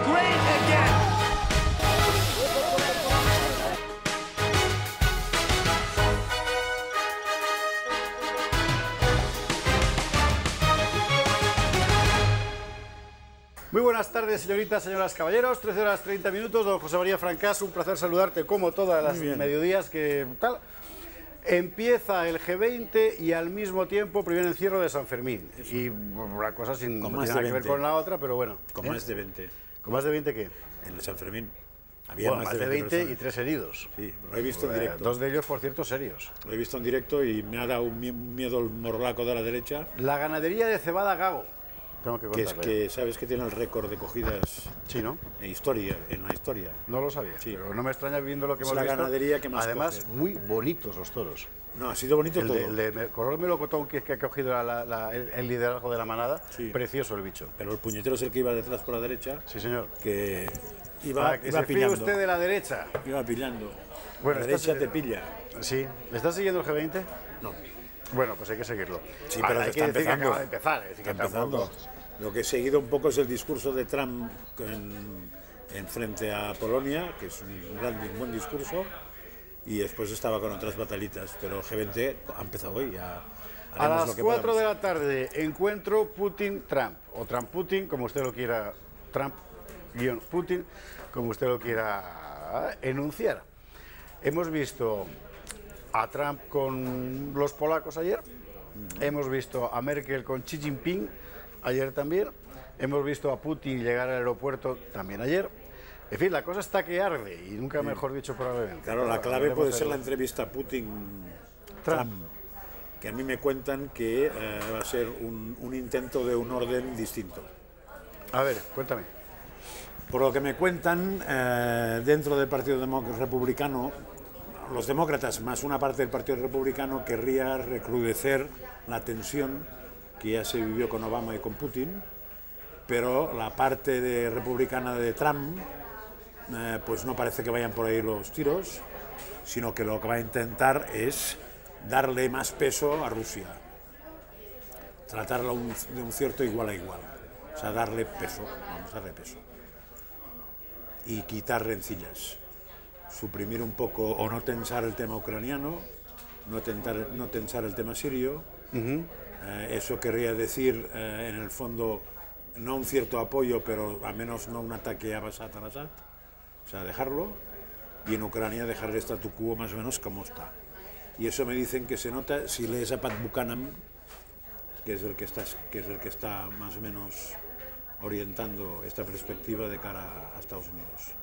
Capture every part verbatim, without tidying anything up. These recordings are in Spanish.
great again. Muy buenas tardes, señoritas, señoras, caballeros. trece horas treinta minutos. Don José María Francás, un placer saludarte como todas las mediodías que tal. Empieza el G veinte y al mismo tiempo primer encierro de San Fermín. Y una cosa sin con no más tiene de nada que ver veinte. con la otra, pero bueno. Con ¿eh? más de veinte. ¿Con más de veinte qué? En el San Fermín. Había Bueno, más, más de veinte, y tres heridos. Sí, lo he visto en Eh, directo. Dos de ellos, por cierto, serios. Lo he visto en directo y me ha dado un mie- miedo el morlaco de la derecha. La ganadería de Cebada Gago. Tengo que Que es contarle. que sabes que tiene el récord de cogidas Sí, ¿no? en historia, en la historia. No lo sabía, Sí. pero no me extraña viendo lo que Es hemos la visto. ganadería que más Además, coge. muy bonitos los toros. No, ha sido bonito El todo. de, el de me- color melocotón que, que ha cogido la- la- el, el liderazgo de la manada, Sí. precioso el bicho. Pero el puñetero es el que iba detrás por la derecha, Sí, señor. que iba, Ah, que iba se fíe pillando. usted de la derecha. Iba pillando. Bueno, la derecha estás- te pilla. Sí. ¿Le estás siguiendo el G veinte? No. Bueno, pues hay que seguirlo. Sí, Ah, pero hay está que decir que empezando. acaba de empezar. Es decir, Está que tampoco- empezando. Lo que he seguido un poco es el discurso de Trump en, en frente a Polonia, que es un gran, un buen discurso, y después estaba con otras batalitas, pero el G veinte ha empezado hoy. Ya A haremos las lo que cuatro podamos. de la tarde, encuentro Putin-Trump, o Trump-Putin, como usted lo quiera, Trump-Putin, como usted lo quiera enunciar. Hemos visto a Trump con los polacos ayer, hemos visto a Merkel con Xi Jinping ayer también, hemos visto a Putin llegar al aeropuerto también ayer. En fin, la cosa está que arde, y nunca mejor dicho probablemente. Claro, la clave Hablaremos puede de ser lo- la entrevista a Putin-Trump, Trump. que a mí me cuentan que eh, va a ser un, un intento de un orden distinto. A ver, cuéntame. Por lo que me cuentan, eh, dentro del Partido Demó- Republicano, los demócratas, más una parte del Partido Republicano, querría recrudecer la tensión que ya se vivió con Obama y con Putin, pero la parte de republicana de Trump, eh, pues no parece que vayan por ahí los tiros, sino que lo que va a intentar es darle más peso a Rusia, tratarla un- de un cierto igual a igual, o sea, darle peso, vamos a darle peso, y quitar rencillas, suprimir un poco o no tensar el tema ucraniano, no, tentar, no tensar el tema sirio. Eh, eso querría decir, eh, en el fondo, no un cierto apoyo, pero al menos no un ataque a Bashar al-Assad, o sea, dejarlo, y en Ucrania dejar el statu quo más o menos como está. Y eso me dicen que se nota si lees a Pat Buchanan, que es el que está, que es el que está más o menos orientando esta perspectiva de cara a Estados Unidos.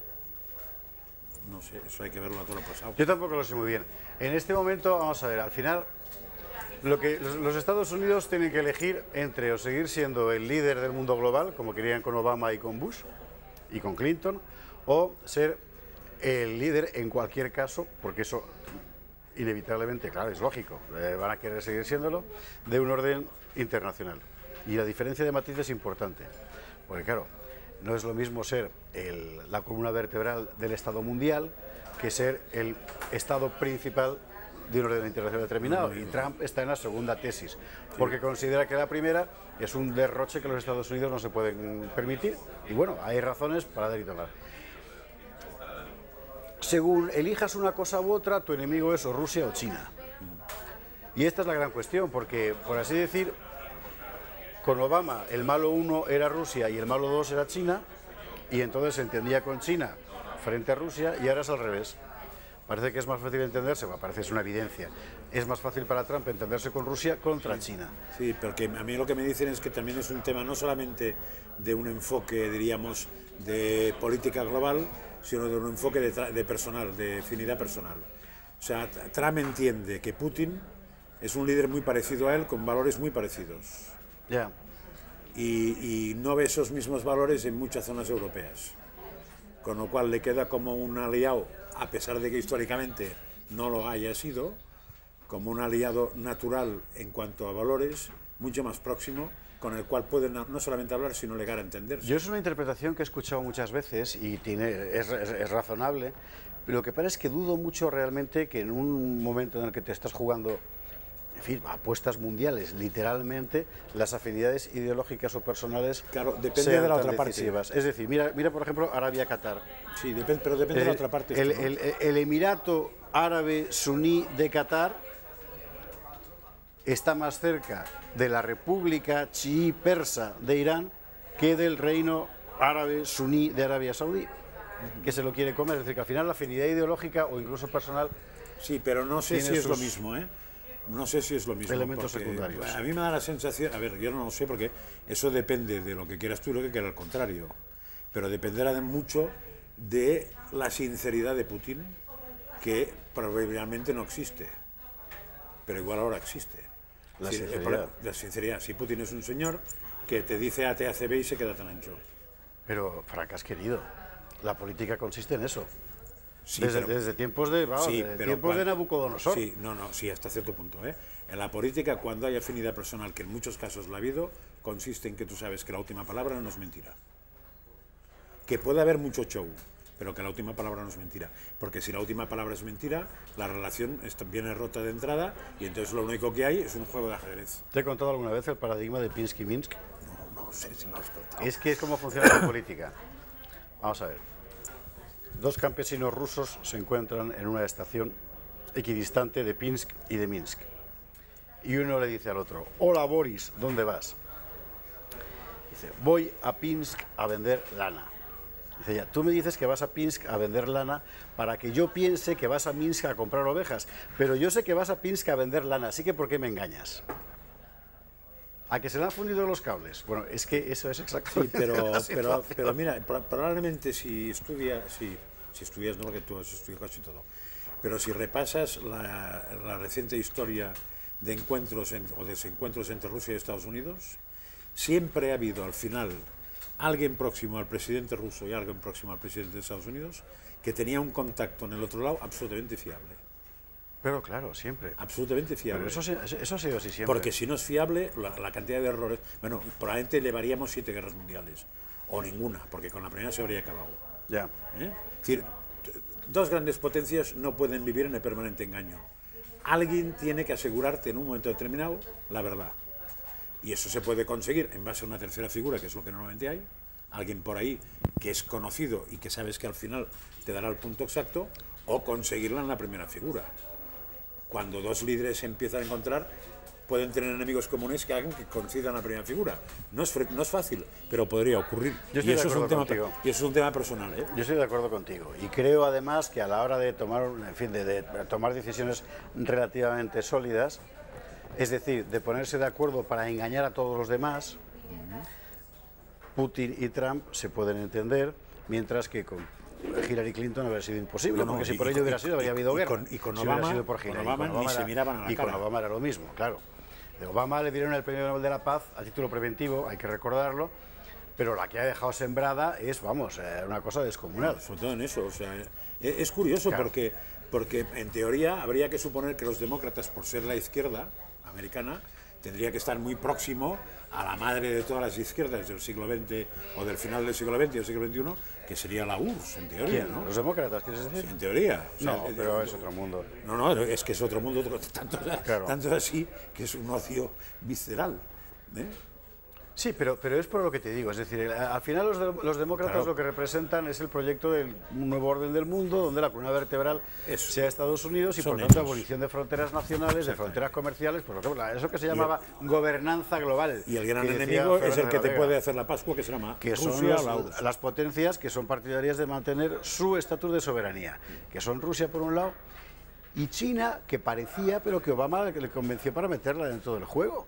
No sé, eso hay que verlo a todo lo pasado. Yo tampoco lo sé muy bien. En este momento, vamos a ver, al final, lo que los, los Estados Unidos tienen que elegir entre o seguir siendo el líder del mundo global, como querían con Obama y con Bush y con Clinton, o ser el líder en cualquier caso, porque eso inevitablemente, claro, es lógico, eh, van a querer seguir siéndolo, de un orden internacional. Y la diferencia de matiz es importante, porque claro, no es lo mismo ser el- la columna vertebral del Estado mundial que ser el Estado principal de un orden internacional determinado. Y Trump está en la segunda tesis, porque considera que la primera es un derroche que los Estados Unidos no se pueden permitir. Y bueno, hay razones para dar y tomar. Según elijas una cosa u otra, tu enemigo es o Rusia o China. Y esta es la gran cuestión, porque, por así decir, con Obama el malo uno era Rusia y el malo dos era China, y entonces se entendía con China frente a Rusia, y ahora es al revés. Parece que es más fácil entenderse, bueno, parece que es una evidencia, es más fácil para Trump entenderse con Rusia contra China. Sí, porque a mí lo que me dicen es que también es un tema no solamente de un enfoque, diríamos, de política global, sino de un enfoque de, tra- de personal, de afinidad personal. O sea, T- Trump entiende que Putin es un líder muy parecido a él, con valores muy parecidos. Ya. Y, y no ve esos mismos valores en muchas zonas europeas. Con lo cual le queda como un aliado, a pesar de que históricamente no lo haya sido, como un aliado natural en cuanto a valores, mucho más próximo, con el cual pueden no solamente hablar, sino llegar a entenderse. Yo es una interpretación que he escuchado muchas veces y tiene, es, es- es razonable, pero lo que pasa es que dudo mucho realmente que en un momento en el que te estás jugando en fin, apuestas mundiales, literalmente, las afinidades ideológicas o personales claro, depende sean de la tan otra decisivas. parte. Es decir, mira, mira por ejemplo, Arabia-Qatar. Sí, depende, pero depende el, de la otra parte. El, esto, ¿no? el, el Emirato Árabe Suní de Qatar está más cerca de la República Chií Persa de Irán que del Reino Árabe Suní de Arabia Saudí, uh-huh. que se lo quiere comer. Es decir, que al final la afinidad ideológica o incluso personal... Sí, pero no sé si es lo mismo, ¿eh? No sé si es lo mismo. Elementos secundarios. A mí me da la sensación, a ver, yo no lo sé porque eso depende de lo que quieras tú y lo que quiera al contrario, pero dependerá de mucho de la sinceridad de Putin, que probablemente no existe, pero igual ahora existe. La sí, sinceridad. La sinceridad. Si Putin es un señor que te dice A, T, A, C, B y se queda tan ancho. Pero, Fracas, querido, la política consiste en eso. Sí, desde, pero, desde tiempos de, vamos, sí, de, pero tiempos cuando, de Nabucodonosor. Sí, no, no, sí, hasta cierto punto. ¿eh? En la política, cuando hay afinidad personal, que en muchos casos la ha habido, consiste en que tú sabes que la última palabra no es mentira. Que puede haber mucho show, pero que la última palabra no es mentira. Porque si la última palabra es mentira, la relación está, viene rota de entrada y entonces lo único que hay es un juego de ajedrez. ¿Te he contado alguna vez el paradigma de Pinsky-Minsk? No, no sé si me has contado. Es que es como funciona la política. Vamos a ver. Dos campesinos rusos se encuentran en una estación equidistante de Pinsk y de Minsk. Y uno le dice al otro, hola Boris, ¿dónde vas? Dice, voy a Pinsk a vender lana. Dice ya, tú me dices que vas a Pinsk a vender lana para que yo piense que vas a Minsk a comprar ovejas, pero yo sé que vas a Pinsk a vender lana, así que ¿por qué me engañas? ¿A que se le han fundido los cables? Bueno, es que eso es exactamente sí, pero, la pero, pero mira, probablemente si estudias, si, si estudias, no, porque tú has estudiado casi todo, pero si repasas la, la reciente historia de encuentros en, o desencuentros entre Rusia y Estados Unidos, siempre ha habido al final alguien próximo al presidente ruso y alguien próximo al presidente de Estados Unidos que tenía un contacto en el otro lado absolutamente fiable. Pero claro, siempre. Absolutamente fiable. Pero eso, eso ha sido así siempre. Porque si no es fiable, la, la cantidad de errores... Bueno, probablemente llevaríamos siete guerras mundiales. O ninguna, porque con la primera se habría acabado. Ya. ¿Eh? Es decir, dos grandes potencias no pueden vivir en el permanente engaño. Alguien tiene que asegurarte en un momento determinado la verdad. Y eso se puede conseguir en base a una tercera figura, que es lo que normalmente hay. Alguien por ahí que es conocido y que sabes que al final te dará el punto exacto, o conseguirla en la primera figura. Cuando dos líderes se empiezan a encontrar, pueden tener enemigos comunes que hagan que coincidan la primera figura. No es, no es fácil, pero podría ocurrir. Yo estoy y, eso de es un tema, contigo. y eso es un tema personal. ¿eh? Yo estoy de acuerdo contigo. Y creo además que a la hora de tomar, en fin, de, de tomar decisiones relativamente sólidas, es decir, de ponerse de acuerdo para engañar a todos los demás, uh-huh. Putin y Trump se pueden entender, mientras que con Hillary Clinton habría sido imposible, no, no, porque si y, por ello y, hubiera sido, habría habido y guerra. Con, y con si Obama, hubiera sido por Hillary, con Obama, con Obama ni era, se miraban a la y cara. con Obama era lo mismo, claro. De Obama le dieron el premio Nobel de la Paz a título preventivo, hay que recordarlo, pero la que ha dejado sembrada es, vamos, eh, una cosa descomunal. Bueno, sobre todo en eso, o sea, es, es curioso claro. porque, porque en teoría habría que suponer que los demócratas, por ser la izquierda americana, tendría que estar muy próximo a la madre de todas las izquierdas del siglo veinte o del final del siglo veinte y del siglo veintiuno, que sería la U R S S, en teoría. ¿Quién? ¿no? ¿Los demócratas, quieres decir? Sí, en teoría. O sea, no, de, pero de, es otro mundo. No, no, es que es otro mundo, tanto, claro. tanto así que es un ocio visceral. ¿eh? Sí, pero, pero es por lo que te digo, es decir, al final los, de, los demócratas claro. lo que representan es el proyecto del nuevo orden del mundo, donde la columna vertebral eso. sea Estados Unidos y por tanto abolición de fronteras nacionales, de fronteras comerciales, por ejemplo, eso que se llamaba el, gobernanza global. Y el gran enemigo es el que te puede hacer la Pascua, que se llama que Rusia, son los, la U R S S. las potencias que son partidarias de mantener su estatus de soberanía, que son Rusia por un lado y China, que parecía, pero que Obama le convenció para meterla dentro del juego.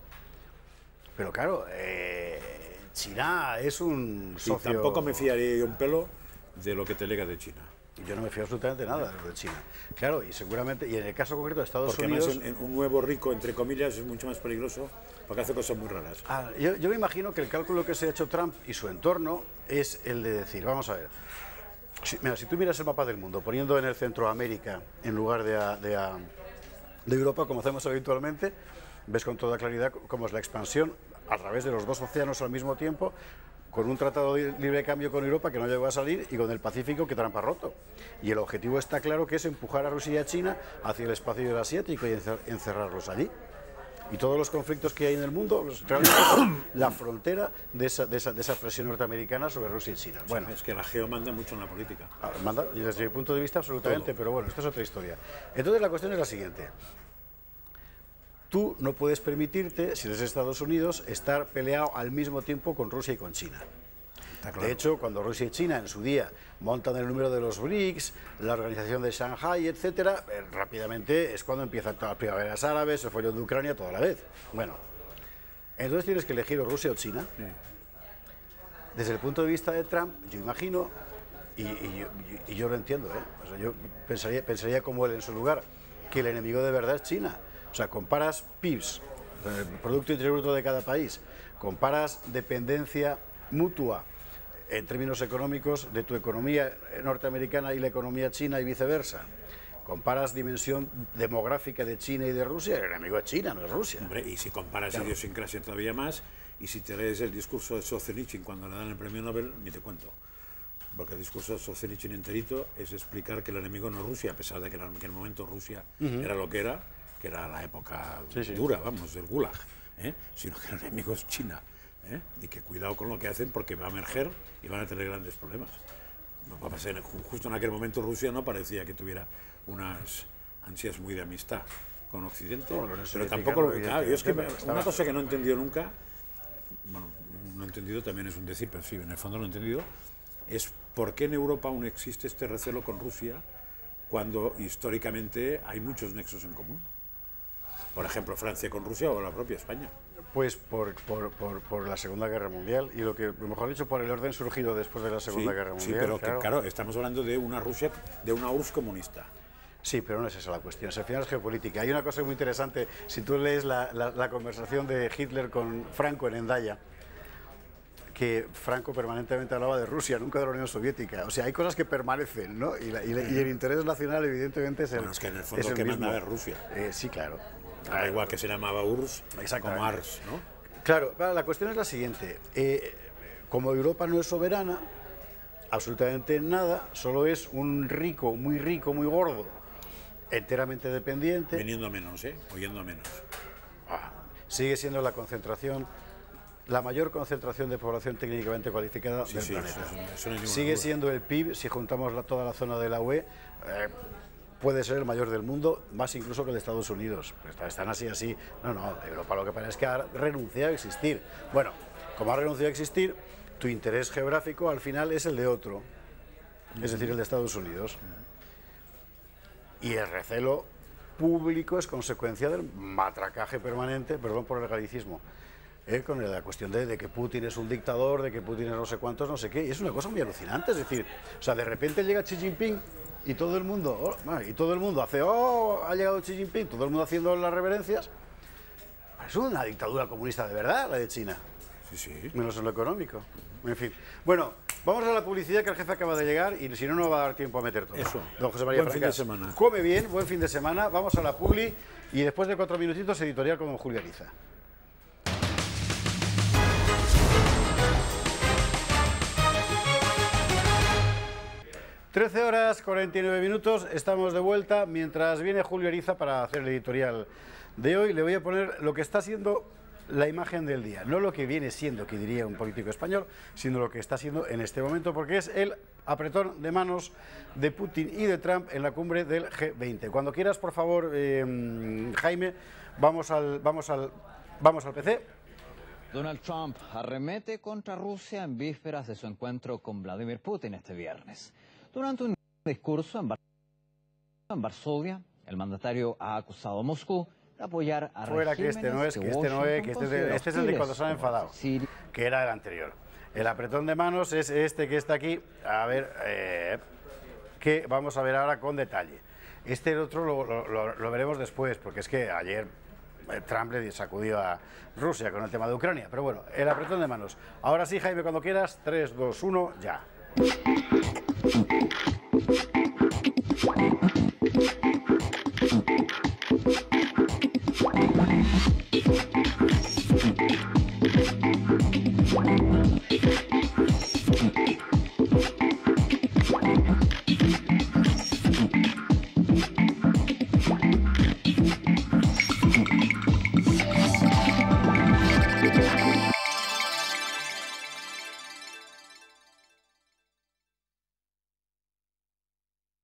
Pero claro, eh, China es un socio... Y tampoco me fiaría yo un pelo de lo que te lega de China. Yo no me fío absolutamente nada de lo de China. Claro, y seguramente, y en el caso concreto de Estados porque Unidos... Porque un, un nuevo rico, entre comillas, es mucho más peligroso porque hace cosas muy raras. Ah, yo, yo me imagino que el cálculo que se ha hecho Trump y su entorno es el de decir, vamos a ver, si, mira, si tú miras el mapa del mundo, poniendo en el centro América en lugar de, a, de, a, de Europa, como hacemos habitualmente, ves con toda claridad cómo es la expansión a través de los dos océanos al mismo tiempo, con un tratado de libre cambio con Europa que no llegó a salir y con el Pacífico que Trump ha roto. Y el objetivo está claro que es empujar a Rusia y a China hacia el espacio asiático y encerrarlos allí. Y todos los conflictos que hay en el mundo los, realmente son la frontera de esa, de, esa, de esa presión norteamericana sobre Rusia y China. Bueno, sí, es que la geo manda mucho en la política. Manda, desde mi punto de vista, absolutamente, todo. Pero bueno, esto es otra historia. Entonces la cuestión es la siguiente. Tú no puedes permitirte, si eres Estados Unidos, estar peleado al mismo tiempo con Rusia y con China. Claro. De hecho, cuando Rusia y China en su día montan el número de los B R I C S, la organización de Shanghai, etcétera, eh, rápidamente es cuando empiezan todas las primaveras árabes, el follón de Ucrania, toda la vez. Bueno, entonces tienes que elegir o Rusia o China. Sí. Desde el punto de vista de Trump, yo imagino, y, y, yo, y yo lo entiendo, ¿eh? O sea, yo pensaría, pensaría como él en su lugar, que el enemigo de verdad es China. O sea, comparas P I Bs, el Producto Interior Bruto de cada país, comparas dependencia mutua en términos económicos de tu economía norteamericana y la economía china y viceversa. Comparas dimensión demográfica de China y de Rusia, el enemigo es China, no es Rusia. Hombre, y si comparas claro. idiosincrasia todavía más, y si te lees el discurso de Solzhenitsyn cuando le dan el premio Nobel, ni te cuento. Porque el discurso de Solzhenitsyn enterito es explicar que el enemigo no es Rusia, a pesar de que en aquel momento Rusia uh-huh. era lo que era, que era la época sí, sí. dura, vamos, del Gulag, ¿eh? Sino que el enemigo es China. ¿Eh? Y que cuidado con lo que hacen porque va a emerger y van a tener grandes problemas. No va a pasar, justo en aquel momento Rusia no parecía que tuviera unas ansias muy de amistad con Occidente, no, no pero tampoco lo claro, yo es que me, una cosa que no he entendido nunca, bueno, no he entendido también es un decir, pero sí, en el fondo no he entendido, es por qué en Europa aún existe este recelo con Rusia cuando históricamente hay muchos nexos en común. Por ejemplo, Francia con Rusia o la propia España. Pues por, por, por, por la Segunda Guerra Mundial y lo que, mejor dicho, por el orden surgido después de la Segunda sí, Guerra Mundial. Sí, pero claro. Que, claro, estamos hablando de una Rusia, de una U R S S comunista. Sí, pero no es esa la cuestión, al final es geopolítica. Hay una cosa muy interesante, si tú lees la, la, la conversación de Hitler con Franco en Hendaya, que Franco permanentemente hablaba de Rusia, nunca de la Unión Soviética. O sea, hay cosas que permanecen, ¿no? Y, la, y, la, y el interés nacional, evidentemente, es el bueno, es que en el fondo es el que mismo. Manda es Rusia. Eh, sí, claro. Da igual que se llamaba U R S S como A R S, ¿no? Claro, la cuestión es la siguiente. Eh, como Europa no es soberana, absolutamente nada, solo es un rico, muy rico, muy gordo, enteramente dependiente. Viniendo menos, ¿eh? Oyendo menos. Ah, sigue siendo la concentración, la mayor concentración de población técnicamente cualificada sí, del sí, planeta. Eso, eso no sigue duda. Siendo el P I B, si juntamos la, toda la zona de la U E, eh, puede ser el mayor del mundo, más incluso que el de Estados Unidos. Pues están así, así. No, no, Europa lo que parece es que ha renunciado a existir. Bueno, como ha renunciado a existir, tu interés geográfico al final es el de otro, uh-huh. es decir, el de Estados Unidos. Uh-huh. Y el recelo público es consecuencia del matracaje permanente, perdón por el galicismo, eh, con la cuestión de, de que Putin es un dictador, de que Putin es no sé cuántos, no sé qué. Y es una cosa muy alucinante, es decir, o sea, de repente llega Xi Jinping y todo el mundo, oh, y todo el mundo hace, oh, ha llegado Xi Jinping, todo el mundo haciendo las reverencias. Es una dictadura comunista de verdad, la de China. Sí, sí. Menos en lo económico. En fin. Bueno, vamos a la publicidad, que el jefe acaba de llegar y si no, no va a dar tiempo a meter todo. Eso. Don José María Buen Francas, fin de semana. Come bien, buen fin de semana. Vamos a la publi y después de cuatro minutitos, editorial con Julio Ariza. trece horas cuarenta y nueve minutos, estamos de vuelta. Mientras viene Julio Ariza para hacer el editorial de hoy, le voy a poner lo que está siendo la imagen del día. No lo que viene siendo, que diría un político español, sino lo que está siendo en este momento, porque es el apretón de manos de Putin y de Trump en la cumbre del G veinte. Cuando quieras, por favor, eh, Jaime, vamos al, vamos al, vamos al P C. Donald Trump arremete contra Rusia en vísperas de su encuentro con Vladimir Putin este viernes. Durante un discurso en, Bar en Varsovia, el mandatario ha acusado a Moscú de apoyar a Fuera que este no es, que este no es, que este, de, este es el de cuando se han enfadado, que era el anterior. El apretón de manos es este que está aquí, a ver, eh, que vamos a ver ahora con detalle. Este otro lo, lo, lo, lo veremos después, porque es que ayer Trump le sacudió a Rusia con el tema de Ucrania, pero bueno, el apretón de manos. Ahora sí, Jaime, cuando quieras, tres, dos, uno, ya.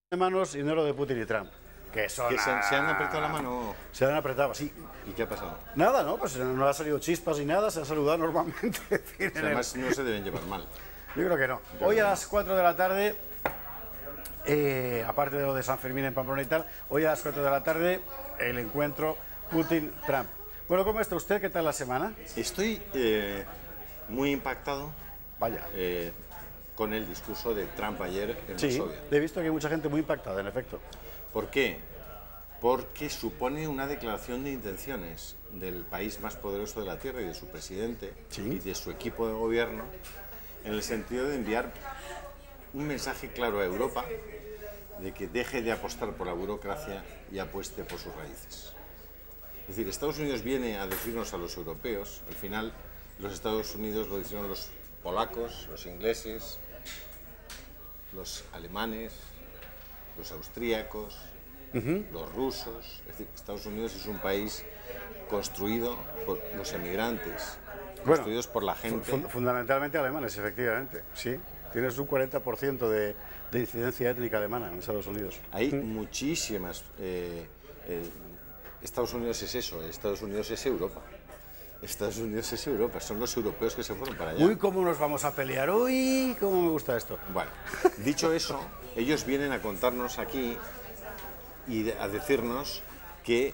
de manos y no lo de Putin y Trump. Que son ¿Que se, a... se han apretado la mano? Se han apretado, sí. ¿Y qué ha pasado? Nada, ¿no? Pues no ha salido chispas ni nada, se ha saludado normalmente. O sea, además no se deben llevar mal. Yo creo que no. Hoy a las cuatro de la tarde, eh, aparte de lo de San Fermín en Pamplona y tal, hoy a las cuatro de la tarde el encuentro Putin-Trump. Bueno, ¿cómo está usted? ¿Qué tal la semana? Estoy eh, muy impactado. Vaya. Eh, con el discurso de Trump ayer en Sí, Varsovia. he visto que hay mucha gente muy impactada, en efecto. ¿Por qué? Porque supone una declaración de intenciones del país más poderoso de la Tierra y de su presidente Sí. y de su equipo de gobierno, en el sentido de enviar un mensaje claro a Europa de que deje de apostar por la burocracia y apueste por sus raíces. Es decir, Estados Unidos viene a decirnos a los europeos, al final los Estados Unidos lo hicieron los polacos, los ingleses, los alemanes, los austríacos, uh-huh. los rusos. Es decir, Estados Unidos es un país construido por los emigrantes, bueno, construidos por la gente. Fund fundamentalmente alemanes, efectivamente, sí. Tienes un cuarenta por ciento de, de incidencia étnica alemana en Estados Unidos. Hay uh-huh. muchísimas... Eh, eh, Estados Unidos es eso, Estados Unidos es Europa. Estados Unidos es Europa, son los europeos que se fueron para allá. Uy, ¿cómo nos vamos a pelear? Uy, ¿cómo me gusta esto? Bueno, dicho eso, ellos vienen a contarnos aquí y a decirnos que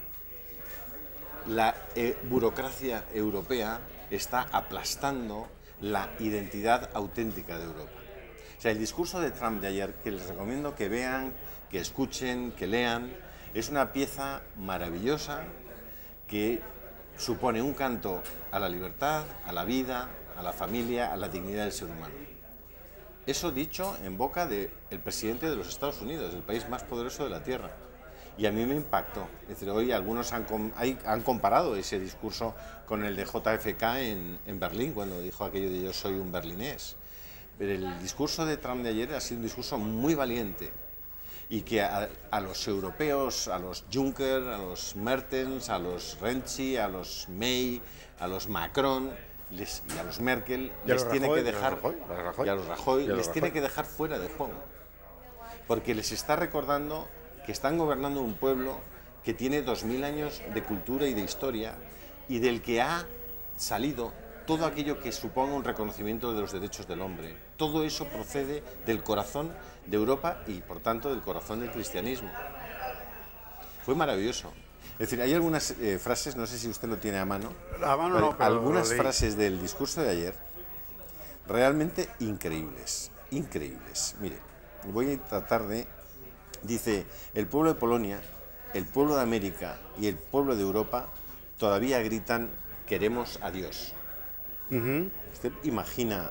la eh, burocracia europea está aplastando la identidad auténtica de Europa. O sea, el discurso de Trump de ayer, que les recomiendo que vean, que escuchen, que lean, es una pieza maravillosa que supone un canto a la libertad, a la vida, a la familia, a la dignidad del ser humano. Eso dicho en boca del presidente de los Estados Unidos, el país más poderoso de la Tierra. Y a mí me impactó. Es decir, hoy algunos han, com hay, han comparado ese discurso con el de J F K en, en Berlín, cuando dijo aquello de yo soy un berlinés. Pero el discurso de Trump de ayer ha sido un discurso muy valiente y que a, a los europeos, a los Juncker, a los Mertens, a los Renzi, a los May, a los Macron les, y a los Merkel les tiene que dejar y a los Rajoy les tiene que dejar fuera de juego, porque les está recordando que están gobernando un pueblo que tiene dos mil años de cultura y de historia y del que ha salido todo aquello que suponga un reconocimiento de los derechos del hombre. Todo eso procede del corazón de Europa y, por tanto, del corazón del cristianismo. Fue maravilloso. Es decir, hay algunas eh, frases, no sé si usted lo tiene a mano, a mano no, pero algunas frases del discurso de ayer realmente increíbles, increíbles. Mire, voy a tratar de... Dice, el pueblo de Polonia, el pueblo de América y el pueblo de Europa todavía gritan, queremos a Dios. Uh-huh. ¿Usted imagina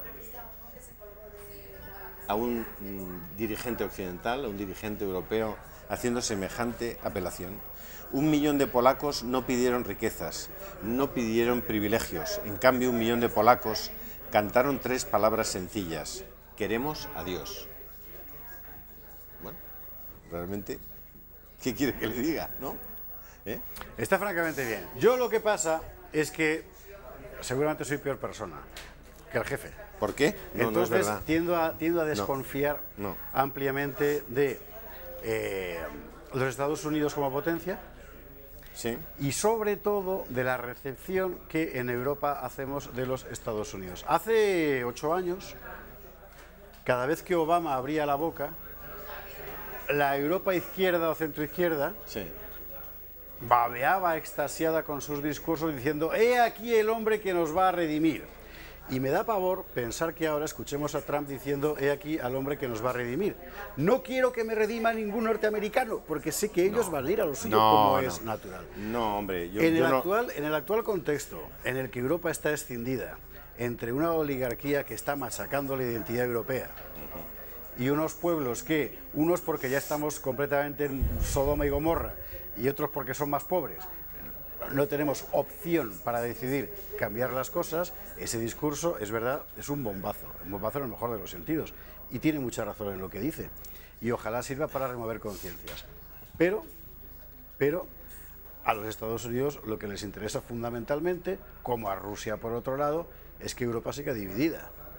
a un mm, dirigente occidental, a un dirigente europeo, haciendo semejante apelación? Un millón de polacos no pidieron riquezas, no pidieron privilegios. En cambio, un millón de polacos cantaron tres palabras sencillas. Queremos a Dios. Bueno, realmente, ¿qué quiere que le diga, no? ¿Eh? Está francamente bien. Yo lo que pasa es que seguramente soy peor persona que el jefe. ¿Por qué? No, Entonces no es verdad. tiendo a, tiendo a desconfiar no, no. ampliamente de eh, los Estados Unidos como potencia. Sí. Y sobre todo de la recepción que en Europa hacemos de los Estados Unidos. Hace ocho años, cada vez que Obama abría la boca, la Europa izquierda o centroizquierda sí. babeaba extasiada con sus discursos diciendo «He aquí el hombre que nos va a redimir». Y me da pavor pensar que ahora escuchemos a Trump diciendo «He aquí al hombre que nos va a redimir». No quiero que me redima ningún norteamericano, porque sé que ellos no, van a ir a lo suyo no, como no. es natural. No, hombre, yo, en, yo el no... actual, en el actual contexto en el que Europa está escindida entre una oligarquía que está machacando la identidad europea uh-huh. y unos pueblos que, unos porque ya estamos completamente en Sodoma y Gomorra y otros porque son más pobres, no tenemos opción para decidir cambiar las cosas, ese discurso, es verdad, es un bombazo, un bombazo en el mejor de los sentidos, y tiene mucha razón en lo que dice, y ojalá sirva para remover conciencias. Pero, pero, a los Estados Unidos lo que les interesa fundamentalmente, como a Rusia por otro lado, es que Europa siga dividida.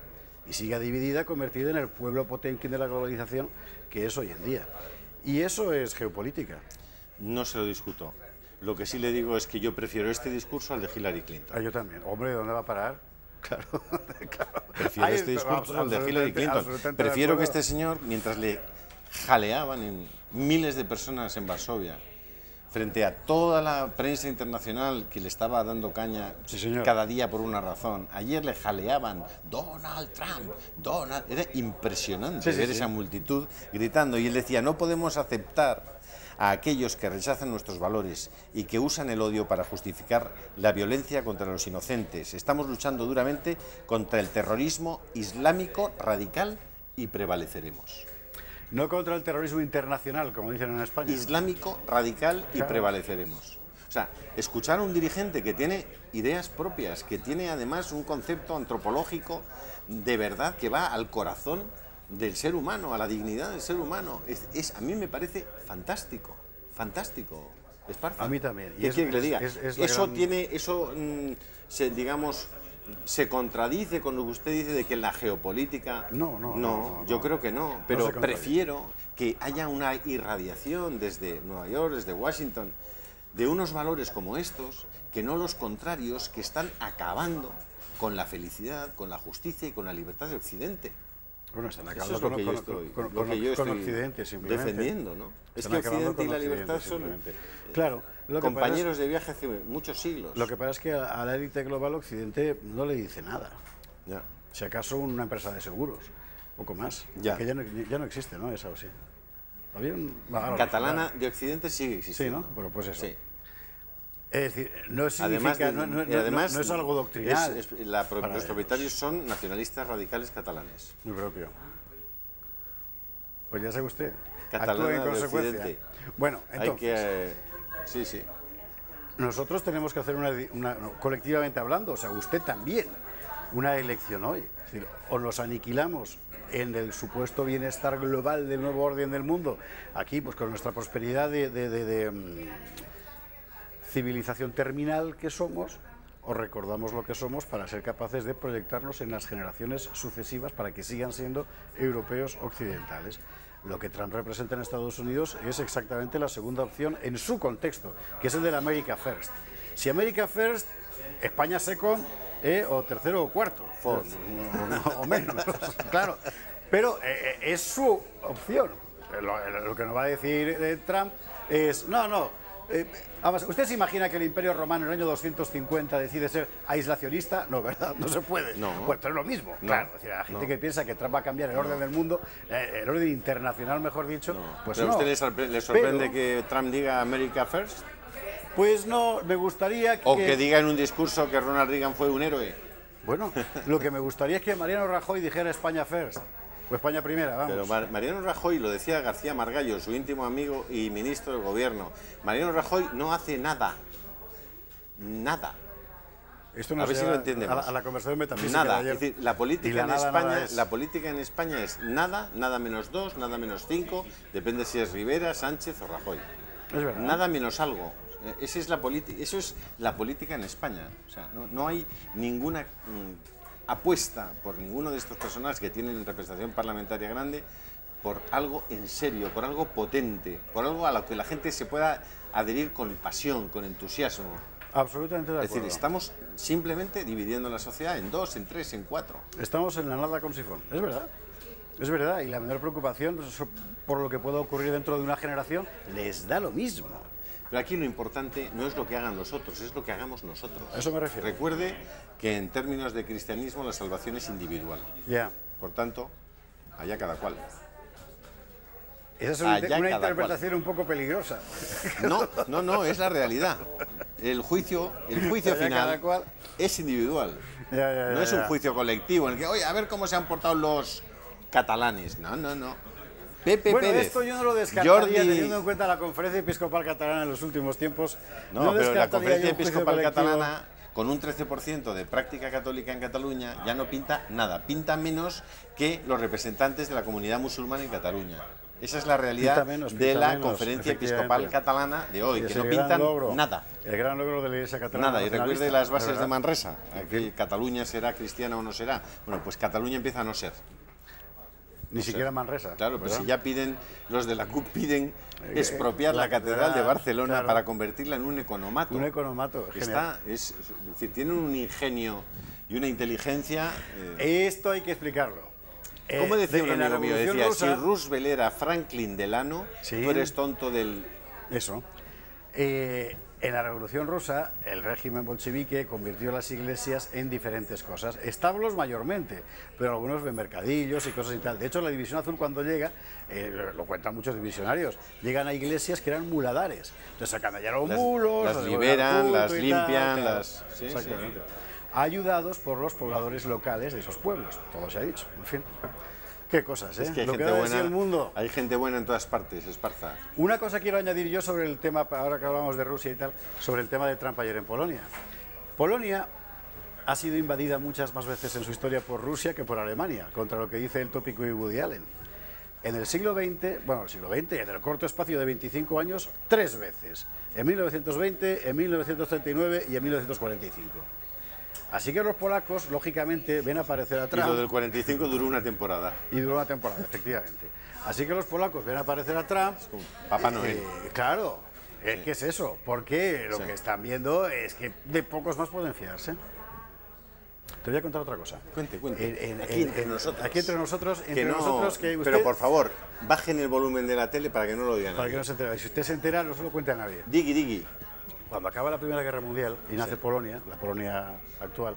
y siga dividida, convertida en el pueblo Potemkin de la globalización que es hoy en día. Y eso es geopolítica. No se lo discuto. Lo que sí le digo es que yo prefiero este discurso al de Hillary Clinton. Ah, yo también. Hombre, ¿dónde va a parar? Claro, claro. Prefiero Ay, este discurso al de Hillary Clinton. absolutamente Prefiero de que acuerdo. este señor, mientras le jaleaban en miles de personas en Varsovia, frente a toda la prensa internacional que le estaba dando caña Sí, señor. cada día por una razón, ayer le jaleaban Donald Trump, Donald... Era impresionante Sí, sí, ver sí. esa multitud gritando, y él decía, no podemos aceptar a aquellos que rechazan nuestros valores y que usan el odio para justificar la violencia contra los inocentes. Estamos luchando duramente contra el terrorismo islámico radical y prevaleceremos. No contra el terrorismo internacional, como dicen en España. Islámico radical y Claro. prevaleceremos. O sea, escuchar a un dirigente que tiene ideas propias, que tiene además un concepto antropológico de verdad que va al corazón del ser humano, a la dignidad del ser humano, es, es- a mí me parece fantástico, fantástico. Esparza. A mí también. Y ¿Qué es- quiere que le es- diga? es- es la eso gran- tiene, eso, mm, se, digamos, se contradice con lo que usted dice de que la geopolítica... No, no, no, no, yo no. creo que no, No pero se contradice. prefiero que haya una irradiación desde Nueva York, desde Washington, de unos valores como estos, que no los contrarios que están acabando con la felicidad, con la justicia y con la libertad de Occidente. Bueno, están Eso acabando es lo con, que yo con- estoy, con- lo con- que yo con estoy Occidente, simplemente. defendiendo, ¿no? Es Están que acabando Occidente y con la Occidente, libertad son simplemente. Claro, lo que compañeros pasa de viaje hace muchos siglos. es, lo que pasa es que a, a la élite global Occidente no le dice nada. Ya. Si acaso una empresa de seguros, poco más. Ya. Que ya no, ya no existe, ¿no? Esa o sí. Había un- ahora- Catalana de Occidente sigue Sí, existiendo. ¿no? Bueno, pues eso. Sí. Es decir, no significa, Además, de- no, no- y además no- no es algo doctrinal. es- es- la- para los ellos. propietarios son nacionalistas radicales catalanes. Muy propio. Pues ya sabe usted. Catalana Actúe en de consecuencia. Occidente. Bueno, Hay entonces, que... eh, sí, sí. nosotros tenemos que hacer una, una- no, colectivamente hablando, o sea, usted también, una elección hoy. Es decir, o nos aniquilamos en el supuesto bienestar global del nuevo orden del mundo, aquí pues con nuestra prosperidad de, de- de- de, mm, civilización terminal que somos, o recordamos lo que somos para ser capaces de proyectarnos en las generaciones sucesivas para que sigan siendo europeos occidentales. Lo que Trump representa en Estados Unidos es exactamente la segunda opción en su contexto, que es el de la America First. Si America First, España Second, eh, o tercero o cuarto, Fourth. o, o menos, claro. Pero eh, es su opción. Lo, lo que nos va a decir eh, Trump es, no, no, eh, vamos, ¿usted se imagina que el Imperio Romano en el año doscientos cincuenta decide ser aislacionista? No, ¿verdad? No se puede. No. Pues pero es lo mismo, No. claro. Es decir, a la gente No. que piensa que Trump va a cambiar el orden del mundo, eh, el orden internacional, mejor dicho, pues ¿Pero no. a usted le, sorpre- le sorprende Pero, que Trump diga America First? pues no, me gustaría que... ¿O que diga en un discurso que Ronald Reagan fue un héroe? Bueno, lo que me gustaría es que Mariano Rajoy dijera España First, o España Primera, vamos. Pero Mar- Mariano Rajoy, lo decía García Margallo, su íntimo amigo y ministro del gobierno, Mariano Rajoy no hace nada. Nada. Esto A nos ver si lleva lo entendemos. A la, a la conversación metafísica Nada. de ayer. Es decir, la política Y la en nada, España, nada es. la política en España es nada, nada menos dos, nada menos cinco, depende si es Rivera, Sánchez o Rajoy. Es verdad. Nada menos algo. Eh, Esa es la política, eso es la política en España. O sea, no, no hay ninguna mm, apuesta por ninguno de estos personajes que tienen representación parlamentaria grande por algo en serio, por algo potente, por algo a lo que la gente se pueda adherir con pasión, con entusiasmo. Absolutamente de Es acuerdo. decir, estamos simplemente dividiendo la sociedad en dos, en tres, en cuatro. Estamos en la nada con sifón. Es verdad. Es verdad. Y la menor preocupación so- por lo que pueda ocurrir dentro de una generación les da lo mismo. Pero aquí lo importante no es lo que hagan los otros, es lo que hagamos nosotros. A eso me refiero. Recuerde que en términos de cristianismo la salvación es individual. Ya. Por tanto, allá cada cual. Esa es una, Allá una cada interpretación un poco peligrosa. No, no, no, es la realidad. El juicio, el juicio Allá cada final cual. es individual. Ya, ya, ya, No es un ya. juicio colectivo en el que, oye, a ver cómo se han portado los catalanes. No, no, no. Pepe Bueno, Pérez. esto yo no lo descartaría Jordi- teniendo en cuenta la conferencia episcopal catalana en los últimos tiempos. No, pero la descartaría conferencia yo un juicio episcopal colectivo. catalana, con un trece por ciento de práctica católica en Cataluña, ya no pinta nada. Pinta menos que los representantes de la comunidad musulmana en Cataluña. Esa es la realidad menos, de la menos, conferencia episcopal catalana de hoy, que no pintan logro, nada. El gran logro de la Iglesia catalana. Nada, y recuerde las bases de Manresa. Manresa, que Cataluña será cristiana o no será. Bueno, pues Cataluña empieza a no ser. Ni no siquiera ser. Manresa. Claro, pues ¿verdad? si ya piden, los de la C U P piden expropiar la la, Catedral de catedral, Barcelona claro. para convertirla en un economato. Un economato, Está, es, es decir, tienen un ingenio y una inteligencia... eh, Esto hay que explicarlo. ¿Cómo Eh, decía de- un en la amigo mío? Decía, Revolución si Rusa- Roosevelt era Franklin Delano, Sí. tú eres tonto del... Eso. Eh, en la Revolución Rusa, el régimen bolchevique convirtió las iglesias en diferentes cosas. Establos mayormente, pero algunos ven mercadillos y cosas y tal. De hecho, la División Azul cuando llega, eh, lo cuentan muchos divisionarios, llegan a iglesias que eran muladares. Entonces sacan allá los Las- mulos, las los liberan, culto las y tal, limpian, claro. las- sí, Exactamente. Ayudados por los pobladores locales de esos pueblos. Todo se ha dicho. En fin. Qué cosas, ¿eh? Es que hay Lo gente, que da de sí buena, el mundo. hay gente buena en todas partes, Esparza. Una cosa quiero añadir yo sobre el tema, ahora que hablamos de Rusia y tal, sobre el tema de Trump ayer en Polonia. Polonia ha sido invadida muchas más veces en su historia por Rusia que por Alemania, contra lo que dice el tópico de Woody Allen. En el siglo veinte, bueno, el siglo veinte, en el corto espacio de veinticinco años, tres veces. En mil novecientos veinte, en mil novecientos treinta y nueve y en mil novecientos cuarenta y cinco. Así que los polacos, lógicamente, ven aparecer a Y Trump. lo del cuarenta y cinco duró una temporada. Y duró una temporada, efectivamente. Así que los polacos ven aparecer a Trump. Papá Noel. Eh, claro, es que es eso. Porque lo Sí. que están viendo es que de pocos más pueden fiarse. Te voy a contar otra cosa. Cuente, cuente. En- en- aquí en- entre en- nosotros. Aquí entre nosotros, Que entre no- nosotros que usted, Pero por favor, bajen el volumen de la tele para que no lo digan. para que no se entere. Si usted se entera, no se lo cuente a nadie. Digui, digui. Cuando acaba la Primera Guerra Mundial y nace Polonia, la Polonia actual,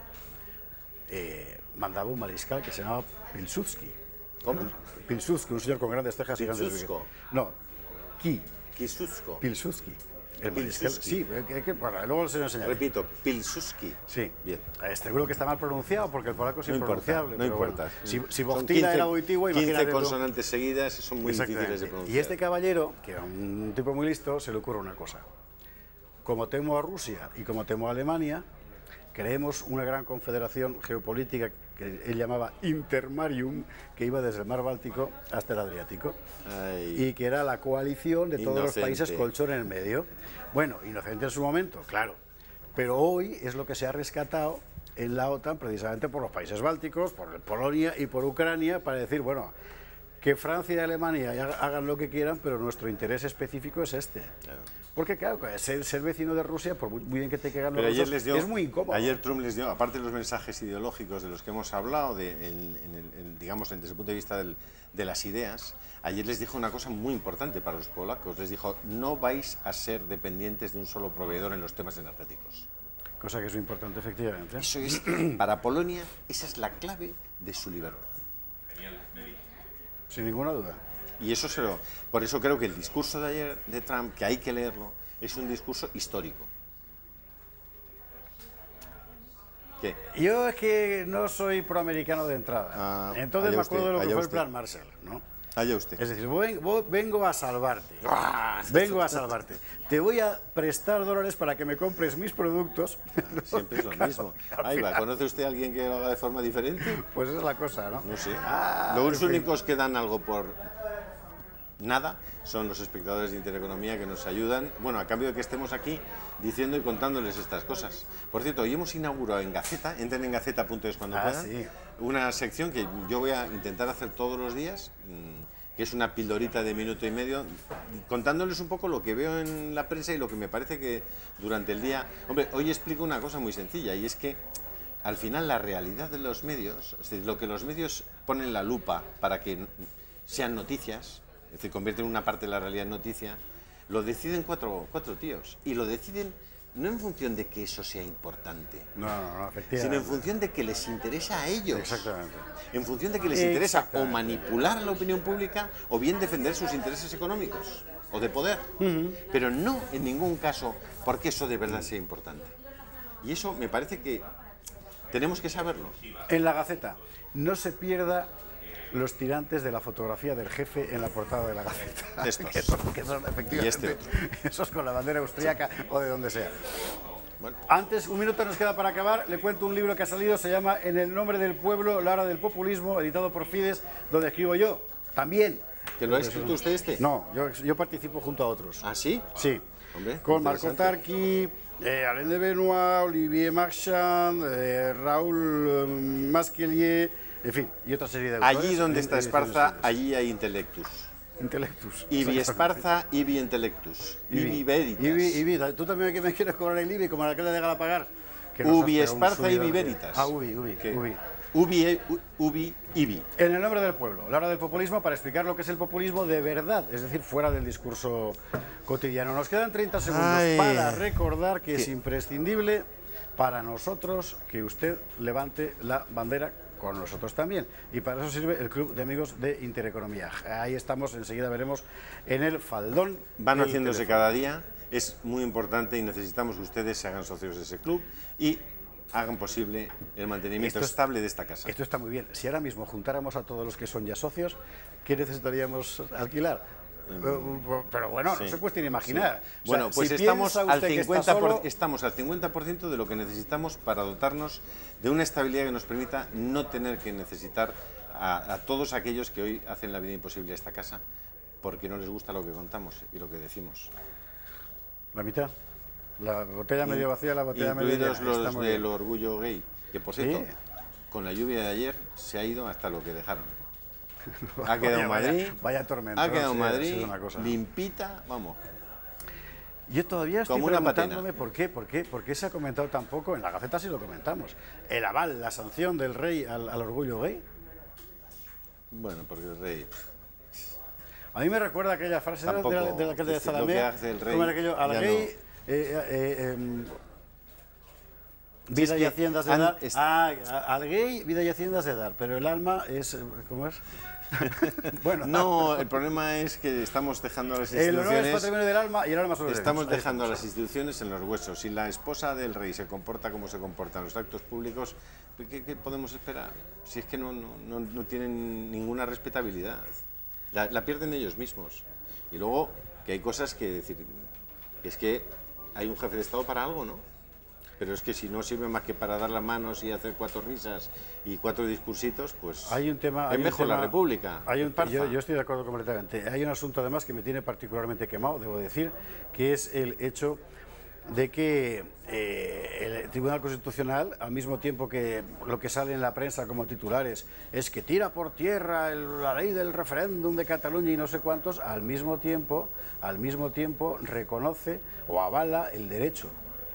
eh, mandaba un mariscal que se llamaba Pilsudski. ¿Cómo? Pilsudski, un señor con grandes cejas y grandes Pilsudsko. bigotes. No, Ki, Kisusko. Pilsudski. El mariscal, Pilsudski. sí, que, que- bueno, luego se lo enseñaré. Repito, Pilsuski. Sí. Bien. Eh, Seguro que está mal pronunciado porque el polaco es No importa, impronunciable. no pero importa. bueno, si si Son Bogtila era Wojtyła, quince imagínate tú. consonantes seguidas son muy difíciles de Exactamente. pronunciar. Y este caballero, que era un tipo muy listo, se le ocurre una cosa. Como temo a Rusia y como temo a Alemania, creemos una gran confederación geopolítica que él llamaba Intermarium, que iba desde el mar Báltico hasta el Adriático, Ay. y que era la coalición de todos los Inocente. países colchón en el medio. Bueno, inocente en su momento, claro, pero hoy es lo que se ha rescatado en la OTAN precisamente por los países bálticos, por Polonia y por Ucrania, para decir, bueno, que Francia y Alemania hagan lo que quieran, pero nuestro interés específico es este. Claro. Porque claro, ser, ser vecino de Rusia, por muy muy bien que te caigan los Pero ayer rusos, les dio, es muy incómodo. Ayer Trump les dio, aparte de los mensajes ideológicos de los que hemos hablado, de, en- en el- en, digamos, desde el punto de vista del- de las ideas, ayer les dijo una cosa muy importante para los polacos. Les dijo, no vais a ser dependientes de un solo proveedor en los temas energéticos. Cosa que es muy importante, efectivamente. Eso es, para Polonia, esa es la clave de su libertad. Sin ninguna duda. Y eso se lo, por eso creo que el discurso de ayer de Trump, que hay que leerlo, es un discurso histórico. ¿Qué? Yo es que no soy proamericano de entrada. Ah, Entonces allá me acuerdo usted, de lo que allá fue el usted. plan Marshall, ¿no? Allá usted. Es decir, voy- voy- vengo a salvarte. Vengo a salvarte. Te voy a prestar dólares para que me compres mis productos. Siempre es lo mismo. Ahí va, ¿conoce usted a alguien que lo haga de forma diferente? Pues esa es la cosa, ¿no? No sé. Ah, Los en fin. únicos que dan algo por nada son los espectadores de Intereconomía que nos ayudan, bueno, a cambio de que estemos aquí diciendo y contándoles estas cosas. Por cierto, hoy hemos inaugurado en Gaceta, entren en gaceta punto es cuando Ah, puedan, sí. una sección que yo voy a intentar hacer todos los días, mm, que es una pildorita de minuto y medio, contándoles un poco lo que veo en la prensa y lo que me parece que durante el día... Hombre, hoy explico una cosa muy sencilla, y es que al final la realidad de los medios, es decir, lo que los medios ponen la lupa para que sean noticias, es decir, convierten una parte de la realidad en noticia, lo deciden cuatro, cuatro tíos. Y lo deciden no en función de que eso sea importante, No, no, no, efectivamente. sino en función de que les interesa a ellos. Exactamente. En función de que les interesa o Exactamente. manipular a la opinión pública o bien defender sus intereses económicos o de poder. Pero no en ningún caso porque eso de verdad sea importante. Y eso me parece que tenemos que saberlo. En la Gaceta, no se pierda los tirantes de la fotografía del jefe en la portada de la Gaceta. Estos. que son, que son, efectivamente, Y este otro. esos con la bandera austríaca o de donde sea. Bueno, Antes, un minuto nos queda para acabar. Le cuento un libro que ha salido, se llama En el nombre del pueblo, la hora del populismo, editado por Fides, donde escribo yo. También ¿Que lo ha escrito usted este? No, yo, yo participo junto a otros. ¿Ah, sí? Sí. Hombre, con Marco interesante. Tarqui, eh, Alain de Benoit, Olivier Marchand, eh, Raúl eh, Masquelier, en fin, y otra serie de autores. Allí donde en está ediciones Esparza, libres. allí hay Intellectus. Intellectus. Ibi Exactamente. Esparza, Ibi Intellectus. Ibi Veritas. Ibi, Ibi, tú también que me quieres cobrar el Ibi como el alcalde de Galapagar. Que nos has Ubi pegado un Esparza, subidón Ibi de- Veritas. Ah, Ubi, Ubi, ¿Qué? Ubi. Ubi, eh, u- Ubi, Ibi. En el nombre del pueblo, la hora del populismo, para explicar lo que es el populismo de verdad, es decir, fuera del discurso cotidiano. Nos quedan treinta segundos Ay. para recordar que es ¿Qué? imprescindible para nosotros que usted levante la bandera con nosotros también. Y para eso sirve el Club de Amigos de Intereconomía. Ahí estamos, enseguida veremos en el faldón. Van el haciéndose teléfono. cada día. Es muy importante y necesitamos que ustedes se hagan socios de ese club y hagan posible el mantenimiento Esto es- estable de esta casa. Esto está muy bien. Si ahora mismo juntáramos a todos los que son ya socios, ¿qué necesitaríamos alquilar? Eh, Pero bueno, no Sí, se puede ni imaginar. sí. O sea, Bueno, pues si estamos, piensa al usted que está cincuenta por, solo, estamos al cincuenta por ciento de lo que necesitamos para dotarnos de una estabilidad que nos permita no tener que necesitar a, a todos aquellos que hoy hacen la vida imposible a esta casa porque no les gusta lo que contamos y lo que decimos. la mitad. La botella medio vacía, la botella medio llena. Incluidos los Está muy del bien. orgullo gay, que por Sí. cierto, con la lluvia de ayer se ha ido hasta lo que dejaron. Ha quedado Vaya, Madrid, vaya, vaya tormento, ha quedado sí, Madrid sí, es una cosa. limpita, vamos. Yo todavía estoy como una preguntándome por qué, por qué, por qué se ha comentado tan poco. En la Gaceta sí lo comentamos. El aval, la sanción del rey al, al orgullo gay. Bueno, porque el rey... A mí me recuerda aquella frase de la- de la, Tampoco, de la alcalde de es decir, lo Zalamea. que hace el rey ¿Cómo era aquello? A la ya gay, no. eh, eh, eh, em, Si vida es y que haciendas de han- dar. es- Ah, a- al gay, vida y haciendas de dar, pero el alma es. eh, ¿Cómo es? Bueno, No, el problema es que estamos dejando a las el honor es instituciones... patrimonio del alma y el alma solo Estamos dejando a las instituciones en los huesos. Si la esposa del rey se comporta como se comporta en los actos públicos, ¿qué, qué podemos esperar? Si es que no, no, no, no tienen ninguna respetabilidad. La, la pierden ellos mismos. Y luego, que hay cosas que decir, que es que hay un jefe de Estado para algo, ¿no? Pero es que si no sirve más que para dar las manos y hacer cuatro risas y cuatro discursitos, pues Hay un tema. es hay un mejor la tema- República. Hay un, Esparza. yo, yo estoy de acuerdo completamente. Hay un asunto además que me tiene particularmente quemado, debo decir, que es el hecho de que eh, el Tribunal Constitucional, al mismo tiempo que lo que sale en la prensa como titulares es que tira por tierra el- la ley del referéndum de Cataluña y no sé cuántos, al mismo tiempo, al mismo tiempo reconoce o avala el derecho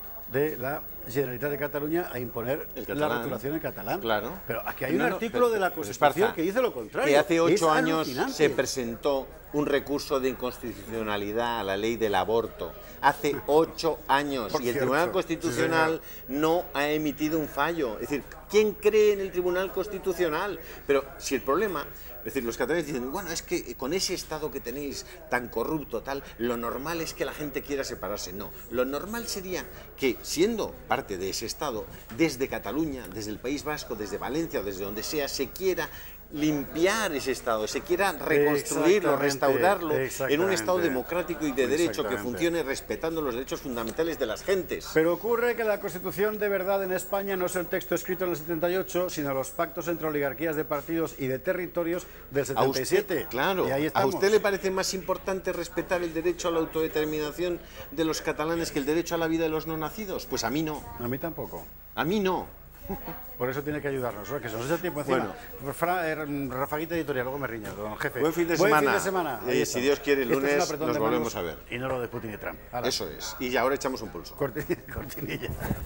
de la Generalitat de Cataluña a imponer El la catalán. rotulación en catalán. Claro. Pero aquí hay un No, no, artículo pero- de la pero Constitución Esparza, que dice lo contrario. que hace ocho Es años alucinante. se presentó un recurso de inconstitucionalidad a la ley del aborto. Hace ocho años. Por Y el cierto, Tribunal sí, Constitucional no ha emitido un fallo. Es decir, ¿quién cree en el Tribunal Constitucional? Pero si el problema... Es decir, los catalanes dicen, bueno, es que con ese Estado que tenéis tan corrupto, tal, lo normal es que la gente quiera separarse. No, lo normal sería que, siendo parte de ese Estado, desde Cataluña, desde el País Vasco, desde Valencia o desde donde sea, se quiera limpiar ese Estado, se quiera reconstruirlo, Exactamente, restaurarlo en un exactamente. Estado democrático y de derecho que Exactamente. funcione respetando los derechos fundamentales de las gentes. Pero ocurre que la Constitución de verdad en España no es el texto escrito en el setenta y ocho, sino los pactos entre oligarquías de partidos y de territorios del A setenta y siete. usted, claro, Y ahí ¿a estamos. usted le parece más importante respetar el derecho a la autodeterminación de los catalanes que el derecho a la vida de los no nacidos? Pues a mí no, A mí tampoco. a mí no. Por eso tiene que ayudarnos, ¿eh? Que se nos echa el tiempo encima. Fra- eh, Rafaguita editorial, luego me riño, don jefe. Buen fin de Buen semana. fin de semana. Y Ahí si estamos. Dios quiere, el Esto es un lunes apretón nos de volvemos manos a ver. Y no lo de Putin y Trump. Hala. Eso es. Y ahora echamos un pulso. Corti- Cortinilla.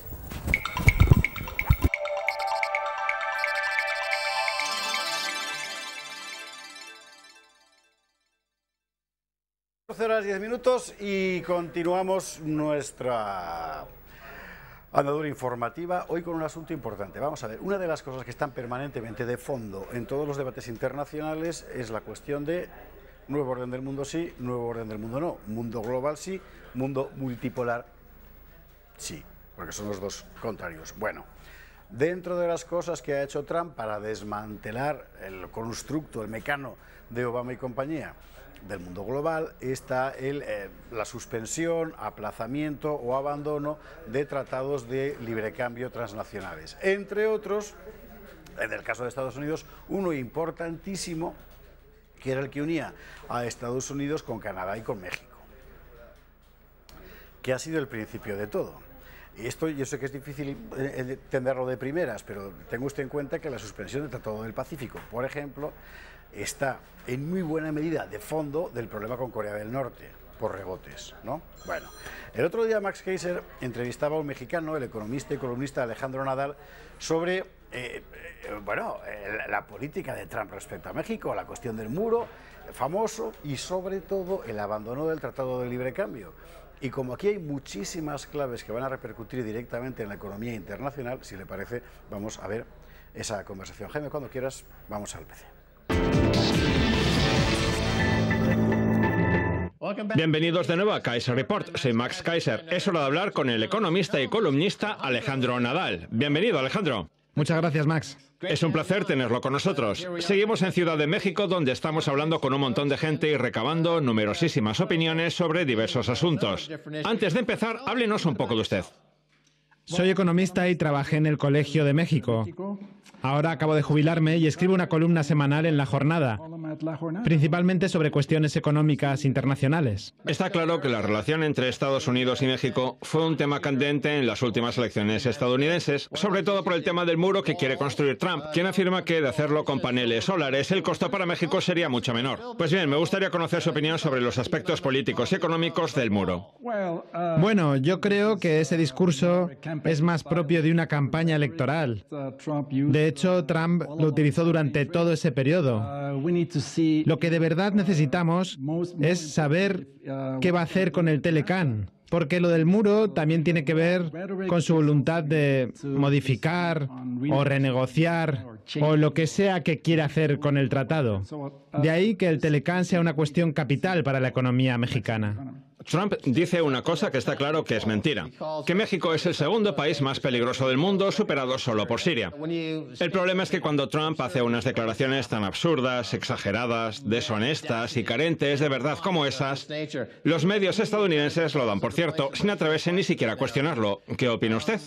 doce horas diez minutos y continuamos nuestra andadura informativa, hoy con un asunto importante. Vamos a ver, una de las cosas que están permanentemente de fondo en todos los debates internacionales es la cuestión de nuevo orden del mundo sí, nuevo orden del mundo no, mundo global sí, mundo multipolar sí, porque son los dos contrarios. Bueno, dentro de las cosas que ha hecho Trump para desmantelar el constructo, el mecano de Obama y compañía del mundo global, está el, eh, la suspensión, aplazamiento o abandono de tratados de libre cambio transnacionales. Entre otros, en el caso de Estados Unidos, uno importantísimo que era el que unía a Estados Unidos con Canadá y con México, que ha sido el principio de todo. Y esto yo sé que es difícil entenderlo de primeras, pero tenga usted en cuenta que la suspensión del Tratado del Pacífico, por ejemplo, está en muy buena medida de fondo del problema con Corea del Norte, por rebotes, ¿no? Bueno, el otro día Max Keiser entrevistaba a un mexicano, el economista y columnista Alejandro Nadal, sobre eh, eh, bueno, eh, la política de Trump respecto a México, la cuestión del muro famoso y sobre todo el abandono del Tratado de Libre Cambio. Y como aquí hay muchísimas claves que van a repercutir directamente en la economía internacional, si le parece, vamos a ver esa conversación. Jaime, cuando quieras, vamos al P C. Bienvenidos de nuevo a Keiser Report. Soy Max Keiser. Es hora de hablar con el economista y columnista Alejandro Nadal. Bienvenido, Alejandro. Muchas gracias, Max. Es un placer tenerlo con nosotros. Seguimos en Ciudad de México, donde estamos hablando con un montón de gente y recabando numerosísimas opiniones sobre diversos asuntos. Antes de empezar, háblenos un poco de usted. Soy economista y trabajé en el Colegio de México. Ahora acabo de jubilarme y escribo una columna semanal en La Jornada, principalmente sobre cuestiones económicas internacionales. Está claro que la relación entre Estados Unidos y México fue un tema candente en las últimas elecciones estadounidenses, sobre todo por el tema del muro que quiere construir Trump, quien afirma que de hacerlo con paneles solares el costo para México sería mucho menor. Pues bien, me gustaría conocer su opinión sobre los aspectos políticos y económicos del muro. Bueno, yo creo que ese discurso es más propio de una campaña electoral. De hecho, Trump lo utilizó durante todo ese periodo. Lo que de verdad necesitamos es saber qué va a hacer con el Telecán, porque lo del muro también tiene que ver con su voluntad de modificar o renegociar o lo que sea que quiera hacer con el tratado. De ahí que el Telecán sea una cuestión capital para la economía mexicana. Trump dice una cosa que está claro que es mentira, que México es el segundo país más peligroso del mundo, superado solo por Siria. El problema es que cuando Trump hace unas declaraciones tan absurdas, exageradas, deshonestas y carentes de verdad como esas, los medios estadounidenses lo dan por cierto, sin atreverse ni siquiera a cuestionarlo. ¿Qué opina usted?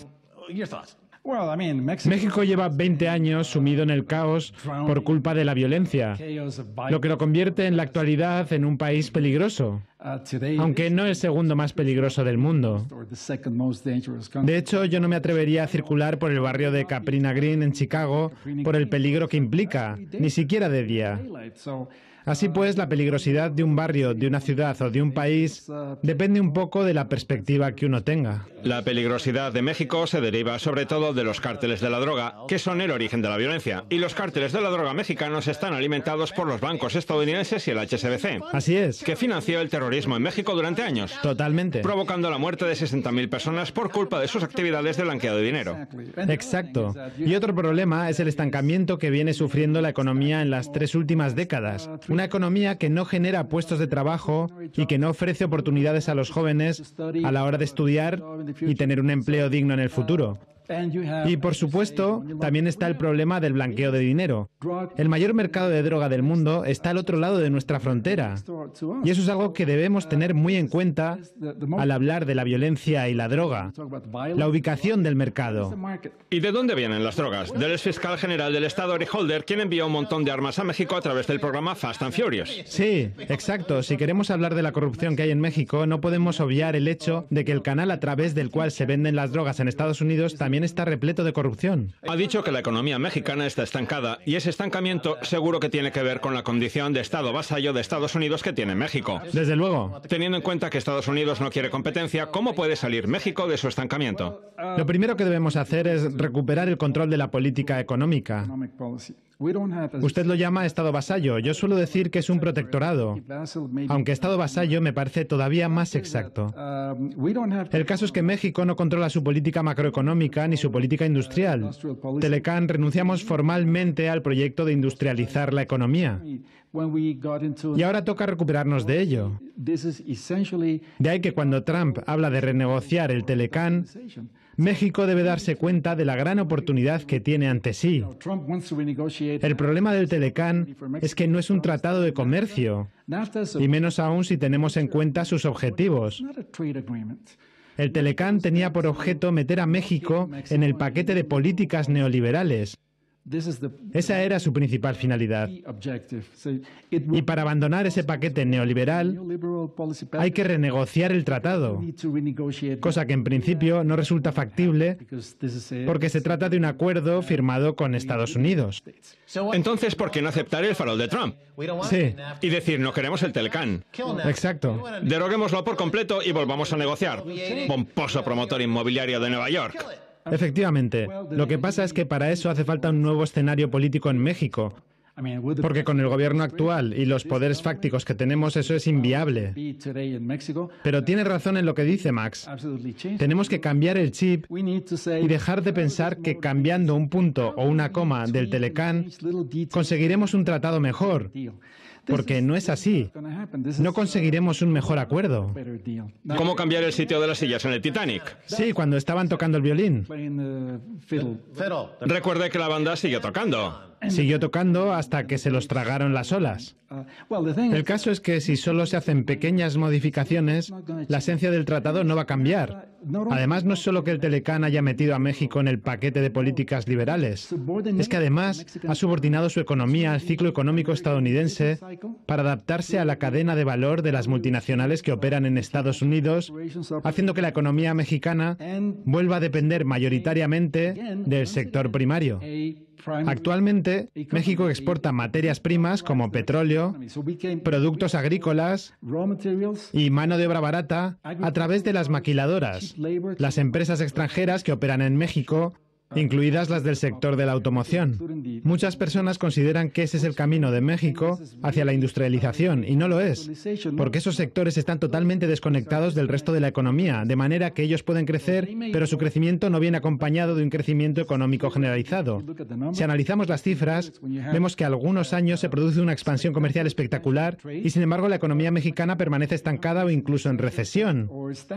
México lleva veinte años sumido en el caos por culpa de la violencia, lo que lo convierte en la actualidad en un país peligroso, aunque no el segundo más peligroso del mundo. De hecho, yo no me atrevería a circular por el barrio de Caprina Green en Chicago por el peligro que implica, ni siquiera de día. Así pues, la peligrosidad de un barrio, de una ciudad o de un país depende un poco de la perspectiva que uno tenga. La peligrosidad de México se deriva sobre todo de los cárteles de la droga, que son el origen de la violencia. Y los cárteles de la droga mexicanos están alimentados por los bancos estadounidenses y el H S B C. Así es. Que financió el terrorismo en México durante años. Totalmente. Provocando la muerte de sesenta mil personas por culpa de sus actividades de blanqueado de dinero. Exacto. Y otro problema es el estancamiento que viene sufriendo la economía en las tres últimas décadas. Una economía que no genera puestos de trabajo y que no ofrece oportunidades a los jóvenes a la hora de estudiar y tener un empleo digno en el futuro. Y, por supuesto, también está el problema del blanqueo de dinero. El mayor mercado de droga del mundo está al otro lado de nuestra frontera. Y eso es algo que debemos tener muy en cuenta al hablar de la violencia y la droga. La ubicación del mercado. ¿Y de dónde vienen las drogas? Del exfiscal general del Estado, Eric Holder, quien envió un montón de armas a México a través del programa Fast and Furious. Sí, exacto. Si queremos hablar de la corrupción que hay en México, no podemos obviar el hecho de que el canal a través del cual se venden las drogas en Estados Unidos también está repleto de corrupción. Ha dicho que la economía mexicana está estancada y ese estancamiento seguro que tiene que ver con la condición de Estado vasallo de Estados Unidos que tiene México. Desde luego. Teniendo en cuenta que Estados Unidos no quiere competencia, ¿cómo puede salir México de su estancamiento? Lo primero que debemos hacer es recuperar el control de la política económica. Usted lo llama Estado vasallo. Yo suelo decir que es un protectorado, aunque Estado vasallo me parece todavía más exacto. El caso es que México no controla su política macroeconómica ni su política industrial. Telecán renunciamos formalmente al proyecto de industrializar la economía. Y ahora toca recuperarnos de ello. De ahí que cuando Trump habla de renegociar el Telecán, México debe darse cuenta de la gran oportunidad que tiene ante sí. El problema del Telecán es que no es un tratado de comercio, y menos aún si tenemos en cuenta sus objetivos. El Telecán tenía por objeto meter a México en el paquete de políticas neoliberales. Esa era su principal finalidad. Y para abandonar ese paquete neoliberal, hay que renegociar el tratado, cosa que en principio no resulta factible porque se trata de un acuerdo firmado con Estados Unidos. Entonces, ¿por qué no aceptar el farol de Trump? Sí, Y decir, no queremos el Telecán. exacto. Deroguémoslo por completo y volvamos a negociar. Pomposo promotor inmobiliario de Nueva York. Efectivamente. Lo que pasa es que para eso hace falta un nuevo escenario político en México, porque con el gobierno actual y los poderes fácticos que tenemos eso es inviable. Pero tiene razón en lo que dice Max. Tenemos que cambiar el chip y dejar de pensar que cambiando un punto o una coma del Telecán conseguiremos un tratado mejor. Porque no es así. No conseguiremos un mejor acuerdo. ¿Cómo cambiar el sitio de las sillas en el Titanic? Sí, cuando estaban tocando el violín. Recuerde que la banda siguió tocando. Siguió tocando hasta que se los tragaron las olas. El caso es que si solo se hacen pequeñas modificaciones, la esencia del tratado no va a cambiar. Además, no es solo que el Telecán haya metido a México en el paquete de políticas liberales, es que además ha subordinado su economía al ciclo económico estadounidense para adaptarse a la cadena de valor de las multinacionales que operan en Estados Unidos, haciendo que la economía mexicana vuelva a depender mayoritariamente del sector primario. Actualmente, México exporta materias primas como petróleo, productos agrícolas y mano de obra barata a través de las maquiladoras, las empresas extranjeras que operan en México, incluidas las del sector de la automoción. Muchas personas consideran que ese es el camino de México hacia la industrialización, y no lo es, porque esos sectores están totalmente desconectados del resto de la economía, de manera que ellos pueden crecer, pero su crecimiento no viene acompañado de un crecimiento económico generalizado. Si analizamos las cifras, vemos que algunos años se produce una expansión comercial espectacular, y sin embargo la economía mexicana permanece estancada o incluso en recesión.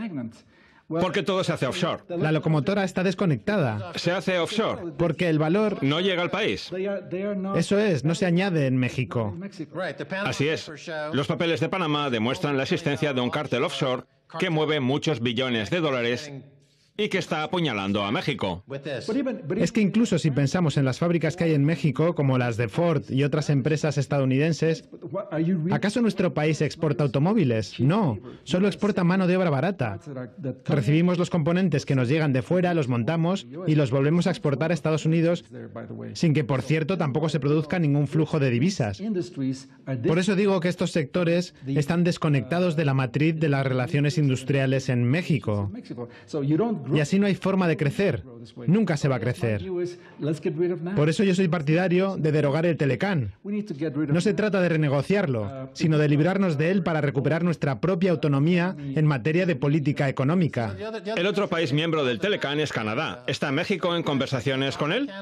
Porque todo se hace offshore. La locomotora está desconectada. Se hace offshore. Porque el valor... No llega al país. Eso es, no se añade en México. Así es. Los papeles de Panamá demuestran la existencia de un cártel offshore que mueve muchos billones de dólares y que está apuñalando a México. Es que incluso si pensamos en las fábricas que hay en México, como las de Ford y otras empresas estadounidenses, ¿acaso nuestro país exporta automóviles? No, solo exporta mano de obra barata. Recibimos los componentes que nos llegan de fuera, los montamos y los volvemos a exportar a Estados Unidos, sin que, por cierto, tampoco se produzca ningún flujo de divisas. Por eso digo que estos sectores están desconectados de la matriz de las relaciones industriales en México. Y así no hay forma de crecer. Nunca se va a crecer. Por eso yo soy partidario de derogar el Telecán. No se trata de renegociarlo, sino de librarnos de él para recuperar nuestra propia autonomía en materia de política económica. El otro país miembro del Telecán es Canadá. ¿Está México en conversaciones con él?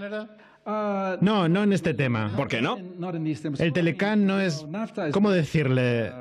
No, no en este tema. ¿Por qué no? El Telecán no es... ¿Cómo decirle?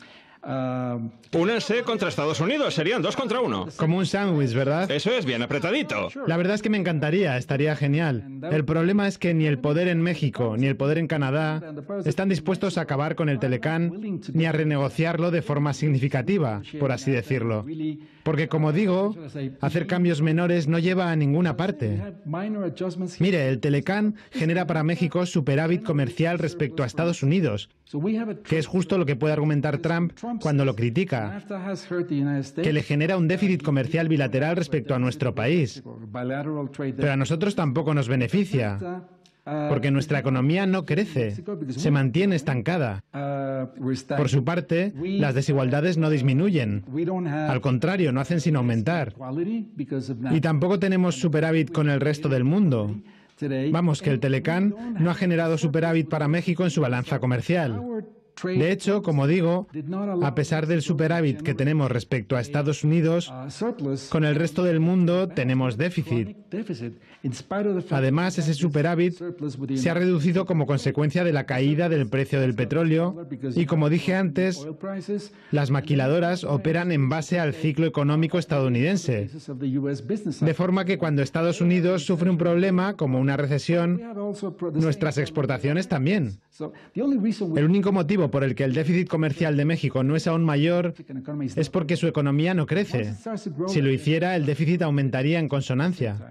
Únanse contra Estados Unidos, serían dos contra uno. Como un sándwich, ¿verdad? Eso es, bien apretadito. La verdad es que me encantaría, estaría genial. El problema es que ni el poder en México ni el poder en Canadá están dispuestos a acabar con el Telecán ni a renegociarlo de forma significativa, por así decirlo. Porque, como digo, hacer cambios menores no lleva a ninguna parte. Mire, el Telecán genera para México superávit comercial respecto a Estados Unidos, que es justo lo que puede argumentar Trump cuando lo critica, que le genera un déficit comercial bilateral respecto a nuestro país. Pero a nosotros tampoco nos beneficia, porque nuestra economía no crece, se mantiene estancada. Por su parte, las desigualdades no disminuyen. Al contrario, no hacen sino aumentar. Y tampoco tenemos superávit con el resto del mundo. Vamos, que el Telecán no ha generado superávit para México en su balanza comercial. De hecho, como digo, a pesar del superávit que tenemos respecto a Estados Unidos, con el resto del mundo tenemos déficit. Además, ese superávit se ha reducido como consecuencia de la caída del precio del petróleo y, como dije antes, las maquiladoras operan en base al ciclo económico estadounidense. De forma que cuando Estados Unidos sufre un problema, como una recesión, nuestras exportaciones también. El único motivo por el que el déficit comercial de México no es aún mayor es porque su economía no crece. Si lo hiciera, el déficit aumentaría en consonancia.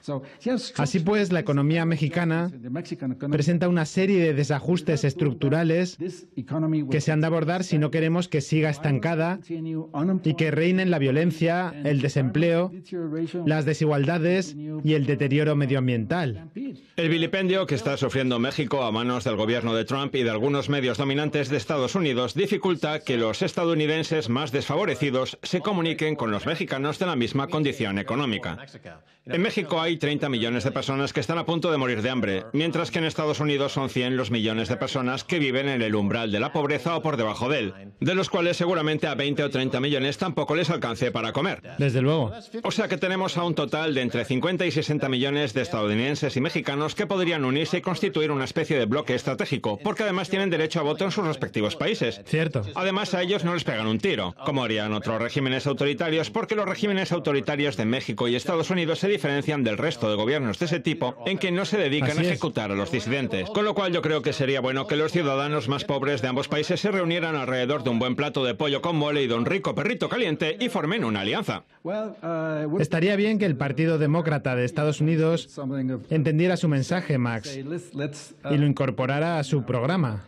Así pues, la economía mexicana presenta una serie de desajustes estructurales que se han de abordar si no queremos que siga estancada y que reinen la violencia, el desempleo, las desigualdades y el deterioro medioambiental. El vilipendio que está sufriendo México a manos del gobierno de Trump y de algunos medios dominantes de Estados Unidos dificulta que los estadounidenses más desfavorecidos se comuniquen con los mexicanos de la misma condición económica. En México hay treinta millones de personas que están a punto de morir de hambre, mientras que en Estados Unidos son cien los millones de personas que viven en el umbral de la pobreza o por debajo de él, de los cuales seguramente a veinte o treinta millones tampoco les alcance para comer. Desde luego. O sea que tenemos a un total de entre cincuenta y sesenta millones de estadounidenses y mexicanos que podrían unirse y constituir una especie de bloque estratégico, porque además tienen derecho a voto en sus respectivos países. Cierto. Además, a ellos no les pegan un tiro, como harían otros regímenes autoritarios, porque los regímenes autoritarios de México y Estados Unidos se diferencian del resto de gobiernos de ese tipo en que no se dedican Así a es. ejecutar a los disidentes. Con lo cual yo creo que sería bueno que los ciudadanos más pobres de ambos países se reunieran alrededor de un buen plato de pollo con mole y de un rico perrito caliente y formen una alianza. Estaría bien que el Partido Demócrata de Estados Unidos entendiera su mensaje, Max, y lo incorporara a su programa.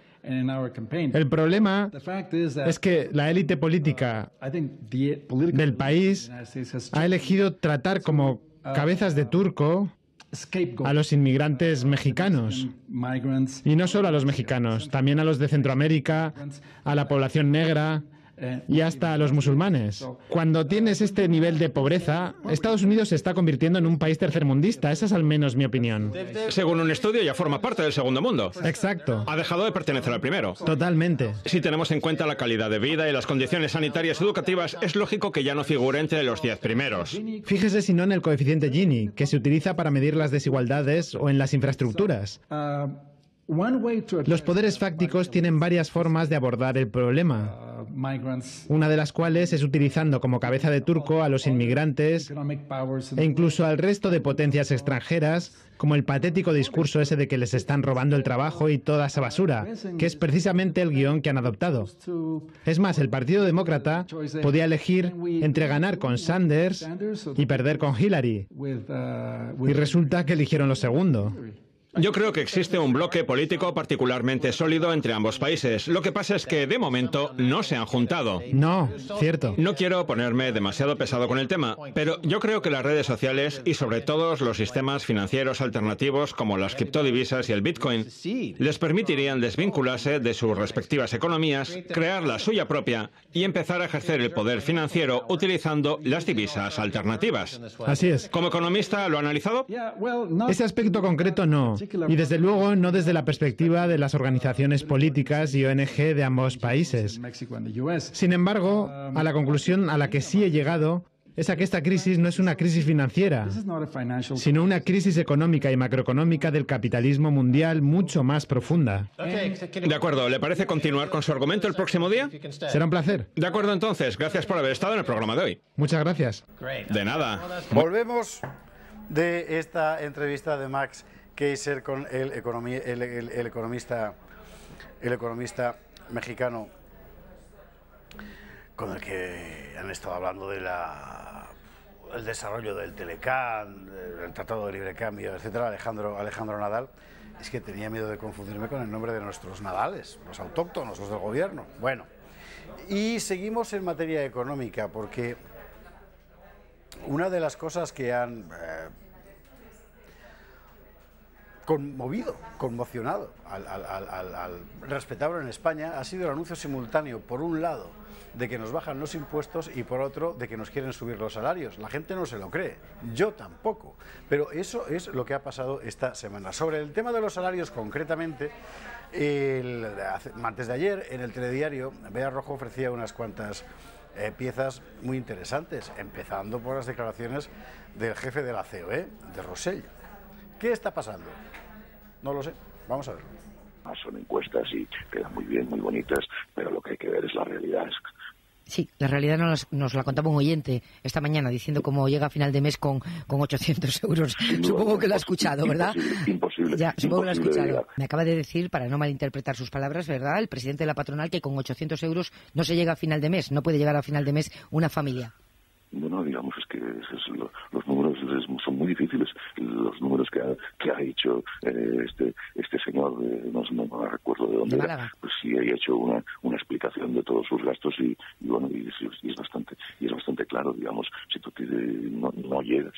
El problema es que la élite política del país ha elegido tratar como cabezas de turco a los inmigrantes mexicanos. Y no solo a los mexicanos, también a los de Centroamérica, a la población negra y hasta a los musulmanes. Cuando tienes este nivel de pobreza, Estados Unidos se está convirtiendo en un país tercermundista. Esa es al menos mi opinión. Según un estudio, ya forma parte del segundo mundo. Exacto. Ha dejado de pertenecer al primero. Totalmente. Si tenemos en cuenta la calidad de vida y las condiciones sanitarias y educativas, es lógico que ya no figure entre los diez primeros. Fíjese si no en el coeficiente Gini, que se utiliza para medir las desigualdades, o en las infraestructuras. Los poderes fácticos tienen varias formas de abordar el problema, una de las cuales es utilizando como cabeza de turco a los inmigrantes e incluso al resto de potencias extranjeras, como el patético discurso ese de que les están robando el trabajo y toda esa basura, que es precisamente el guión que han adoptado. Es más, el Partido Demócrata podía elegir entre ganar con Sanders y perder con Hillary, y resulta que eligieron lo segundo. Yo creo que existe un bloque político particularmente sólido entre ambos países. Lo que pasa es que, de momento, no se han juntado. No, cierto. No quiero ponerme demasiado pesado con el tema, pero yo creo que las redes sociales y sobre todo los sistemas financieros alternativos como las criptodivisas y el Bitcoin les permitirían desvincularse de sus respectivas economías, crear la suya propia y empezar a ejercer el poder financiero utilizando las divisas alternativas. Así es. ¿Como economista lo ha analizado? Ese aspecto concreto no. Y desde luego no desde la perspectiva de las organizaciones políticas y O N G de ambos países. Sin embargo, a la conclusión a la que sí he llegado es a que esta crisis no es una crisis financiera, sino una crisis económica y macroeconómica del capitalismo mundial mucho más profunda. De acuerdo, ¿le parece continuar con su argumento el próximo día? Será un placer. De acuerdo, entonces, gracias por haber estado en el programa de hoy. Muchas gracias. De nada. Volvemos de esta entrevista de Max Keiser con el, economía, el, el, el, economista, el economista mexicano con el que han estado hablando de la, el desarrollo del Telecán, del Tratado de Libre Cambio, etcétera, Alejandro, Alejandro Nadal. Es que tenía miedo de confundirme con el nombre de nuestros Nadales, los autóctonos, los del gobierno. Bueno, y seguimos en materia económica, porque una de las cosas que han eh, conmovido, conmocionado al, al, al, al respetable en España ha sido el anuncio simultáneo, por un lado, de que nos bajan los impuestos y por otro, de que nos quieren subir los salarios. La gente no se lo cree, yo tampoco, pero eso es lo que ha pasado esta semana. Sobre el tema de los salarios concretamente, el, antes de ayer en el telediario, Bea Rojo ofrecía unas cuantas eh, piezas muy interesantes, empezando por las declaraciones del jefe de la C O E, de Rosell. ¿Qué está pasando? No lo sé, vamos a verlo. Son encuestas y quedan muy bien, muy bonitas, pero lo que hay que ver es la realidad. Sí, la realidad nos, nos la contaba un oyente esta mañana diciendo cómo llega a final de mes con, con ochocientos euros. No, supongo que lo ha escuchado, ¿verdad? Imposible, imposible. Ya, supongo imposible que lo ha escuchado. Me acaba de decir, para no malinterpretar sus palabras, ¿verdad?, el presidente de la patronal, que con ochocientos euros no se llega a final de mes, no puede llegar a final de mes una familia. Bueno, digamos es que es, es, lo, los números es, son muy difíciles. Los números que ha, que ha hecho eh, este este señor, eh, no, no, no recuerdo de dónde de era, pues sí ha hecho una, una explicación de todos sus gastos y, y bueno, y es, y es bastante y es bastante claro, digamos, si tú te, no, no llegas.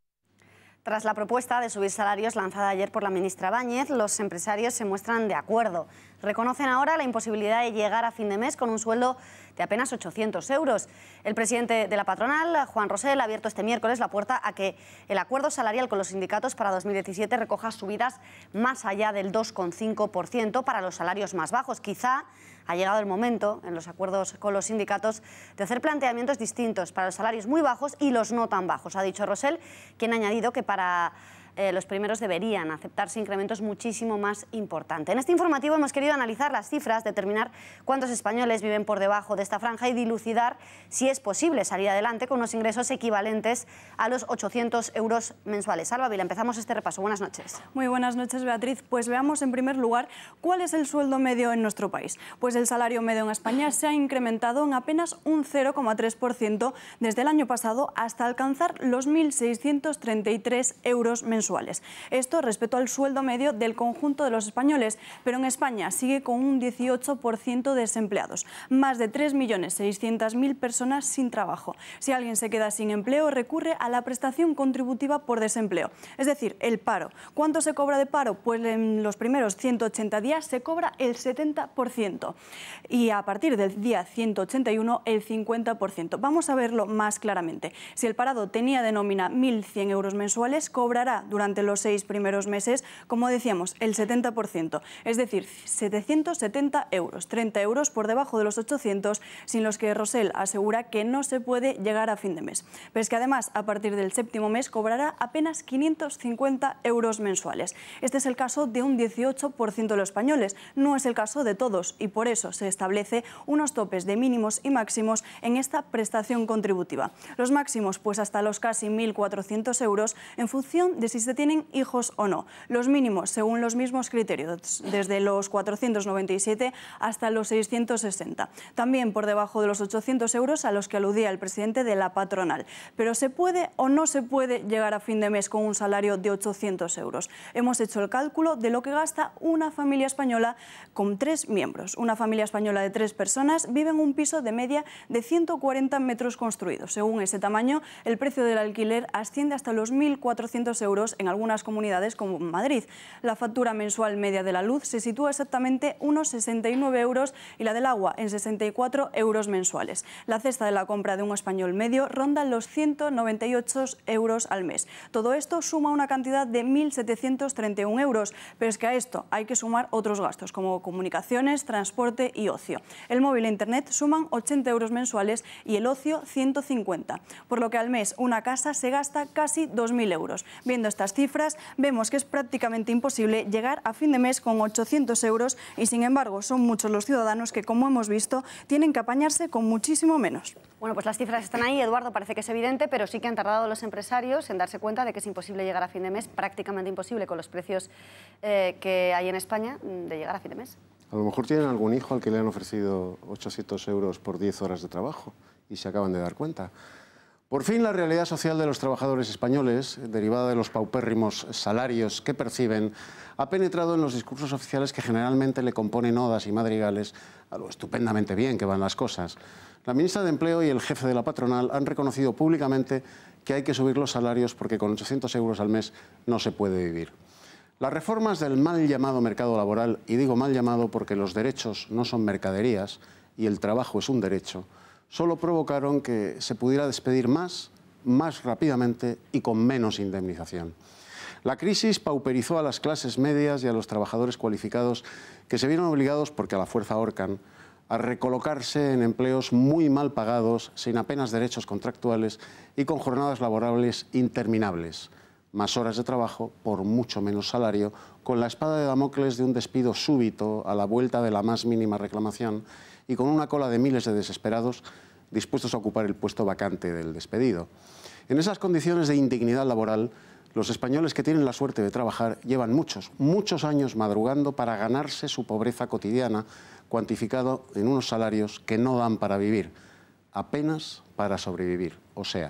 Tras la propuesta de subir salarios lanzada ayer por la ministra Báñez, los empresarios se muestran de acuerdo. Reconocen ahora la imposibilidad de llegar a fin de mes con un sueldo de apenas ochocientos euros. El presidente de la patronal, Juan Rosell, ha abierto este miércoles la puerta a que el acuerdo salarial con los sindicatos para dos mil diecisiete recoja subidas más allá del dos coma cinco por ciento para los salarios más bajos. Quizá ha llegado el momento, en los acuerdos con los sindicatos, de hacer planteamientos distintos para los salarios muy bajos y los no tan bajos, ha dicho Rosell, quien ha añadido que para eh, los primeros deberían aceptarse incrementos muchísimo más importantes. En este informativo hemos querido analizar las cifras, determinar cuántos españoles viven por debajo de esta franja y dilucidar si es posible salir adelante con unos ingresos equivalentes a los ochocientos euros mensuales. Alba Vila, empezamos este repaso. Buenas noches. Muy buenas noches, Beatriz. Pues veamos en primer lugar cuál es el sueldo medio en nuestro país. Pues el salario medio en España se ha incrementado en apenas un cero coma tres por ciento desde el año pasado hasta alcanzar los mil seiscientos treinta y tres euros mensuales. Esto respecto al sueldo medio del conjunto de los españoles, pero en España sigue con un dieciocho por ciento de desempleados, más de tres millones seiscientas mil personas sin trabajo. Si alguien se queda sin empleo, recurre a la prestación contributiva por desempleo, es decir, el paro. ¿Cuánto se cobra de paro? Pues en los primeros ciento ochenta días se cobra el setenta por ciento y a partir del día ciento ochenta y uno el cincuenta por ciento. Vamos a verlo más claramente. Si el parado tenía de nómina mil cien euros mensuales, cobrará durante los seis primeros meses, como decíamos, el setenta por ciento, es decir, setecientos setenta euros, treinta euros por debajo de los ochocientos, sin los que Rosell asegura que no se puede llegar a fin de mes. Pero es que además, a partir del séptimo mes, cobrará apenas quinientos cincuenta euros mensuales. Este es el caso de un dieciocho por ciento de los españoles, no es el caso de todos, y por eso se establece unos topes de mínimos y máximos en esta prestación contributiva. Los máximos, pues hasta los casi mil cuatrocientos euros, en función de si se tienen hijos o no. Los mínimos, según los mismos criterios, desde los cuatrocientos noventa y siete hasta los seiscientos sesenta. También por debajo de los ochocientos euros a los que aludía el presidente de la patronal. Pero ¿se puede o no se puede llegar a fin de mes con un salario de ochocientos euros? Hemos hecho el cálculo de lo que gasta una familia española con tres miembros. Una familia española de tres personas vive en un piso de media de ciento cuarenta metros construidos. Según ese tamaño, el precio del alquiler asciende hasta los mil cuatrocientos euros en algunas comunidades como Madrid. La factura mensual media de la luz se sitúa exactamente unos sesenta y nueve euros y la del agua en sesenta y cuatro euros mensuales. La cesta de la compra de un español medio ronda los ciento noventa y ocho euros al mes. Todo esto suma una cantidad de mil setecientos treinta y un euros, pero es que a esto hay que sumar otros gastos como comunicaciones, transporte y ocio. El móvil e internet suman ochenta euros mensuales y el ocio ciento cincuenta, por lo que al mes una casa se gasta casi dos mil euros. Viendo estas cifras, vemos que es prácticamente imposible llegar a fin de mes con ochocientos euros y, sin embargo, son muchos los ciudadanos que, como hemos visto, tienen que apañarse con muchísimo menos. Bueno, pues las cifras están ahí, Eduardo, parece que es evidente, pero sí que han tardado los empresarios en darse cuenta de que es imposible llegar a fin de mes, prácticamente imposible con los precios eh, que hay en España, de llegar a fin de mes. A lo mejor tienen algún hijo al que le han ofrecido ochocientos euros por diez horas de trabajo y se acaban de dar cuenta. Por fin, la realidad social de los trabajadores españoles, derivada de los paupérrimos salarios que perciben, ha penetrado en los discursos oficiales que generalmente le componen odas y madrigales a lo estupendamente bien que van las cosas. La ministra de Empleo y el jefe de la patronal han reconocido públicamente que hay que subir los salarios porque con ochocientos euros al mes no se puede vivir. Las reformas del mal llamado mercado laboral, y digo mal llamado porque los derechos no son mercaderías y el trabajo es un derecho, solo provocaron que se pudiera despedir más, más rápidamente y con menos indemnización. La crisis pauperizó a las clases medias y a los trabajadores cualificados que se vieron obligados, porque a la fuerza ahorcan, a recolocarse en empleos muy mal pagados, sin apenas derechos contractuales y con jornadas laborables interminables. Más horas de trabajo por mucho menos salario, con la espada de Damocles de un despido súbito a la vuelta de la más mínima reclamación y con una cola de miles de desesperados dispuestos a ocupar el puesto vacante del despedido. En esas condiciones de indignidad laboral, los españoles que tienen la suerte de trabajar llevan muchos, muchos años madrugando para ganarse su pobreza cotidiana, cuantificado en unos salarios que no dan para vivir, apenas para sobrevivir, o sea,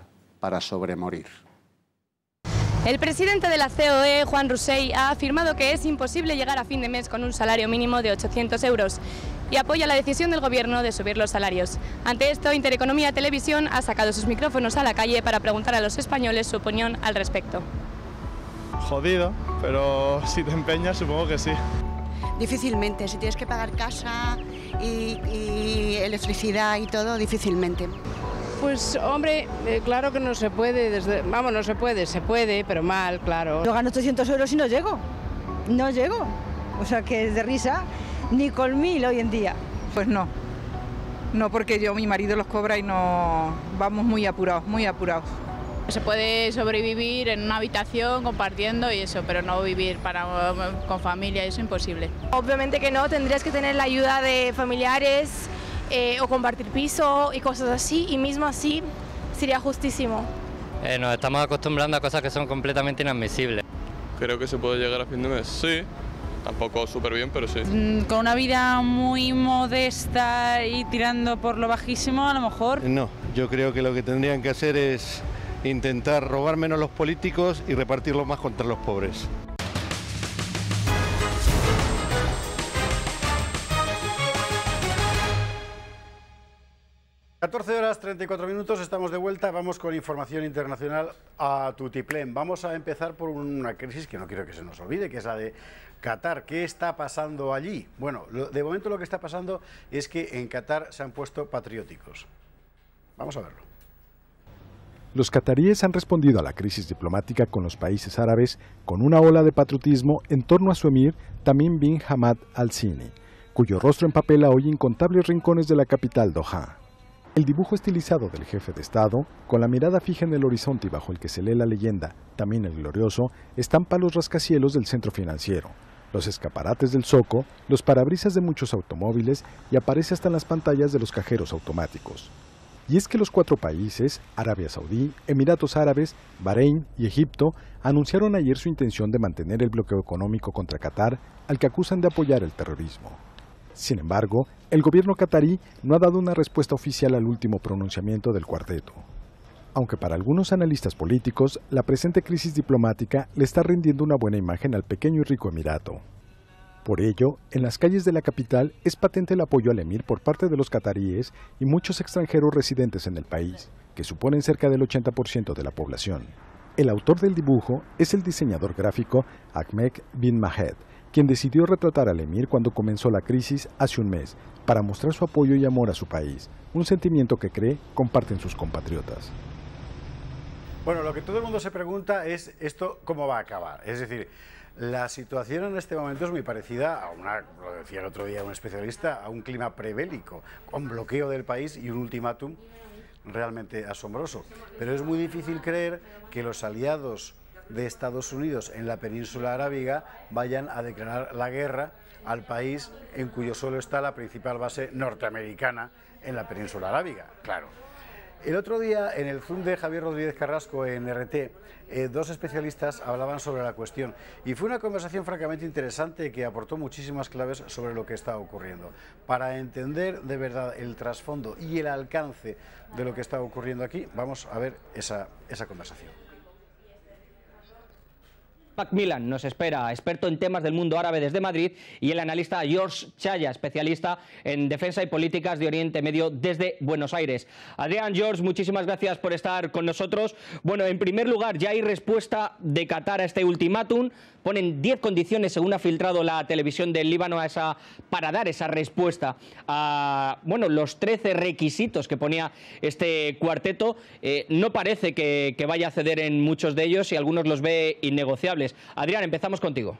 para sobremorir. El presidente de la C O E, Juan Rossell, ha afirmado que es imposible llegar a fin de mes con un salario mínimo de ochocientos euros y apoya la decisión del Gobierno de subir los salarios. Ante esto, Intereconomía Televisión ha sacado sus micrófonos a la calle para preguntar a los españoles su opinión al respecto. Jodido, pero si te empeñas supongo que sí. Difícilmente, si tienes que pagar casa y, y electricidad y todo, difícilmente. Pues hombre, eh, claro que no se puede, desde, vamos, no se puede, se puede, pero mal, claro. Yo gano ochocientos euros y no llego, no llego, o sea que es de risa, ni con mil hoy en día. Pues no, no porque yo, mi marido los cobra y no, vamos muy apurados, muy apurados. Se puede sobrevivir en una habitación compartiendo y eso, pero no vivir para, con familia, eso es imposible. Obviamente que no, tendrías que tener la ayuda de familiares eh, o compartir piso y cosas así, y mismo así sería justísimo. Eh, nos estamos acostumbrando a cosas que son completamente inadmisibles. Creo que se puede llegar a fin de mes, sí. Tampoco súper bien, pero sí. Con una vida muy modesta y tirando por lo bajísimo, a lo mejor. No, yo creo que lo que tendrían que hacer es intentar robar menos los políticos y repartirlo más contra los pobres. catorce horas treinta y cuatro minutos, estamos de vuelta, vamos con información internacional a tutiplén. Vamos a empezar por una crisis que no quiero que se nos olvide, que es la de Qatar. ¿Qué está pasando allí? Bueno, lo, de momento lo que está pasando es que en Qatar se han puesto patrióticos. Vamos a verlo. Los cataríes han respondido a la crisis diplomática con los países árabes con una ola de patriotismo en torno a su emir Tamim bin Hamad Al Thani, cuyo rostro empapela hoy incontables rincones de la capital Doha. El dibujo estilizado del jefe de Estado, con la mirada fija en el horizonte y bajo el que se lee la leyenda Tamim el Glorioso, estampa los rascacielos del centro financiero, los escaparates del zoco, los parabrisas de muchos automóviles y aparece hasta en las pantallas de los cajeros automáticos. Y es que los cuatro países, Arabia Saudí, Emiratos Árabes, Bahrein y Egipto, anunciaron ayer su intención de mantener el bloqueo económico contra Qatar, al que acusan de apoyar el terrorismo. Sin embargo, el gobierno catarí no ha dado una respuesta oficial al último pronunciamiento del cuarteto. Aunque para algunos analistas políticos, la presente crisis diplomática le está rindiendo una buena imagen al pequeño y rico emirato. Por ello, en las calles de la capital es patente el apoyo al emir por parte de los cataríes y muchos extranjeros residentes en el país, que suponen cerca del ochenta por ciento de la población. El autor del dibujo es el diseñador gráfico Ahmed bin Mahed, quien decidió retratar al emir cuando comenzó la crisis hace un mes, para mostrar su apoyo y amor a su país, un sentimiento que cree comparten sus compatriotas. Bueno, lo que todo el mundo se pregunta es esto cómo va a acabar, es decir, la situación en este momento es muy parecida a una, lo decía el otro día un especialista, a un clima prebélico, con bloqueo del país y un ultimátum realmente asombroso. Pero es muy difícil creer que los aliados de Estados Unidos en la península arábiga vayan a declarar la guerra al país en cuyo suelo está la principal base norteamericana en la península arábiga, claro. El otro día, en el Zoom de Javier Rodríguez Carrasco en R T, eh, dos especialistas hablaban sobre la cuestión y fue una conversación francamente interesante que aportó muchísimas claves sobre lo que está ocurriendo. Para entender de verdad el trasfondo y el alcance de lo que está ocurriendo aquí, vamos a ver esa, esa conversación. Macmillan nos espera, experto en temas del mundo árabe desde Madrid, y el analista George Chaya, especialista en defensa y políticas de Oriente Medio desde Buenos Aires. Adrián, George, muchísimas gracias por estar con nosotros. Bueno, en primer lugar, ya hay respuesta de Qatar a este ultimátum. Ponen diez condiciones, según ha filtrado la televisión del Líbano, a esa, para dar esa respuesta a bueno, los trece requisitos que ponía este cuarteto. Eh, no parece que, que vaya a ceder en muchos de ellos y algunos los ve innegociables. Adrián, empezamos contigo.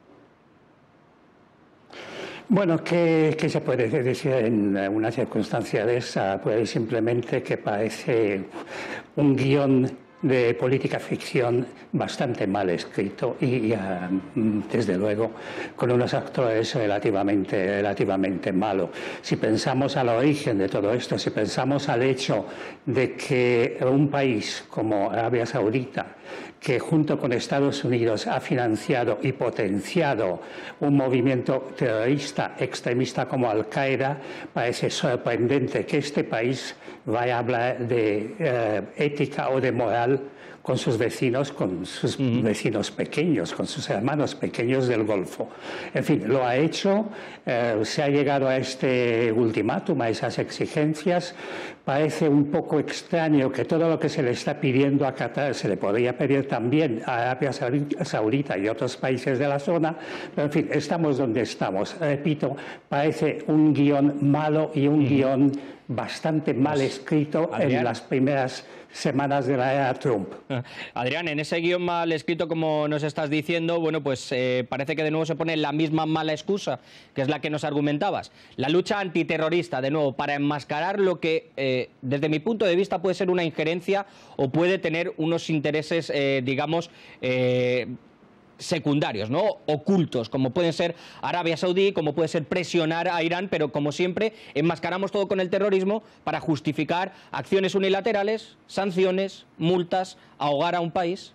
Bueno, ¿qué, qué se puede decir en una circunstancia de esa? Pues simplemente que parece un guión de política ficción bastante mal escrito y, uh, desde luego, con unos actores relativamente, relativamente malos. Si pensamos al origen de todo esto, si pensamos al hecho de que un país como Arabia Saudita que junto con Estados Unidos ha financiado y potenciado un movimiento terrorista extremista como Al-Qaeda, parece sorprendente que este país vaya a hablar de eh, ética o de moral con sus vecinos, con sus uh-huh. vecinos pequeños, con sus hermanos pequeños del Golfo. En fin, lo ha hecho, eh, se ha llegado a este ultimátum, a esas exigencias. Parece un poco extraño que todo lo que se le está pidiendo a Qatar se le podría pedir también a Arabia Saudita y otros países de la zona, pero en fin, estamos donde estamos. Repito, parece un guión malo y un uh-huh. guión bastante mal escrito Adrián. en las primeras semanas de la era Trump. Adrián, en ese guión mal escrito, como nos estás diciendo, bueno, pues eh, parece que de nuevo se pone la misma mala excusa, que es la que nos argumentabas. La lucha antiterrorista, de nuevo, para enmascarar lo que, eh, desde mi punto de vista, puede ser una injerencia o puede tener unos intereses, eh, digamos, eh, secundarios, ¿no? Ocultos, como pueden ser Arabia Saudí, como puede ser presionar a Irán, pero como siempre enmascaramos todo con el terrorismo para justificar acciones unilaterales, sanciones, multas, ahogar a un país.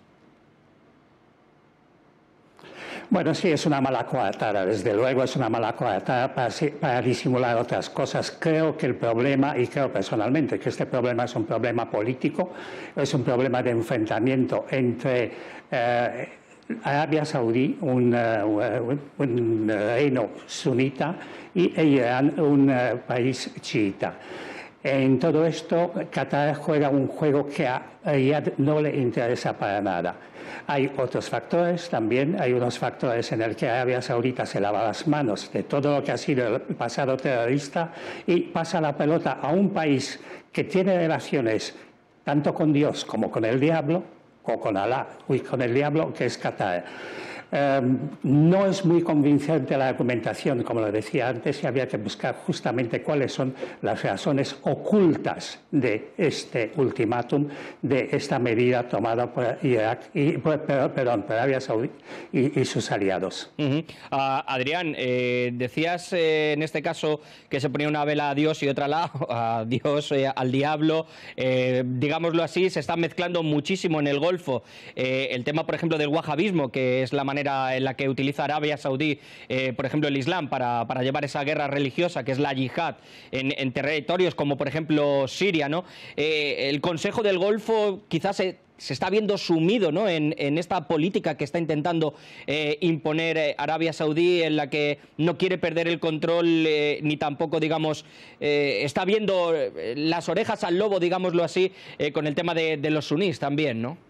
Bueno, sí, es una mala coartada, desde luego es una mala coartada para, para disimular otras cosas. Creo que el problema, y creo personalmente que este problema es un problema político, es un problema de enfrentamiento entre eh, Arabia Saudí, un, uh, un reino sunita, y Irán, un uh, país chiita. En todo esto, Qatar juega un juego que a Riyad no le interesa para nada. Hay otros factores también, hay unos factores en el que Arabia Saudita se lava las manos de todo lo que ha sido el pasado terrorista y pasa la pelota a un país que tiene relaciones tanto con Dios como con el diablo, o con Alá, y con el diablo, que es Qatar. Eh, no es muy convincente la argumentación, como lo decía antes, y había que buscar justamente cuáles son las razones ocultas de este ultimátum, de esta medida tomada por Irak, y, por, perdón, por Arabia Saudí y, y sus aliados. Uh-huh. uh, Adrián, eh, decías eh, en este caso que se ponía una vela a Dios y otra la, a Dios, eh, al diablo, eh, digámoslo así, se está mezclando muchísimo en el Golfo eh, el tema, por ejemplo, del wahabismo, que es la manera en la que utiliza Arabia Saudí, eh, por ejemplo, el Islam para, para llevar esa guerra religiosa, que es la yihad, en, en territorios como, por ejemplo, Siria, ¿no? Eh, el Consejo del Golfo quizás se, se está viendo sumido, ¿no?, en, en esta política que está intentando eh, imponer eh, Arabia Saudí, en la que no quiere perder el control, eh, ni tampoco, digamos, eh, está viendo las orejas al lobo, digámoslo así, eh, con el tema de, de los sunís también, ¿no?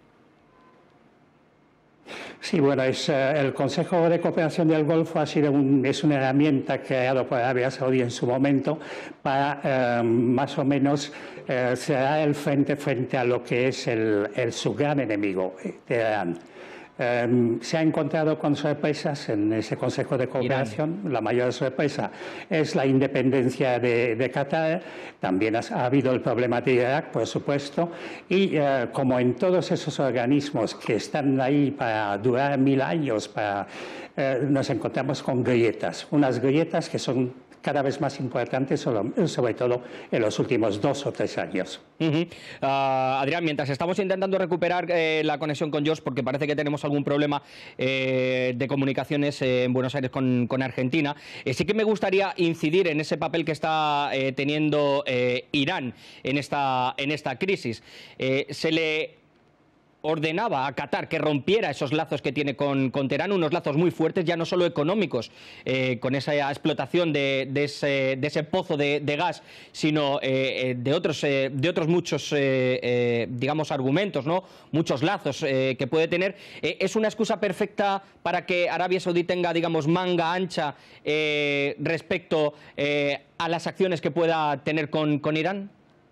Sí, bueno, es, uh, el Consejo de Cooperación del Golfo ha sido un, es una herramienta creada por Arabia Saudí en su momento para uh, más o menos uh, cerrar el frente frente a lo que es el, el, su gran enemigo, Teherán. Um, se ha encontrado con sorpresas en ese Consejo de Cooperación. Irán. La mayor sorpresa es la independencia de, de Qatar. También ha, ha habido el problema de Irak, por supuesto. Y uh, como en todos esos organismos que están ahí para durar mil años, para, uh, nos encontramos con grietas. Unas grietas que son cada vez más importantes, sobre todo en los últimos dos o tres años. Uh-huh. uh, Adrián, mientras estamos intentando recuperar eh, la conexión con Josh, porque parece que tenemos algún problema eh, de comunicaciones eh, en Buenos Aires con, con Argentina, eh, sí que me gustaría incidir en ese papel que está eh, teniendo eh, Irán en esta, en esta crisis. Eh, se le ordenaba a Qatar que rompiera esos lazos que tiene con, con Teherán, unos lazos muy fuertes, ya no solo económicos, eh, con esa explotación de, de, ese, de ese pozo de, de gas, sino eh, de, otros, eh, de otros muchos, eh, eh, digamos, argumentos, ¿no? Muchos lazos eh, que puede tener. Eh, ¿Es una excusa perfecta para que Arabia Saudí tenga, digamos, manga ancha eh, respecto eh, a las acciones que pueda tener con, con Irán?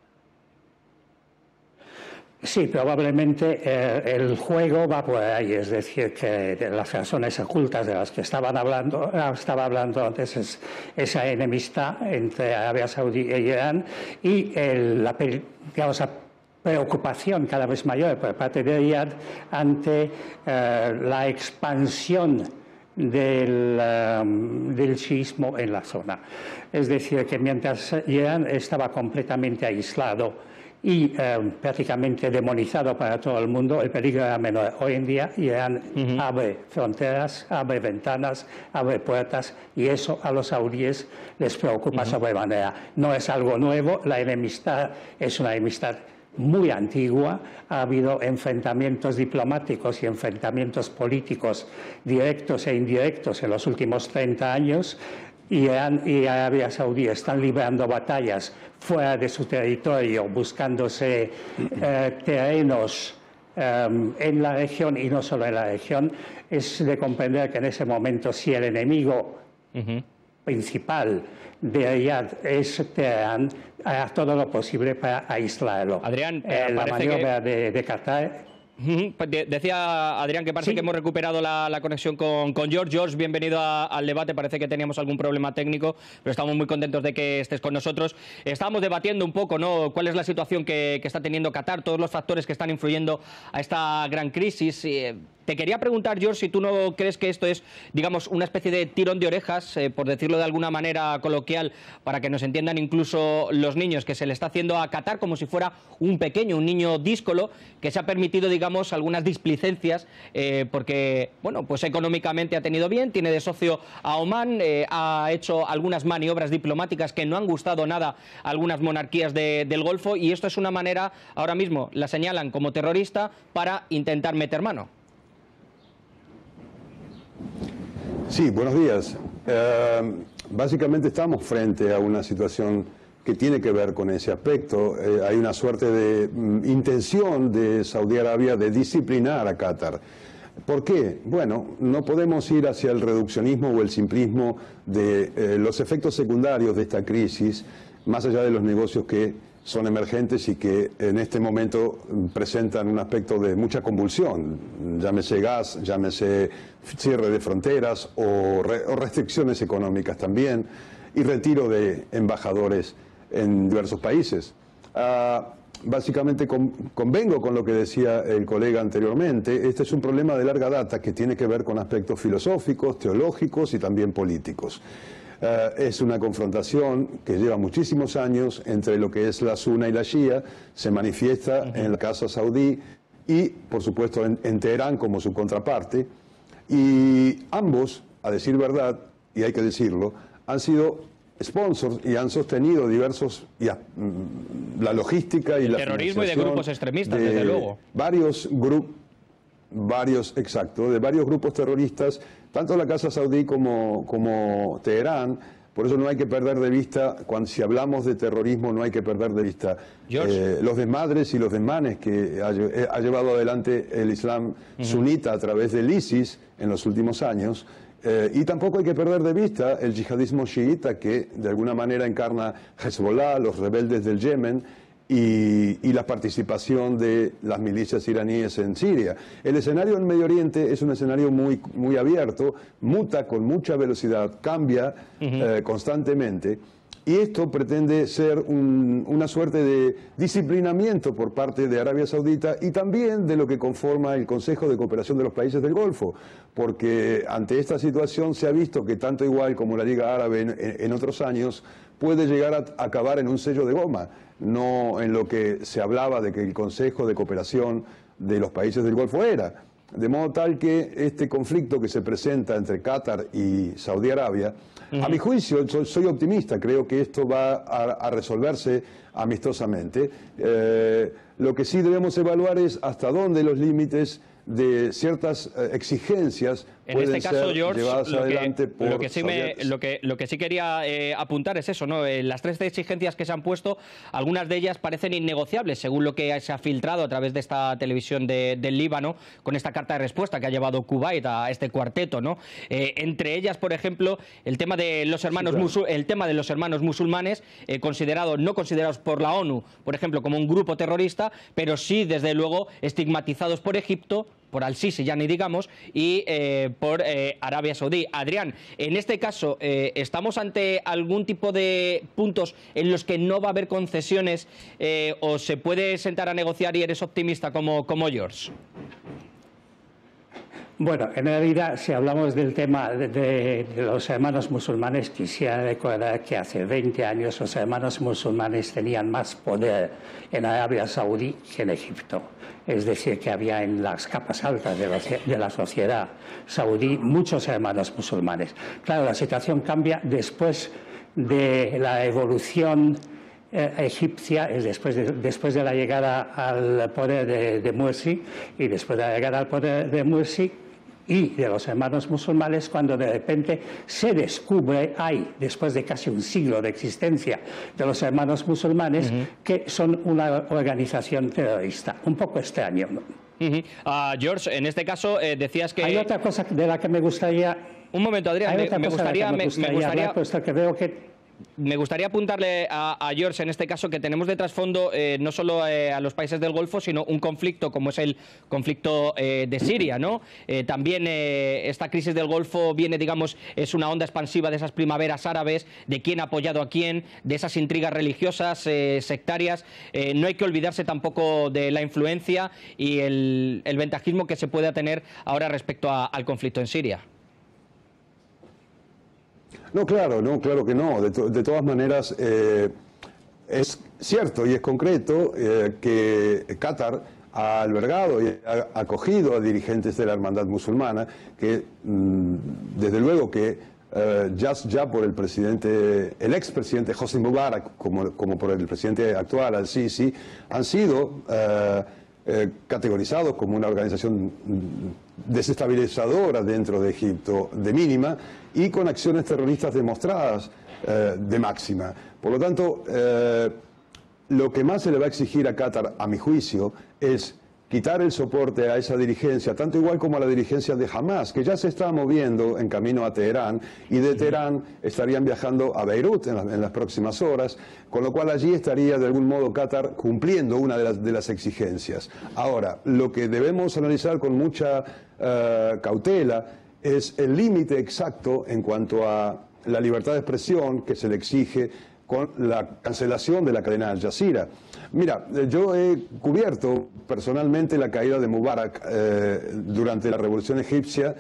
Sí, probablemente eh, el juego va por ahí, es decir, que de las razones ocultas de las que estaban hablando, estaba hablando antes es esa enemistad entre Arabia Saudí e Irán y el, la, digamos, la preocupación cada vez mayor por parte de Riyad ante eh, la expansión del, um, del chiismo en la zona. Es decir, que mientras Irán estaba completamente aislado y eh, prácticamente demonizado para todo el mundo, el peligro era menor. Hoy en día Irán uh-huh. abre fronteras, abre ventanas, abre puertas, y eso a los saudíes les preocupa uh-huh. sobremanera. No es algo nuevo, la enemistad es una enemistad muy antigua, ha habido enfrentamientos diplomáticos y enfrentamientos políticos directos e indirectos en los últimos treinta años. Irán y Arabia Saudí están librando batallas fuera de su territorio, buscándose eh, terrenos eh, en la región y no solo en la región. Es de comprender que en ese momento, si el enemigo uh-huh. principal de Riyadh es Teherán, hará todo lo posible para aislarlo. Adrián, eh, la maniobra que... de, de Qatar. Decía Adrián que parece sí. que hemos recuperado la, la conexión con, con George. George, bienvenido a, al debate. Parece que teníamos algún problema técnico, pero estamos muy contentos de que estés con nosotros. Estábamos debatiendo un poco, ¿no?, cuál es la situación que, que está teniendo Qatar, todos los factores que están influyendo a esta gran crisis. Eh, Te quería preguntar, George, si tú no crees que esto es, digamos, una especie de tirón de orejas, eh, por decirlo de alguna manera coloquial, para que nos entiendan incluso los niños, que se le está haciendo a Qatar como si fuera un pequeño, un niño díscolo, que se ha permitido, digamos, algunas displicencias, eh, porque, bueno, pues económicamente ha tenido bien, tiene de socio a Omán, eh, ha hecho algunas maniobras diplomáticas que no han gustado nada a algunas monarquías de, del Golfo, y esto es una manera, ahora mismo la señalan como terrorista para intentar meter mano. Sí, buenos días. Eh, básicamente estamos frente a una situación que tiene que ver con ese aspecto. Eh, hay una suerte de mm, intención de Saudi Arabia de disciplinar a Qatar. ¿Por qué? Bueno, no podemos ir hacia el reduccionismo o el simplismo de eh, los efectos secundarios de esta crisis, más allá de los negocios que son emergentes y que en este momento presentan un aspecto de mucha convulsión, llámese gas, llámese cierre de fronteras o, re, o restricciones económicas también, y retiro de embajadores en diversos países. Uh, básicamente con, convengo con lo que decía el colega anteriormente. Este es un problema de larga data que tiene que ver con aspectos filosóficos, teológicos y también políticos. Uh, es una confrontación que lleva muchísimos años entre lo que es la Sunna y la Shia, se manifiesta uh-huh. en la Casa Saudí y, por supuesto, en, en Teherán como su contraparte, y ambos, a decir verdad, y hay que decirlo, han sido sponsors y han sostenido diversos, ya, la logística y el la terrorismo y de grupos extremistas, de desde luego. Varios grupos, varios, exacto, de varios grupos terroristas, tanto la Casa Saudí como, como Teherán. Por eso no hay que perder de vista, cuando si hablamos de terrorismo, no hay que perder de vista eh, los desmadres y los desmanes que ha, ha llevado adelante el Islam uh-huh. sunita a través del ISIS en los últimos años. Eh, y tampoco hay que perder de vista el yihadismo chiita que de alguna manera encarna Hezbollah, los rebeldes del Yemen, Y, y la participación de las milicias iraníes en Siria. El escenario en Medio Oriente es un escenario muy, muy abierto, muta con mucha velocidad, cambia uh-huh. eh, constantemente, y esto pretende ser un, una suerte de disciplinamiento por parte de Arabia Saudita y también de lo que conforma el Consejo de Cooperación de los Países del Golfo, porque ante esta situación se ha visto que tanto igual como la Liga Árabe en, en otros años puede llegar a acabar en un sello de goma, no en lo que se hablaba de que el Consejo de Cooperación de los Países del Golfo era. De modo tal que este conflicto que se presenta entre Qatar y Saudi Arabia, uh-huh. a mi juicio, soy, soy optimista, creo que esto va a, a resolverse amistosamente. Eh, lo que sí debemos evaluar es hasta dónde los límites de ciertas eh, exigencias en pueden este caso, ser George, llevadas lo adelante que, por lo que sí me, Saudi. lo que lo que sí quería eh, apuntar es eso, ¿no? Eh, las tres exigencias que se han puesto, algunas de ellas parecen innegociables, según lo que se ha filtrado a través de esta televisión de, del Líbano, con esta carta de respuesta que ha llevado Kuwait a este cuarteto, ¿no? Eh, entre ellas, por ejemplo, el tema de los hermanos, sí, claro. musul, el tema de los hermanos musulmanes, eh, considerados, no considerados por la ONU, por ejemplo, como un grupo terrorista, pero sí, desde luego, estigmatizados por Egipto, por Al-Sisi, ya ni digamos, y eh, por eh, Arabia Saudí. Adrián, en este caso, eh, ¿estamos ante algún tipo de puntos en los que no va a haber concesiones eh, o se puede sentar a negociar y eres optimista como, como George? Bueno, en realidad, si hablamos del tema de, de, de los hermanos musulmanes, quisiera recordar que hace veinte años los hermanos musulmanes tenían más poder en Arabia Saudí que en Egipto. Es decir, que había en las capas altas de la, de la sociedad saudí muchos hermanos musulmanes. Claro, la situación cambia después de la evolución eh, egipcia, es después de, después de la llegada al poder de, de Morsi, y después de la llegada al poder de Morsi y de los hermanos musulmanes, cuando de repente se descubre, hay, después de casi un siglo de existencia de los hermanos musulmanes, uh-huh. que son una organización terrorista. Un poco extraño, ¿no? Uh-huh. uh, George, en este caso eh, decías que... Hay otra cosa de la que me gustaría... Un momento, Adrián, me, me, gustaría, me, gustaría, me gustaría... Hablar, puesto que veo que... Me gustaría apuntarle a, a George en este caso que tenemos de trasfondo eh, no solo eh, a los países del Golfo, sino un conflicto como es el conflicto eh, de Siria, ¿no? Eh, también eh, esta crisis del Golfo viene, digamos, es una onda expansiva de esas primaveras árabes, de quién ha apoyado a quién, de esas intrigas religiosas, eh, sectarias. Eh, no hay que olvidarse tampoco de la influencia y el, el ventajismo que se pueda tener ahora respecto a, al conflicto en Siria. No, claro, no, claro que no. De, to de todas maneras, eh, es cierto y es concreto eh, que Qatar ha albergado y ha acogido a dirigentes de la hermandad musulmana que, mmm, desde luego que eh, ya, ya por el presidente, el expresidente Hosni Mubarak, como, como por el presidente actual, al-Sisi, han sido eh, eh, categorizados como una organización desestabilizadora dentro de Egipto, de mínima, y con acciones terroristas demostradas eh, de máxima. Por lo tanto, eh, lo que más se le va a exigir a Qatar, a mi juicio, es quitar el soporte a esa dirigencia, tanto igual como a la dirigencia de Hamas, que ya se está moviendo en camino a Teherán, y de Teherán estarían viajando a Beirut en, la, en las próximas horas, con lo cual allí estaría de algún modo Qatar cumpliendo una de las, de las exigencias. Ahora, lo que debemos analizar con mucha uh, cautela es el límite exacto en cuanto a la libertad de expresión que se le exige con la cancelación de la cadena Al Jazeera. Mira, yo he cubierto personalmente la caída de Mubarak eh, durante la revolución egipcia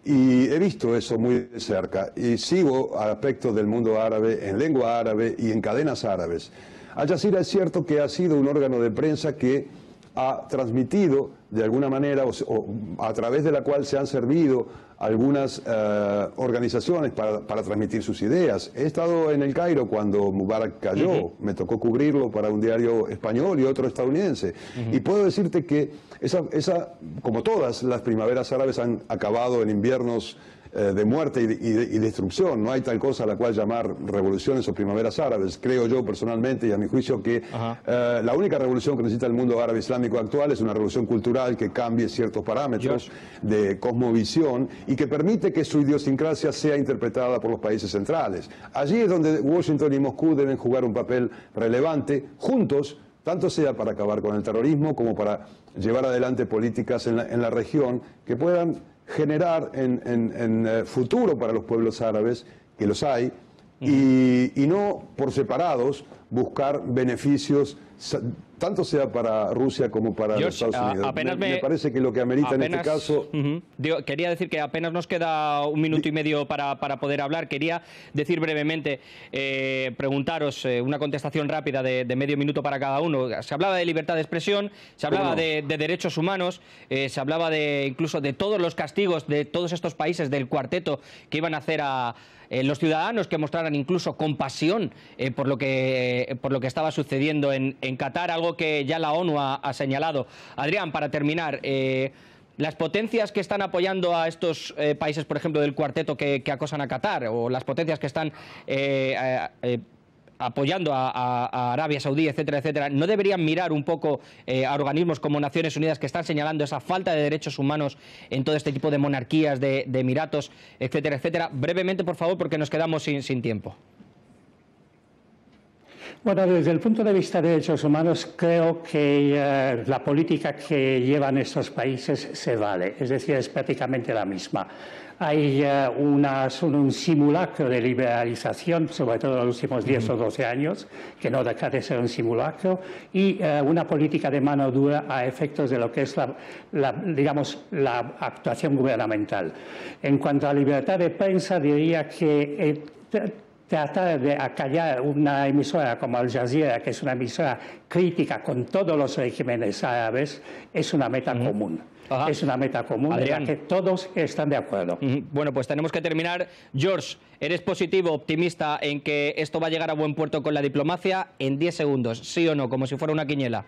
y he visto eso muy de cerca y sigo aspectos del mundo árabe en lengua árabe y en cadenas árabes. Al Jazeera es cierto que ha sido un órgano de prensa que ha transmitido de alguna manera o, o a través de la cual se han servido algunas uh, organizaciones para, para transmitir sus ideas. He estado en el Cairo cuando Mubarak cayó, uh-huh. me tocó cubrirlo para un diario español y otro estadounidense. Uh-huh. Y puedo decirte que, esa, esa, como todas las primaveras árabes, han acabado en inviernos eh, de muerte y, de, y, de, y destrucción. No hay tal cosa a la cual llamar revoluciones o primaveras árabes. Creo yo personalmente y a mi juicio que uh-huh. eh, la única revolución que necesita el mundo árabe islámico actual es una revolución cultural que cambie ciertos parámetros Dios. de cosmovisión y que permite que su idiosincrasia sea interpretada por los países centrales. Allí es donde Washington y Moscú deben jugar un papel relevante, juntos, tanto sea para acabar con el terrorismo como para llevar adelante políticas en la, en la región que puedan generar en, en, en eh, futuro para los pueblos árabes, que los hay, uh-huh. y, y no por separados buscar beneficios, tanto sea para Rusia como para George, los Estados Unidos. Me, me, me parece que lo que amerita apenas, en este caso... Uh-huh. Digo, quería decir que apenas nos queda un minuto y medio para, para poder hablar. Quería decir brevemente, eh, preguntaros eh, una contestación rápida de, de medio minuto para cada uno. Se hablaba de libertad de expresión, se hablaba no? de, de derechos humanos, eh, se hablaba de incluso de todos los castigos de todos estos países del cuarteto que iban a hacer a... Eh, los ciudadanos que mostraran incluso compasión eh, por, lo que, eh, por lo que estaba sucediendo en, en Qatar, algo que ya la ONU ha, ha señalado. Adrián, para terminar, eh, las potencias que están apoyando a estos eh, países, por ejemplo, del cuarteto que, que acosan a Qatar, o las potencias que están eh, eh, eh, apoyando a, a, a Arabia Saudí, etcétera, etcétera, ¿no deberían mirar un poco eh, a organismos como Naciones Unidas que están señalando esa falta de derechos humanos en todo este tipo de monarquías, de, de emiratos, etcétera, etcétera? Brevemente, por favor, porque nos quedamos sin, sin tiempo. Bueno, desde el punto de vista de derechos humanos, creo que eh, la política que llevan estos países se vale, es decir, es prácticamente la misma. Hay uh, una, son un simulacro de liberalización, sobre todo en los últimos diez o doce años, que no deja de ser un simulacro, y uh, una política de mano dura a efectos de lo que es la, la, digamos, la actuación gubernamental. En cuanto a libertad de prensa, diría que eh, tratar de acallar una emisora como Al Jazeera, que es una emisora crítica con todos los regímenes árabes, es una meta uh-huh. común. Ajá. Es una meta común Adrián. En la que todos están de acuerdo. Uh-huh. Bueno, pues tenemos que terminar. George, ¿eres positivo, optimista en que esto va a llegar a buen puerto con la diplomacia? En diez segundos, ¿sí o no? Como si fuera una quiniela.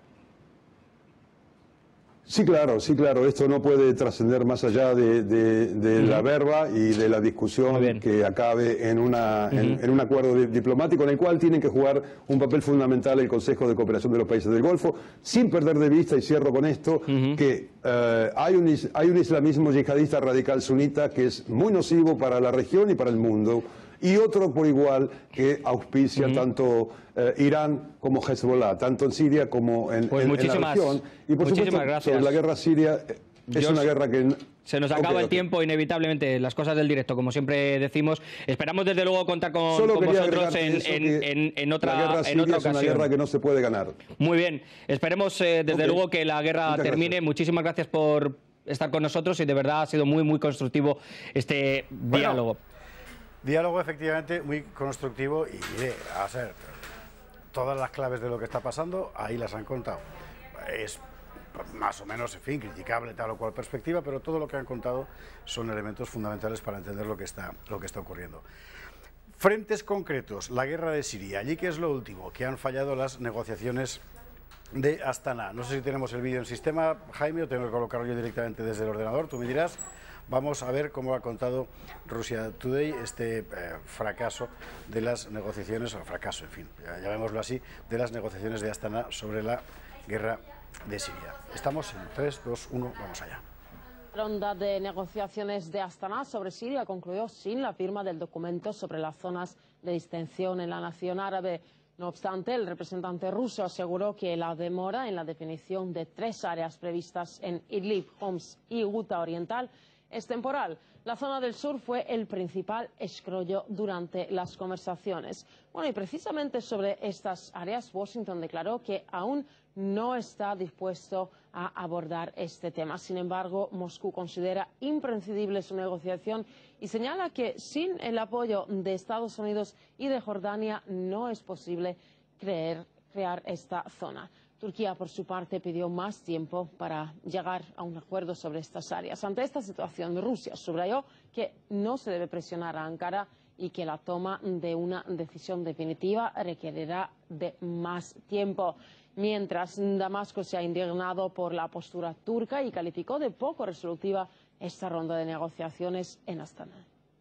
Sí, claro, sí, claro. Esto no puede trascender más allá de, de, de uh-huh. la verba y de la discusión que acabe en, una, uh-huh. en, en un acuerdo de, diplomático en el cual tienen que jugar un papel fundamental el Consejo de Cooperación de los Países del Golfo, sin perder de vista, y cierro con esto, uh-huh. que uh, hay, un, hay un islamismo yihadista radical sunita que es muy nocivo para la región y para el mundo, y otro por igual que auspicia uh-huh. tanto eh, Irán como Hezbollah, tanto en Siria como en, pues en, en la región. Y por supuesto, gracias. sobre la guerra siria, es George, una guerra que... Se nos acaba okay, el okay. tiempo, inevitablemente, las cosas del directo, como siempre decimos. Esperamos desde luego contar con, con vosotros en, en, en, en otra, la guerra en otra es ocasión. Una guerra que no se puede ganar. Muy bien, esperemos eh, desde okay. luego que la guerra Muchas termine. Gracias. Muchísimas gracias por estar con nosotros y de verdad ha sido muy, muy constructivo este bueno. diálogo. Diálogo efectivamente muy constructivo y mire, a ser, todas las claves de lo que está pasando, ahí las han contado. Es más o menos, en fin, criticable tal o cual perspectiva, pero todo lo que han contado son elementos fundamentales para entender lo que está, lo que está ocurriendo. Frentes concretos, la guerra de Siria, allí que es lo último, que han fallado las negociaciones de Astana. No sé si tenemos el vídeo en sistema, Jaime, o tengo que colocarlo yo directamente desde el ordenador, tú me dirás. Vamos a ver cómo ha contado Russia Today este eh, fracaso de las negociaciones, o fracaso, en fin, llamémoslo así, de las negociaciones de Astana sobre la guerra de Siria. Estamos en tres, dos, uno, vamos allá. La ronda de negociaciones de Astana sobre Siria concluyó sin la firma del documento sobre las zonas de distensión en la nación árabe. No obstante, el representante ruso aseguró que la demora en la definición de tres áreas previstas en Idlib, Homs y Ghouta Oriental es temporal. La zona del sur fue el principal escollo durante las conversaciones. Bueno, y precisamente sobre estas áreas, Washington declaró que aún no está dispuesto a abordar este tema. Sin embargo, Moscú considera imprescindible su negociación y señala que sin el apoyo de Estados Unidos y de Jordania no es posible creer, crear esta zona. Turquía, por su parte, pidió más tiempo para llegar a un acuerdo sobre estas áreas. Ante esta situación, Rusia subrayó que no se debe presionar a Ankara y que la toma de una decisión definitiva requerirá de más tiempo. Mientras, Damasco se ha indignado por la postura turca y calificó de poco resolutiva esta ronda de negociaciones en Astana.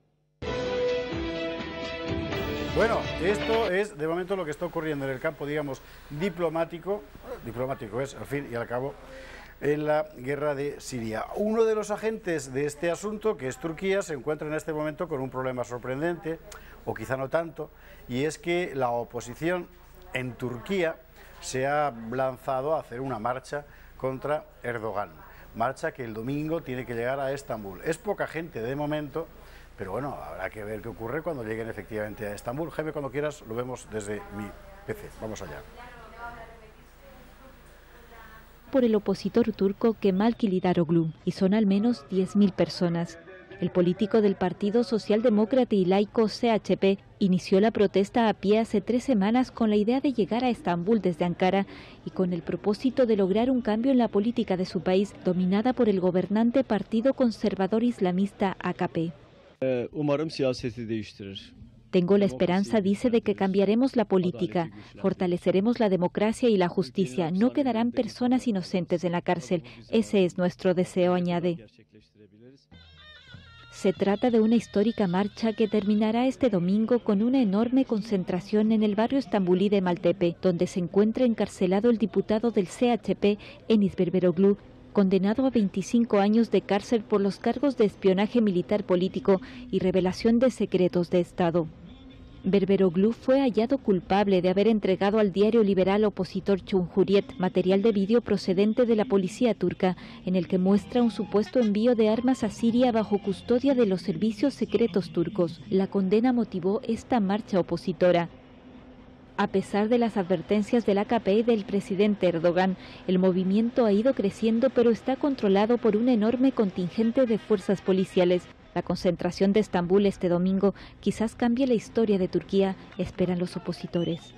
Bueno, esto es de momento lo que está ocurriendo en el campo, digamos, diplomático, diplomático es al fin y al cabo, en la guerra de Siria. Uno de los agentes de este asunto, que es Turquía, se encuentra en este momento con un problema sorprendente, o quizá no tanto, y es que la oposición en Turquía se ha lanzado a hacer una marcha contra Erdogan, marcha que el domingo tiene que llegar a Estambul. Es poca gente de momento, pero bueno, habrá que ver qué ocurre cuando lleguen efectivamente a Estambul. Jaime, cuando quieras, lo vemos desde mi P C. Vamos allá. Por el opositor turco Kemal Kılıçdaroğlu, y son al menos diez mil personas. El político del Partido Socialdemócrata y Laico C H P inició la protesta a pie hace tres semanas con la idea de llegar a Estambul desde Ankara y con el propósito de lograr un cambio en la política de su país, dominada por el gobernante Partido Conservador Islamista A K P. Tengo la esperanza, dice, de que cambiaremos la política, fortaleceremos la democracia y la justicia. No quedarán personas inocentes en la cárcel. Ese es nuestro deseo, añade. Se trata de una histórica marcha que terminará este domingo con una enorme concentración en el barrio estambulí de Maltepe, donde se encuentra encarcelado el diputado del C H P, Enis Berberoglu, condenado a veinticinco años de cárcel por los cargos de espionaje militar político y revelación de secretos de Estado. Berberoglu fue hallado culpable de haber entregado al diario liberal opositor Cumhuriyet material de vídeo procedente de la policía turca, en el que muestra un supuesto envío de armas a Siria bajo custodia de los servicios secretos turcos. La condena motivó esta marcha opositora. A pesar de las advertencias del A K P y del presidente Erdogan, el movimiento ha ido creciendo, pero está controlado por un enorme contingente de fuerzas policiales. La concentración de Estambul este domingo quizás cambie la historia de Turquía, esperan los opositores.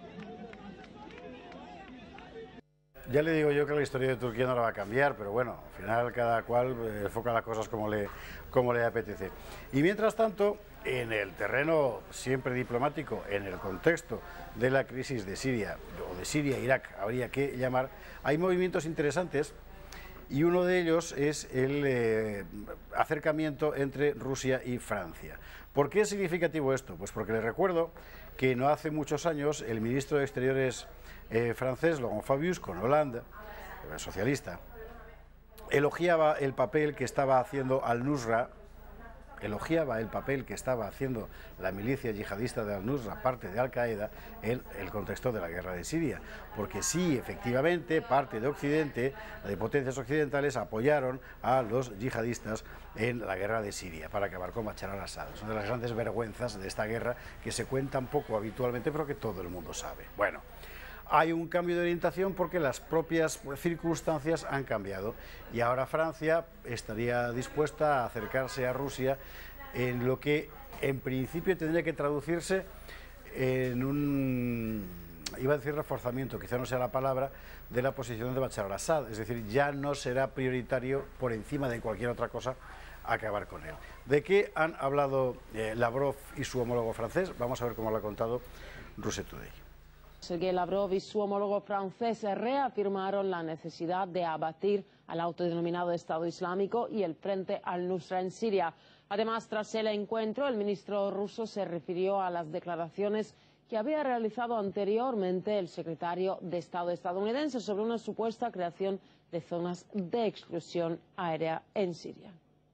Ya le digo yo que la historia de Turquía no la va a cambiar, pero bueno, al final cada cual enfoca las cosas como le, como le apetece. Y mientras tanto, en el terreno siempre diplomático, en el contexto de la crisis de Siria, o de Siria-Irak, habría que llamar, hay movimientos interesantes. Y uno de ellos es el eh, acercamiento entre Rusia y Francia. ¿Por qué es significativo esto? Pues porque les recuerdo que no hace muchos años el ministro de Exteriores eh, francés, Laurent Fabius, con Hollande, eh, socialista, elogiaba el papel que estaba haciendo Al-Nusra, elogiaba el papel que estaba haciendo la milicia yihadista de Al-Nusra, parte de Al-Qaeda, en el contexto de la guerra de Siria. Porque sí, efectivamente, parte de Occidente, de potencias occidentales, apoyaron a los yihadistas en la guerra de Siria para acabar con Bashar al-Assad. Es una de las grandes vergüenzas de esta guerra que se cuentan poco habitualmente, pero que todo el mundo sabe. Bueno, hay un cambio de orientación porque las propias circunstancias han cambiado y ahora Francia estaría dispuesta a acercarse a Rusia en lo que en principio tendría que traducirse en un, iba a decir reforzamiento, quizá no sea la palabra, de la posición de Bashar al-Assad, es decir, ya no será prioritario por encima de cualquier otra cosa acabar con él. ¿De qué han hablado eh, Lavrov y su homólogo francés? Vamos a ver cómo lo ha contado Russia Today. Sergei Lavrov y su homólogo francés reafirmaron la necesidad de abatir al autodenominado Estado Islámico y el Frente al-Nusra en Siria. Además, tras el encuentro, el ministro ruso se refirió a las declaraciones que había realizado anteriormente el secretario de Estado estadounidense sobre una supuesta creación de zonas de exclusión aérea en Siria.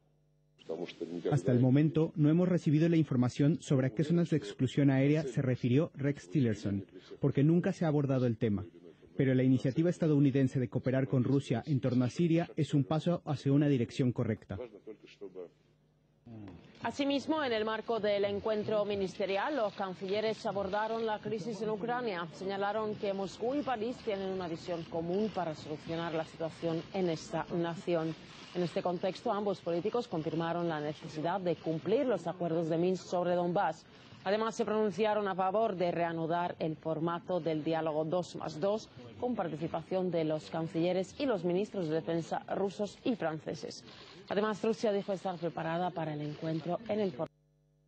Hasta el momento no hemos recibido la información sobre a qué zonas de exclusión aérea se refirió Rex Tillerson, porque nunca se ha abordado el tema. Pero la iniciativa estadounidense de cooperar con Rusia en torno a Siria es un paso hacia una dirección correcta. Asimismo, en el marco del encuentro ministerial, los cancilleres abordaron la crisis en Ucrania. Señalaron que Moscú y París tienen una visión común para solucionar la situación en esta nación. En este contexto, ambos políticos confirmaron la necesidad de cumplir los acuerdos de Minsk sobre Donbass. Además, se pronunciaron a favor de reanudar el formato del diálogo dos más dos, con participación de los cancilleres y los ministros de defensa rusos y franceses. Además, Rusia dijo estar preparada para el encuentro en el formato.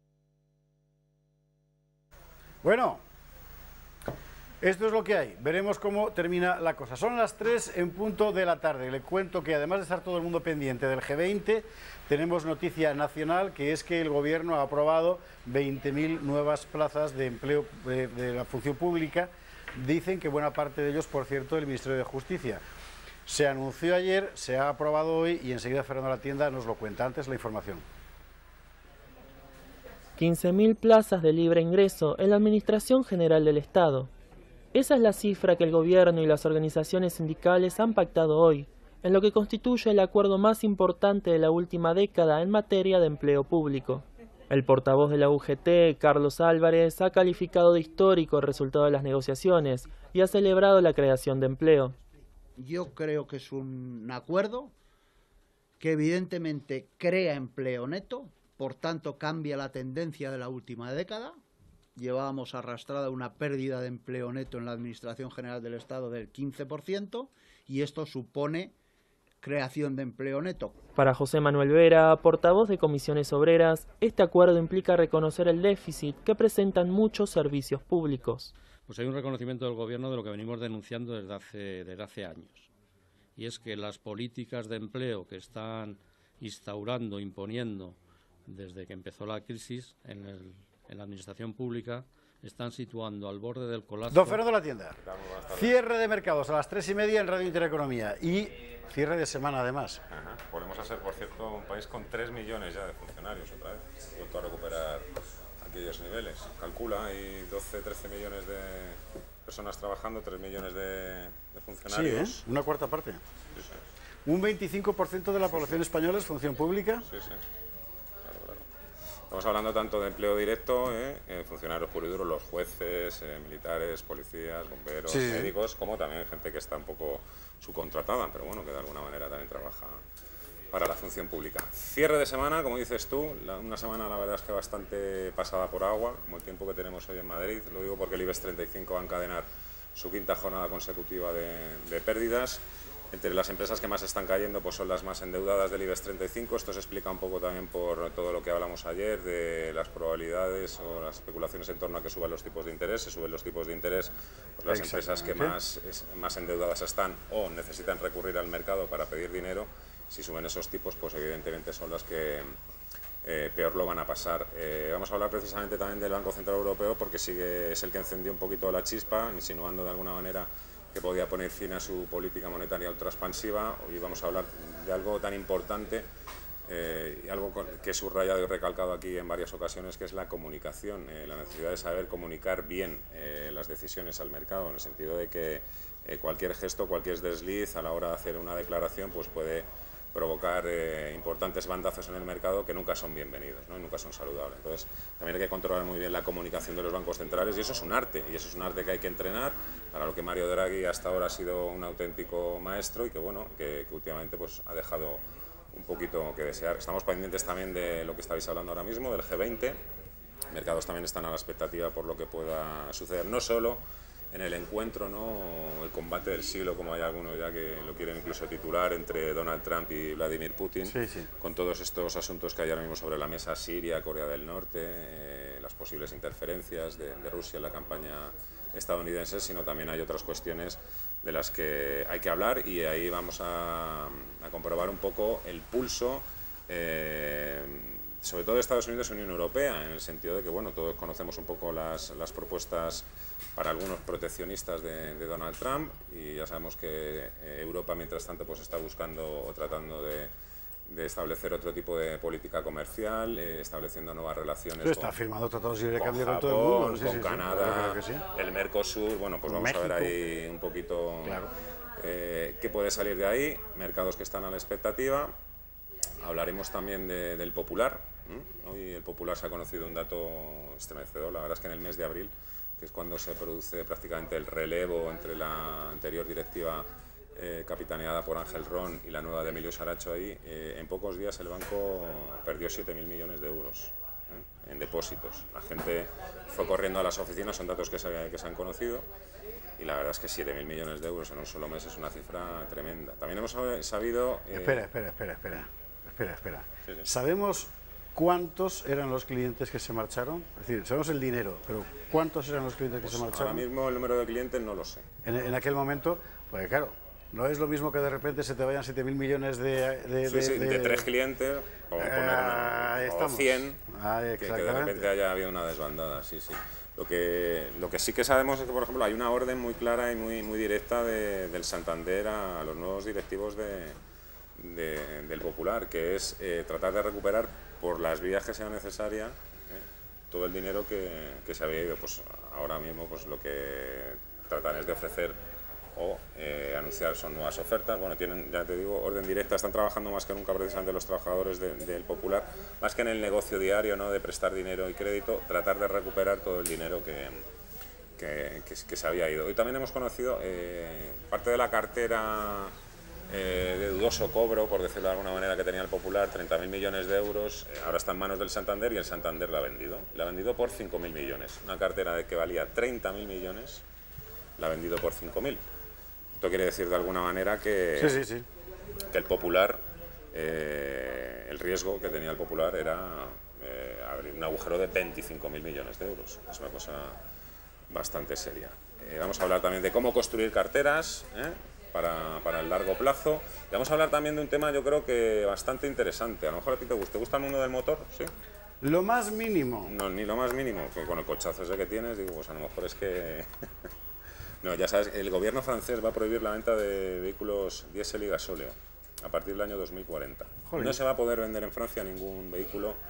Bueno, esto es lo que hay. Veremos cómo termina la cosa. Son las tres en punto de la tarde. Le cuento que además de estar todo el mundo pendiente del G veinte, tenemos noticia nacional, que es que el Gobierno ha aprobado veinte mil nuevas plazas de empleo de, de la función pública. Dicen que buena parte de ellos, por cierto, del Ministerio de Justicia. Se anunció ayer, se ha aprobado hoy y enseguida Fernando Latienda nos lo cuenta. Antes la información. quince mil plazas de libre ingreso en la Administración General del Estado. Esa es la cifra que el Gobierno y las organizaciones sindicales han pactado hoy, en lo que constituye el acuerdo más importante de la última década en materia de empleo público. El portavoz de la U G T, Carlos Álvarez, ha calificado de histórico el resultado de las negociaciones y ha celebrado la creación de empleo. Yo creo que es un acuerdo que evidentemente crea empleo neto, por tanto cambia la tendencia de la última década. Llevábamos arrastrada una pérdida de empleo neto en la Administración General del Estado del quince por ciento y esto supone creación de empleo neto. Para José Manuel Vera, portavoz de Comisiones Obreras, este acuerdo implica reconocer el déficit que presentan muchos servicios públicos. Pues hay un reconocimiento del Gobierno de lo que venimos denunciando desde hace, desde hace años. Y es que las políticas de empleo que están instaurando, imponiendo desde que empezó la crisis en, el, en la administración pública, están situando al borde del colapso. Don Fernando Latienda, cierre de mercados a las tres y media en Radio Intereconomía y cierre de semana además. Ajá. Podemos ser, por cierto, un país con tres millones ya de funcionarios otra vez. Vuelto a recuperar aquellos niveles. Calcula, hay doce, trece millones de personas trabajando, tres millones de, de funcionarios. Sí, ¿eh? Una cuarta parte. Sí, sí. Un veinticinco por ciento de la población española es función pública. Sí, sí. Claro, claro. Estamos hablando tanto de empleo directo, ¿eh? Eh, funcionarios puros y duros, los jueces, eh, militares, policías, bomberos, sí, sí. médicos, como también gente que está un poco subcontratada, pero bueno, que de alguna manera también trabaja para la función pública. Cierre de semana, como dices tú, la, una semana la verdad es que bastante pasada por agua, como el tiempo que tenemos hoy en Madrid. Lo digo porque el IBEX treinta y cinco va a encadenar su quinta jornada consecutiva de, de pérdidas. Entre las empresas que más están cayendo pues son las más endeudadas del IBEX treinta y cinco. Esto se explica un poco también por todo lo que hablamos ayer de las probabilidades o las especulaciones en torno a que suban los tipos de interés. Se suben los tipos de interés, pues las empresas que más, es, más endeudadas están o necesitan recurrir al mercado para pedir dinero. Si suben esos tipos, pues evidentemente son las que eh, peor lo van a pasar. Eh, vamos a hablar precisamente también del Banco Central Europeo porque sigue, es el que encendió un poquito la chispa, insinuando de alguna manera que podía poner fin a su política monetaria ultraexpansiva. Hoy vamos a hablar de algo tan importante eh, y algo que he subrayado y recalcado aquí en varias ocasiones, que es la comunicación, eh, la necesidad de saber comunicar bien eh, las decisiones al mercado, en el sentido de que eh, cualquier gesto, cualquier desliz a la hora de hacer una declaración pues puede provocar eh, importantes bandazos en el mercado que nunca son bienvenidos, ¿no? Y nunca son saludables. Entonces, también hay que controlar muy bien la comunicación de los bancos centrales y eso es un arte, y eso es un arte que hay que entrenar, para lo que Mario Draghi hasta ahora ha sido un auténtico maestro y que, bueno, que, que últimamente pues, ha dejado un poquito que desear. Estamos pendientes también de lo que estáis hablando ahora mismo, del G veinte. Mercados también están a la expectativa por lo que pueda suceder, no solo en el encuentro, ¿no? El combate del siglo, como hay algunos ya que lo quieren incluso titular, entre Donald Trump y Vladimir Putin, sí, sí. Con todos estos asuntos que hay ahora mismo sobre la mesa, Siria, Corea del Norte, eh, las posibles interferencias de, de Rusia en la campaña estadounidense, sino también hay otras cuestiones de las que hay que hablar y ahí vamos a, a comprobar un poco el pulso, eh, sobre todo de Estados Unidos y Unión Europea, en el sentido de que, bueno, todos conocemos un poco las, las propuestas para algunos proteccionistas de, de Donald Trump y ya sabemos que eh, Europa, mientras tanto, pues está buscando o tratando de, de establecer otro tipo de política comercial, eh, estableciendo nuevas relaciones. Sí, está con, firmando tratados de cambio con con todo el mundo. Japón, Sí, con sí, Canadá, sí, sí. el Mercosur. Bueno, pues vamos México. a ver ahí un poquito Claro. eh, qué puede salir de ahí, mercados que están a la expectativa. Hablaremos también de, del Popular. ¿Mm? Hoy el Popular se ha conocido un dato estremecedor. La verdad es que en el mes de abril, que es cuando se produce prácticamente el relevo entre la anterior directiva eh, capitaneada por Ángel Ron y la nueva de Emilio Saracho, ahí, eh, en pocos días el banco perdió siete mil millones de euros ¿eh? en depósitos. La gente fue corriendo a las oficinas, son datos que se, que se han conocido. Y la verdad es que siete mil millones de euros en un solo mes es una cifra tremenda. También hemos sabido... Eh... Espera, espera, espera, espera, espera, espera. Sí, sí. ¿Sabemos cuántos eran los clientes que se marcharon? Es decir, sabemos el dinero, pero ¿cuántos eran los clientes que Pues se marcharon? ahora mismo el número de clientes no lo sé. En, en aquel momento, pues claro, no es lo mismo que de repente se te vayan siete mil millones de... de, Sí, de, sí, de, de tres clientes, o, poner una, ahí o estamos. cien, Ahí, que, que de repente haya habido una desbandada, sí, sí. Lo que, lo que sí que sabemos es que, por ejemplo, hay una orden muy clara y muy, muy directa de, del Santander a, a los nuevos directivos de, de, del Popular, que es eh, tratar de recuperar por las vías que sea necesaria eh, todo el dinero que, que se había ido. Pues ahora mismo pues lo que tratan es de ofrecer o eh, anunciar son nuevas ofertas. Bueno, tienen, ya te digo, orden directa, están trabajando más que nunca precisamente los trabajadores de, del Popular, más que en el negocio diario, ¿no?, de prestar dinero y crédito, tratar de recuperar todo el dinero que, que, que, que se había ido. Hoy también hemos conocido eh, parte de la cartera eh, de dudoso cobro, por decirlo de alguna manera, que tenía el Popular, treinta mil millones de euros, eh, ahora está en manos del Santander y el Santander la ha vendido. La ha vendido por cinco mil millones. Una cartera de que valía treinta mil millones, la ha vendido por cinco mil. Esto quiere decir de alguna manera que, sí, sí, sí. que el Popular, eh, el riesgo que tenía el Popular era eh, abrir un agujero de veinticinco mil millones de euros. Es una cosa bastante seria. Eh, vamos a hablar también de cómo construir carteras ¿eh? para, para el largo plazo. Y vamos a hablar también de un tema, yo creo que bastante interesante. A lo mejor a ti te gusta. ¿Te gusta el mundo del motor? ¿Sí? Lo más mínimo. No, ni lo más mínimo. Con el cochazo ese que tienes, digo, pues a lo mejor es que... No, ya sabes, el gobierno francés va a prohibir la venta de vehículos diésel y gasóleo a partir del año dos mil cuarenta. Joder. No se va a poder vender en Francia ningún vehículo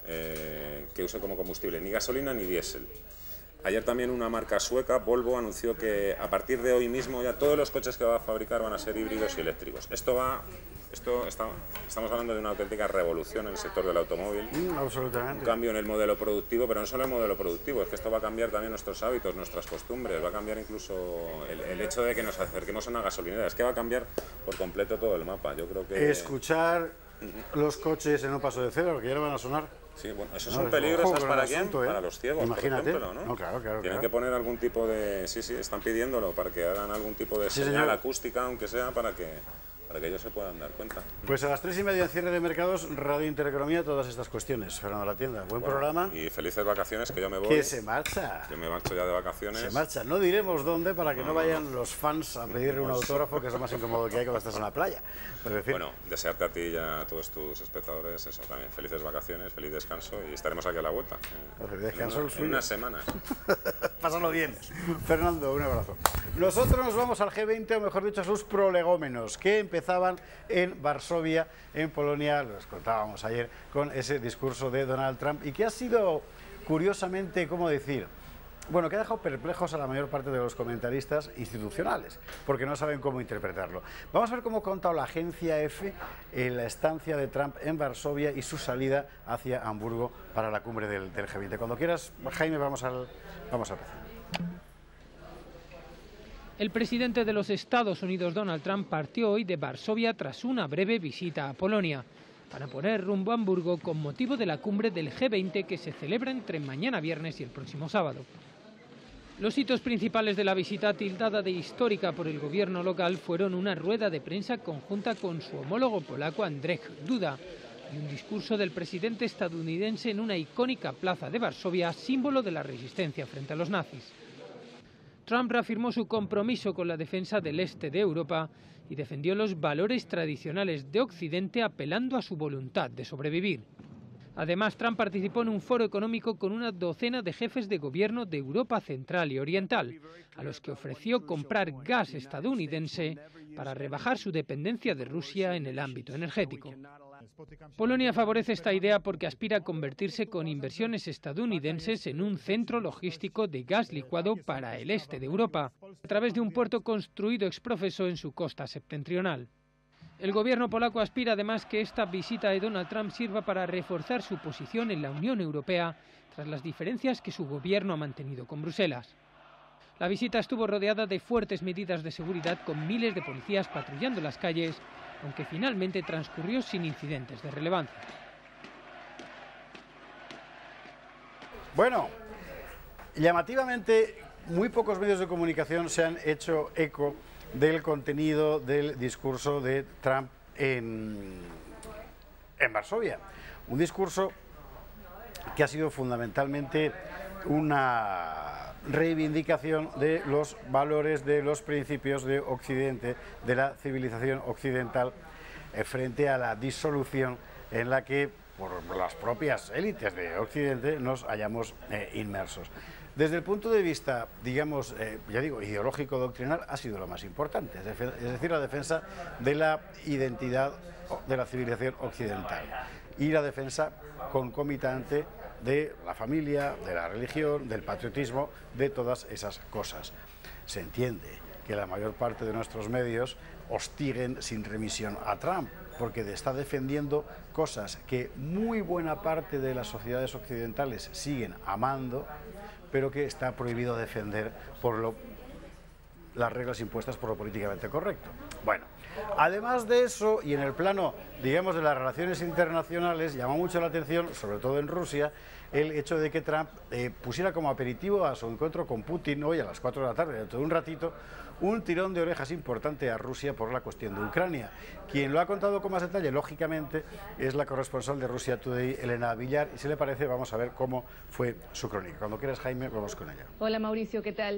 eh, que use como combustible ni gasolina ni diésel. Ayer también una marca sueca, Volvo, anunció que a partir de hoy mismo ya todos los coches que va a fabricar van a ser híbridos y eléctricos. Esto va, esto está, estamos hablando de una auténtica revolución en el sector del automóvil. Mm, absolutamente. Un cambio en el modelo productivo, pero no solo el modelo productivo, es que esto va a cambiar también nuestros hábitos, nuestras costumbres, va a cambiar incluso el, el hecho de que nos acerquemos a una gasolinera, es que va a cambiar por completo todo el mapa. Yo creo que... Escuchar los coches en un paso de cebra, porque ya no van a sonar. Sí, bueno, eso no, es un peligro, ¿sabes para quién? Asunto, ¿eh? Para los ciegos, imagínate. por ejemplo, ¿no? No, claro, claro, Tienen claro. que poner algún tipo de... Sí, sí, están pidiéndolo para que hagan algún tipo de sí, señal señor. acústica, aunque sea, para que, para que ellos se puedan dar cuenta. Pues a las tres y media en cierre de mercados, Radio Intereconomía, todas estas cuestiones. Fernando La Tienda, buen Bueno, programa. Y felices vacaciones, que yo me voy. Que se marcha. Que me marcho ya de vacaciones. Se marcha. No diremos dónde para que no, No, vayan no. los fans a pedirle un autógrafo, que es lo más incómodo que hay cuando estás en la playa. Pero, en fin. Bueno, desearte a ti y a todos tus espectadores eso también. Felices vacaciones, feliz descanso y estaremos aquí a la vuelta. Eh, Feliz descanso en, el suyo. en unas semanas. Pásalo bien. Fernando, un abrazo. Nosotros nos vamos al G veinte, o mejor dicho, a sus prolegómenos, que empezaban en Varsovia, en Polonia, los contábamos ayer, con ese discurso de Donald Trump, y que ha sido, curiosamente, ¿cómo decir?, bueno, que ha dejado perplejos a la mayor parte de los comentaristas institucionales, porque no saben cómo interpretarlo. Vamos a ver cómo ha contado la agencia EFE en la estancia de Trump en Varsovia y su salida hacia Hamburgo para la cumbre del, del G veinte. Cuando quieras, Jaime, vamos, al, vamos a empezar. El presidente de los Estados Unidos, Donald Trump, partió hoy de Varsovia tras una breve visita a Polonia, para poner rumbo a Hamburgo con motivo de la cumbre del G veinte que se celebra entre mañana viernes y el próximo sábado. Los hitos principales de la visita, tildada de histórica por el gobierno local, fueron una rueda de prensa conjunta con su homólogo polaco Andrzej Duda y un discurso del presidente estadounidense en una icónica plaza de Varsovia, símbolo de la resistencia frente a los nazis. Trump reafirmó su compromiso con la defensa del este de Europa y defendió los valores tradicionales de Occidente, apelando a su voluntad de sobrevivir. Además, Trump participó en un foro económico con una docena de jefes de gobierno de Europa Central y Oriental, a los que ofreció comprar gas estadounidense para rebajar su dependencia de Rusia en el ámbito energético. Polonia favorece esta idea porque aspira a convertirse con inversiones estadounidenses en un centro logístico de gas licuado para el este de Europa, a través de un puerto construido ex profeso en su costa septentrional. El gobierno polaco aspira además que esta visita de Donald Trump sirva para reforzar su posición en la Unión Europea tras las diferencias que su gobierno ha mantenido con Bruselas. La visita estuvo rodeada de fuertes medidas de seguridad con miles de policías patrullando las calles, aunque finalmente transcurrió sin incidentes de relevancia. Bueno, llamativamente, muy pocos medios de comunicación se han hecho eco del contenido del discurso de Trump en, en Varsovia. Un discurso que ha sido fundamentalmente una reivindicación de los valores, de los principios de Occidente, de la civilización occidental, eh, frente a la disolución en la que, por las propias élites de Occidente, nos hallamos eh, inmersos. Desde el punto de vista, digamos, eh, ya digo, ideológico doctrinal, ha sido lo más importante, es decir, la defensa de la identidad de la civilización occidental y la defensa concomitante de la familia, de la religión, del patriotismo, de todas esas cosas. Se entiende que la mayor parte de nuestros medios hostiguen sin remisión a Trump, porque está defendiendo cosas que muy buena parte de las sociedades occidentales siguen amando, pero que está prohibido defender por lo, las reglas impuestas por lo políticamente correcto. Bueno, además de eso, y en el plano, digamos, de las relaciones internacionales, llamó mucho la atención, sobre todo en Rusia, el hecho de que Trump eh, pusiera como aperitivo a su encuentro con Putin hoy a las cuatro de la tarde, dentro de un ratito, un tirón de orejas importante a Rusia por la cuestión de Ucrania. Quien lo ha contado con más detalle, lógicamente, es la corresponsal de Russia Today, Elena Villar, y si le parece, vamos a ver cómo fue su crónica. Cuando quieras, Jaime, vamos con ella. Hola, Mauricio, ¿qué tal?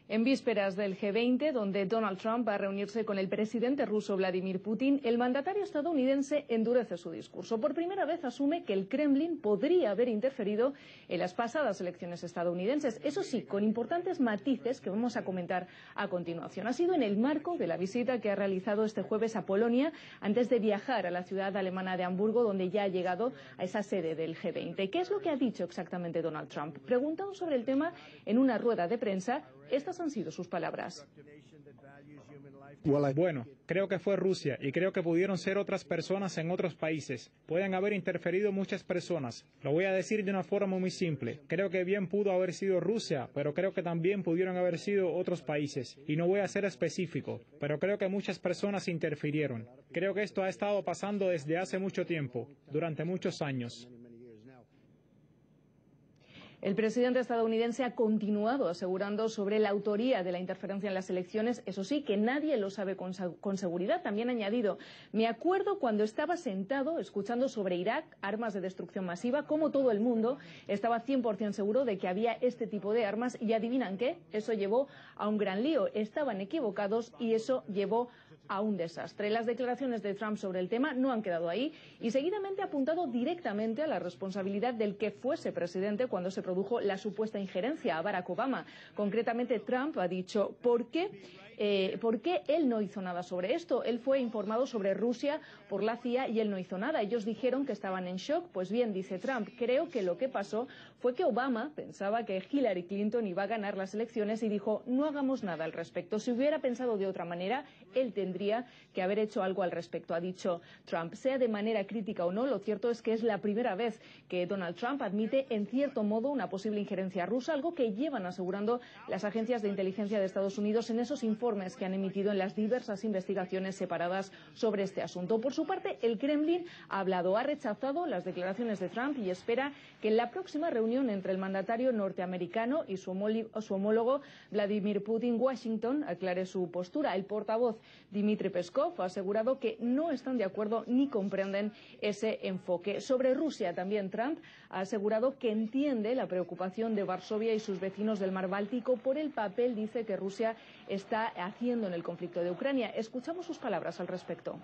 En vísperas del G veinte, donde Donald Trump va a reunirse con el presidente ruso Vladimir Putin, el mandatario estadounidense endurece su discurso. Por primera vez asume que el Kremlin podría haber interferido en las pasadas elecciones estadounidenses. Eso sí, con importantes matices que vamos a comentar a continuación. Ha sido en el marco de la visita que ha realizado este jueves a Polonia, antes de viajar a la ciudad alemana de Hamburgo, donde ya ha llegado a esa sede del G veinte. ¿Qué es lo que ha dicho exactamente Donald Trump? Preguntado sobre el tema en una rueda de prensa, estas han sido sus palabras. Bueno, creo que fue Rusia y creo que pudieron ser otras personas en otros países. Pueden haber interferido muchas personas. Lo voy a decir de una forma muy simple. Creo que bien pudo haber sido Rusia, pero creo que también pudieron haber sido otros países. Y no voy a ser específico, pero creo que muchas personas interfirieron. Creo que esto ha estado pasando desde hace mucho tiempo, durante muchos años. El presidente estadounidense ha continuado asegurando sobre la autoría de la interferencia en las elecciones. Eso sí, que nadie lo sabe con, con seguridad. También ha añadido: me acuerdo cuando estaba sentado escuchando sobre Irak, armas de destrucción masiva, como todo el mundo estaba cien por cien seguro de que había este tipo de armas. Y adivinan qué, eso llevó a un gran lío. Estaban equivocados y eso llevó a un desastre. Las declaraciones de Trump sobre el tema no han quedado ahí y seguidamente ha apuntado directamente a la responsabilidad del que fuese presidente cuando se produjo la supuesta injerencia a Barack Obama. Concretamente, Trump ha dicho: ¿por qué? Eh, ¿Por qué él no hizo nada sobre esto? Él fue informado sobre Rusia por la C I A y él no hizo nada. Ellos dijeron que estaban en shock. Pues bien, dice Trump, creo que lo que pasó fue que Obama pensaba que Hillary Clinton iba a ganar las elecciones y dijo: no hagamos nada al respecto. Si hubiera pensado de otra manera, él tendría que haber hecho algo al respecto, ha dicho Trump. Sea de manera crítica o no, lo cierto es que es la primera vez que Donald Trump admite en cierto modo una posible injerencia rusa, algo que llevan asegurando las agencias de inteligencia de Estados Unidos en esos informes que han emitido en las diversas investigaciones separadas sobre este asunto. Por su parte, el Kremlin ha hablado, ha rechazado las declaraciones de Trump y espera que en la próxima reunión entre el mandatario norteamericano y su, su homólogo Vladimir Putin, Washington, aclare su postura. El portavoz Dmitry Peskov ha asegurado que no están de acuerdo ni comprenden ese enfoque. Sobre Rusia, también Trump ha asegurado que entiende la preocupación de Varsovia y sus vecinos del Mar Báltico por el papel, dice, que Rusia está haciendo en el conflicto de Ucrania. Escuchamos sus palabras al respecto.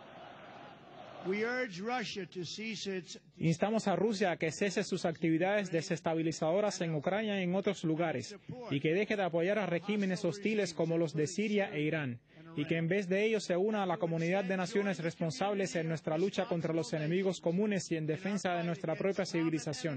Instamos a Rusia a que cese sus actividades desestabilizadoras en Ucrania y en otros lugares y que deje de apoyar a regímenes hostiles como los de Siria e Irán y que en vez de ello se una a la comunidad de naciones responsables en nuestra lucha contra los enemigos comunes y en defensa de nuestra propia civilización.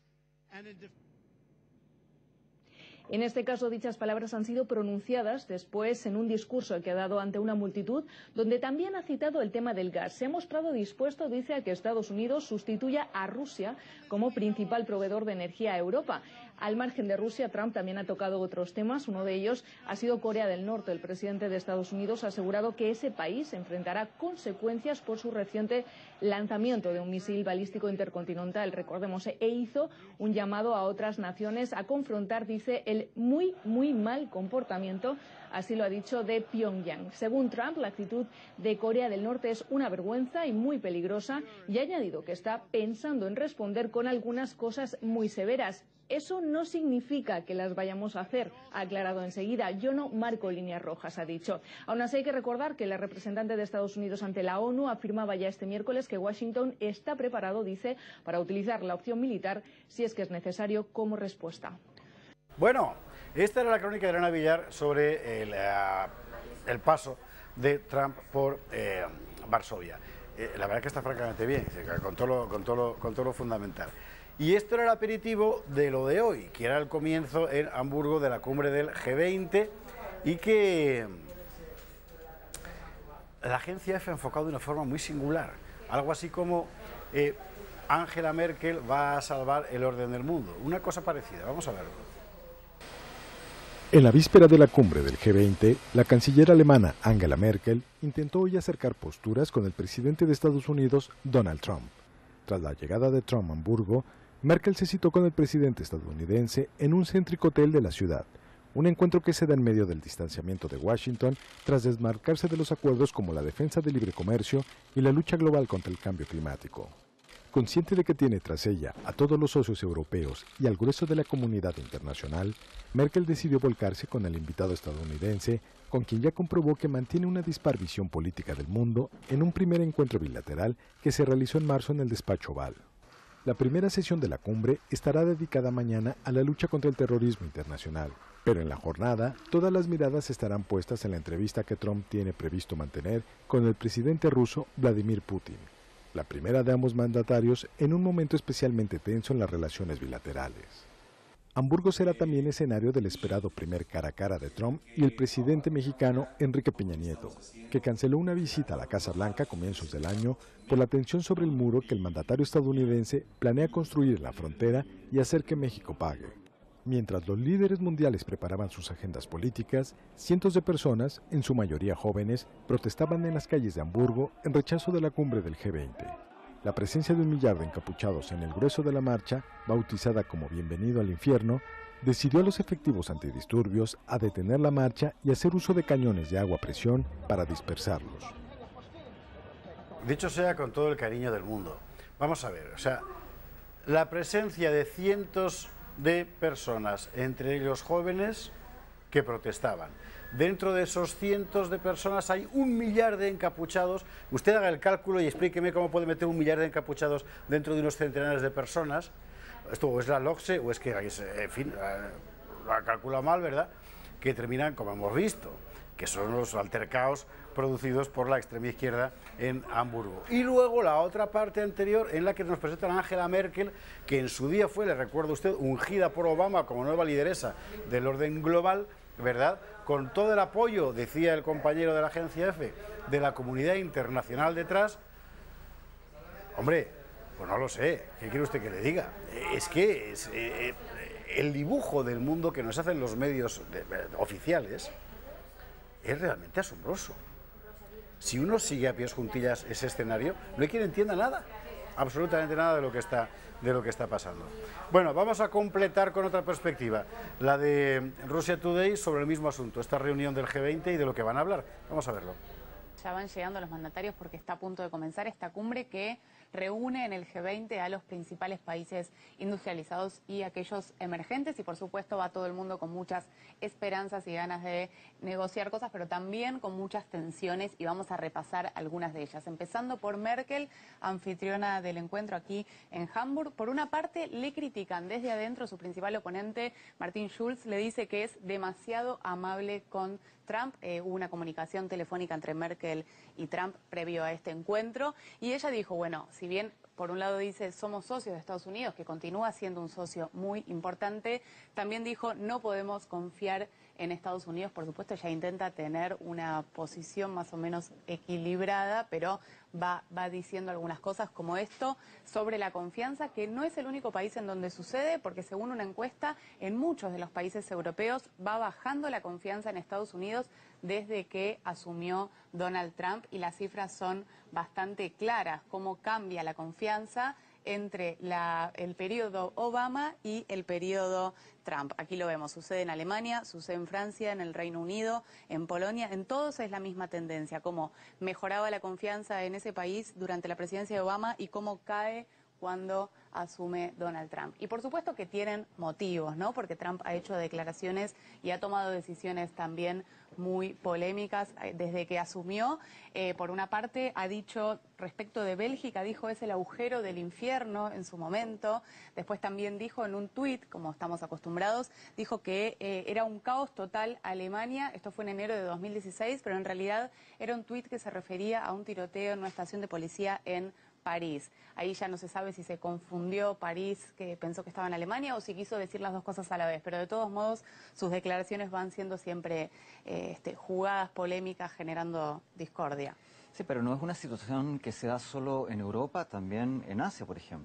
En este caso, dichas palabras han sido pronunciadas después en un discurso que ha dado ante una multitud, donde también ha citado el tema del gas. Se ha mostrado dispuesto, dice, a que Estados Unidos sustituya a Rusia como principal proveedor de energía a Europa. Al margen de Rusia, Trump también ha tocado otros temas. Uno de ellos ha sido Corea del Norte. El presidente de Estados Unidos ha asegurado que ese país enfrentará consecuencias por su reciente lanzamiento de un misil balístico intercontinental, recordemos, e hizo un llamado a otras naciones a confrontar, dice, el muy, muy mal comportamiento, así lo ha dicho, de Pyongyang. Según Trump, la actitud de Corea del Norte es una vergüenza y muy peligrosa, y ha añadido que está pensando en responder con algunas cosas muy severas. Eso no significa que las vayamos a hacer, ha aclarado enseguida. Yo no marco líneas rojas, ha dicho. Aún así hay que recordar que la representante de Estados Unidos ante la ONU afirmaba ya este miércoles que Washington está preparado, dice, para utilizar la opción militar si es que es necesario como respuesta. Bueno, esta era la crónica de Elena Villar sobre el, uh, el paso de Trump por eh, Varsovia. Eh, la verdad que está francamente bien, con todo lo, con todo lo, con todo lo fundamental. Y esto era el aperitivo de lo de hoy, que era el comienzo en Hamburgo de la cumbre del G veinte y que la agencia F ha enfocado de una forma muy singular, algo así como eh, Angela Merkel va a salvar el orden del mundo, una cosa parecida, vamos a verlo. En la víspera de la cumbre del G veinte, la canciller alemana Angela Merkel intentó hoy acercar posturas con el presidente de Estados Unidos, Donald Trump. Tras la llegada de Trump a Hamburgo, Merkel se citó con el presidente estadounidense en un céntrico hotel de la ciudad, un encuentro que se da en medio del distanciamiento de Washington tras desmarcarse de los acuerdos como la defensa del libre comercio y la lucha global contra el cambio climático. Consciente de que tiene tras ella a todos los socios europeos y al grueso de la comunidad internacional, Merkel decidió volcarse con el invitado estadounidense, con quien ya comprobó que mantiene una dispar visión política del mundo en un primer encuentro bilateral que se realizó en marzo en el despacho Oval. La primera sesión de la cumbre estará dedicada mañana a la lucha contra el terrorismo internacional, pero en la jornada todas las miradas estarán puestas en la entrevista que Trump tiene previsto mantener con el presidente ruso Vladimir Putin, la primera de ambos mandatarios en un momento especialmente tenso en las relaciones bilaterales. Hamburgo será también escenario del esperado primer cara a cara de Trump y el presidente mexicano Enrique Peña Nieto, que canceló una visita a la Casa Blanca a comienzos del año por la tensión sobre el muro que el mandatario estadounidense planea construir en la frontera y hacer que México pague. Mientras los líderes mundiales preparaban sus agendas políticas, cientos de personas, en su mayoría jóvenes, protestaban en las calles de Hamburgo en rechazo de la cumbre del G veinte. La presencia de un millar de encapuchados en el grueso de la marcha, bautizada como Bienvenido al Infierno, decidió a los efectivos antidisturbios a detener la marcha y hacer uso de cañones de agua a presión para dispersarlos. Dicho sea con todo el cariño del mundo, vamos a ver, o sea, la presencia de cientos de personas, entre ellos jóvenes, que protestaban. Dentro de esos cientos de personas hay un millar de encapuchados. Usted haga el cálculo y explíqueme cómo puede meter un millar de encapuchados dentro de unos centenares de personas. Esto o es la LOCSE o es que, en fin, lo ha calculado mal, ¿verdad? Que terminan, como hemos visto, que son los altercados producidos por la extrema izquierda en Hamburgo. Y luego la otra parte anterior en la que nos presenta a Angela Merkel, que en su día fue, le recuerda usted, ungida por Obama como nueva lideresa del orden global, ¿verdad? Con todo el apoyo, decía el compañero de la agencia EFE, de la comunidad internacional detrás. Hombre, pues no lo sé, ¿qué quiere usted que le diga? Es que es, eh, el dibujo del mundo que nos hacen los medios de, de, oficiales es realmente asombroso. Si uno sigue a pies juntillas ese escenario, no hay quien entienda nada, absolutamente nada de lo que está, de lo que está pasando. Bueno, vamos a completar con otra perspectiva, la de Russia Today sobre el mismo asunto, esta reunión del G veinte y de lo que van a hablar. Vamos a verlo. Ya van llegando los mandatarios porque está a punto de comenzar esta cumbre que reúne en el G veinte a los principales países industrializados y aquellos emergentes, y por supuesto va todo el mundo con muchas esperanzas y ganas de negociar cosas, pero también con muchas tensiones, y vamos a repasar algunas de ellas, empezando por Merkel, anfitriona del encuentro aquí en Hamburg. Por una parte le critican desde adentro, su principal oponente Martin Schulz le dice que es demasiado amable con Trump. Eh, hubo una comunicación telefónica entre Merkel y Trump previo a este encuentro, y ella dijo, bueno, si bien por un lado dice somos socios de Estados Unidos, que continúa siendo un socio muy importante, también dijo no podemos confiar en Estados Unidos. Por supuesto ella intenta tener una posición más o menos equilibrada, pero va, va diciendo algunas cosas como esto sobre la confianza, que no es el único país en donde sucede, porque según una encuesta en muchos de los países europeos va bajando la confianza en Estados Unidos desde que asumió Donald Trump, y las cifras son bastante claras, cómo cambia la confianza entre la, el periodo Obama y el periodo Trump. Aquí lo vemos, sucede en Alemania, sucede en Francia, en el Reino Unido, en Polonia, en todos es la misma tendencia, cómo mejoraba la confianza en ese país durante la presidencia de Obama y cómo cae cuando asume Donald Trump. Y por supuesto que tienen motivos, ¿no? Porque Trump ha hecho declaraciones y ha tomado decisiones también muy polémicas desde que asumió. Eh, por una parte, ha dicho respecto de Bélgica, dijo es el agujero del infierno en su momento. Después también dijo en un tuit, como estamos acostumbrados, dijo que eh, era un caos total Alemania. Esto fue en enero de dos mil dieciséis, pero en realidad era un tuit que se refería a un tiroteo en una estación de policía en París. Ahí ya no se sabe si se confundió París, que pensó que estaba en Alemania, o si quiso decir las dos cosas a la vez, pero de todos modos sus declaraciones van siendo siempre eh, este, jugadas, polémicas, generando discordia. Sí, pero no es una situación que se da solo en Europa, también en Asia, por ejemplo.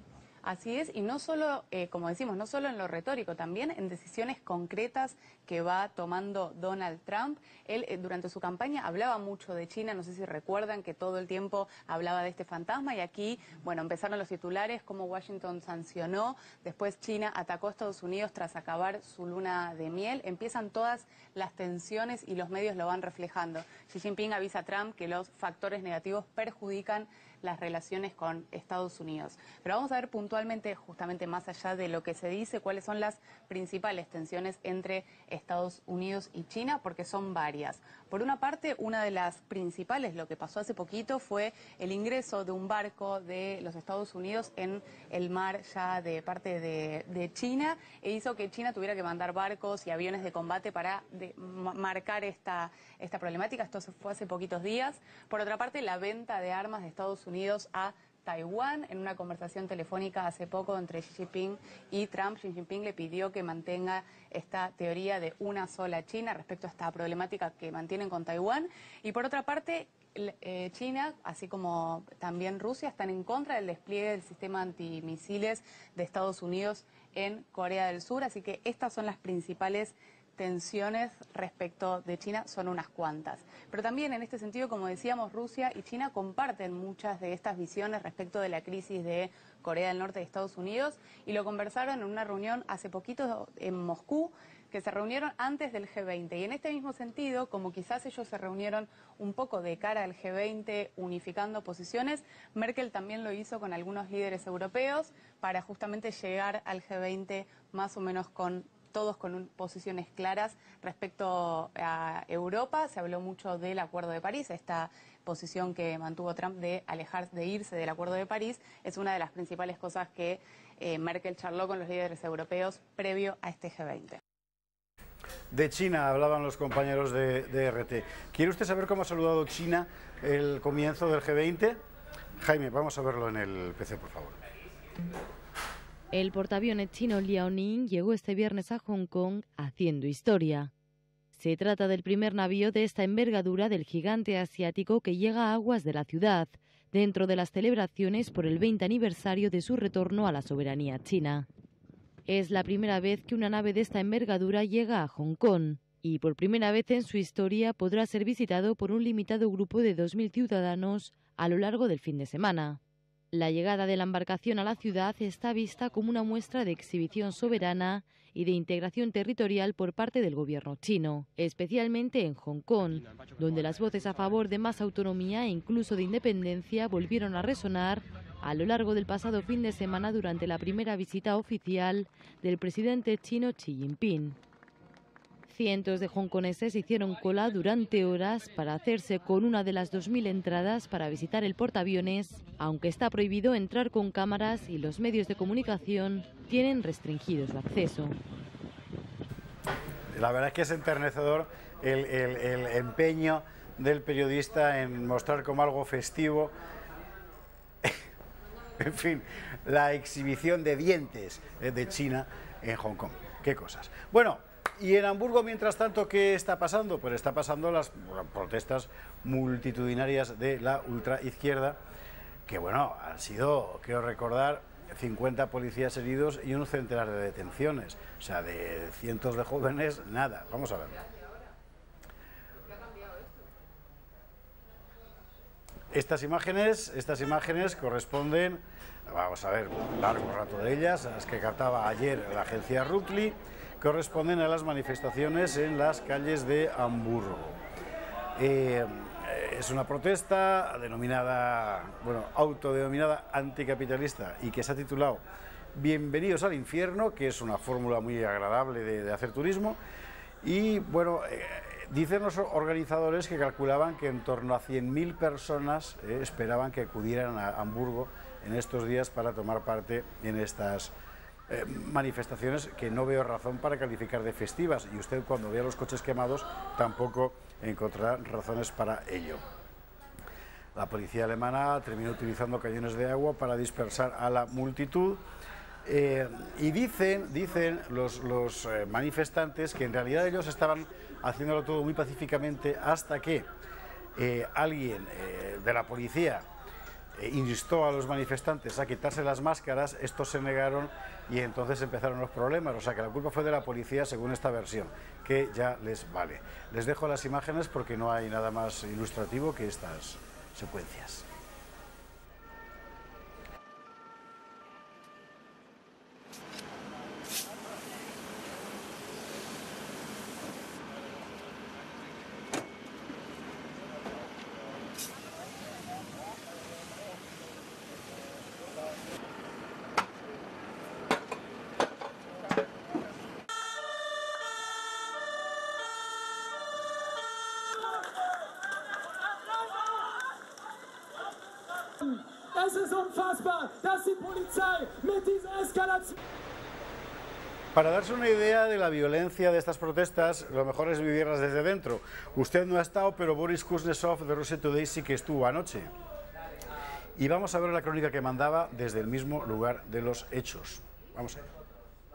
Así es, y no solo, eh, como decimos, no solo en lo retórico, también en decisiones concretas que va tomando Donald Trump. Él eh, durante su campaña hablaba mucho de China, no sé si recuerdan que todo el tiempo hablaba de este fantasma y aquí, bueno, empezaron los titulares, como Washington sancionó, después China atacó a Estados Unidos tras acabar su luna de miel, empiezan todas las tensiones y los medios lo van reflejando. Xi Jinping avisa a Trump que los factores negativos perjudican las relaciones con Estados Unidos. Pero vamos a ver puntualmente, justamente más allá de lo que se dice, cuáles son las principales tensiones entre Estados Unidos y China, porque son varias. Por una parte, una de las principales, lo que pasó hace poquito, fue el ingreso de un barco de los Estados Unidos en el mar ya de parte de, de China, e hizo que China tuviera que mandar barcos y aviones de combate para de, marcar esta, esta problemática. Esto fue hace poquitos días. Por otra parte, la venta de armas de Estados Unidos Unidos a Taiwán. En una conversación telefónica hace poco entre Xi Jinping y Trump, Xi Jinping le pidió que mantenga esta teoría de una sola China respecto a esta problemática que mantienen con Taiwán. Y por otra parte, eh, China, así como también Rusia, están en contra del despliegue del sistema antimisiles de Estados Unidos en Corea del Sur. Así que estas son las principales tensiones respecto de China, son unas cuantas. Pero también en este sentido, como decíamos, Rusia y China comparten muchas de estas visiones respecto de la crisis de Corea del Norte y Estados Unidos, y lo conversaron en una reunión hace poquito en Moscú, que se reunieron antes del G veinte. Y en este mismo sentido, como quizás ellos se reunieron un poco de cara al G veinte unificando posiciones, Merkel también lo hizo con algunos líderes europeos para justamente llegar al G veinte más o menos con todos con un, posiciones claras respecto a Europa. Se habló mucho del Acuerdo de París, esta posición que mantuvo Trump de alejarse, de irse del Acuerdo de París, es una de las principales cosas que eh, Merkel charló con los líderes europeos previo a este G veinte. De China hablaban los compañeros de, de R T. ¿Quiere usted saber cómo ha saludado China el comienzo del G veinte? Jaime, vamos a verlo en el P C, por favor. El portaaviones chino Liaoning llegó este viernes a Hong Kong haciendo historia. Se trata del primer navío de esta envergadura del gigante asiático que llega a aguas de la ciudad, dentro de las celebraciones por el veinte aniversario de su retorno a la soberanía china. Es la primera vez que una nave de esta envergadura llega a Hong Kong, y por primera vez en su historia podrá ser visitado por un limitado grupo de dos mil ciudadanos a lo largo del fin de semana. La llegada de la embarcación a la ciudad está vista como una muestra de exhibición soberana y de integración territorial por parte del gobierno chino, especialmente en Hong Kong, donde las voces a favor de más autonomía e incluso de independencia volvieron a resonar a lo largo del pasado fin de semana durante la primera visita oficial del presidente chino Xi Jinping. Cientos de hongkoneses hicieron cola durante horas para hacerse con una de las dos mil entradas para visitar el portaaviones, aunque está prohibido entrar con cámaras y los medios de comunicación tienen restringido su acceso. La verdad es que es enternecedor el, el, el empeño del periodista en mostrar como algo festivo, en fin, la exhibición de dientes de China en Hong Kong. Qué cosas. Bueno. Y en Hamburgo, mientras tanto, ¿qué está pasando? Pues está pasando las protestas multitudinarias de la ultraizquierda, que bueno, han sido, quiero recordar, cincuenta policías heridos y un centenar de detenciones. O sea, de cientos de jóvenes, nada. Vamos a verlo. Estas imágenes, estas imágenes corresponden, vamos a ver, un largo rato de ellas, a las que captaba ayer la agencia Reuters, corresponden a las manifestaciones en las calles de Hamburgo. Eh, es una protesta denominada, bueno, autodenominada anticapitalista y que se ha titulado Bienvenidos al infierno, que es una fórmula muy agradable de, de hacer turismo. Y bueno, eh, dicen los organizadores que calculaban que en torno a cien mil personas eh, esperaban que acudieran a Hamburgo en estos días para tomar parte en estas Eh, manifestaciones que no veo razón para calificar de festivas, y usted cuando vea los coches quemados tampoco encontrará razones para ello. La policía alemana terminó utilizando cañones de agua para dispersar a la multitud eh, y dicen, dicen los, los eh, manifestantes que en realidad ellos estaban haciéndolo todo muy pacíficamente hasta que eh, alguien eh, de la policía eh, instó a los manifestantes a quitarse las máscaras, estos se negaron y entonces empezaron los problemas. O sea que la culpa fue de la policía según esta versión, que ya les vale. Les dejo las imágenes porque no hay nada más ilustrativo que estas secuencias. Para darse una idea de la violencia de estas protestas, lo mejor es vivirlas desde dentro. Usted no ha estado, pero Boris Kuznetsov de Russia Today sí que estuvo anoche. Y vamos a ver la crónica que mandaba desde el mismo lugar de los hechos. Vamos a ver.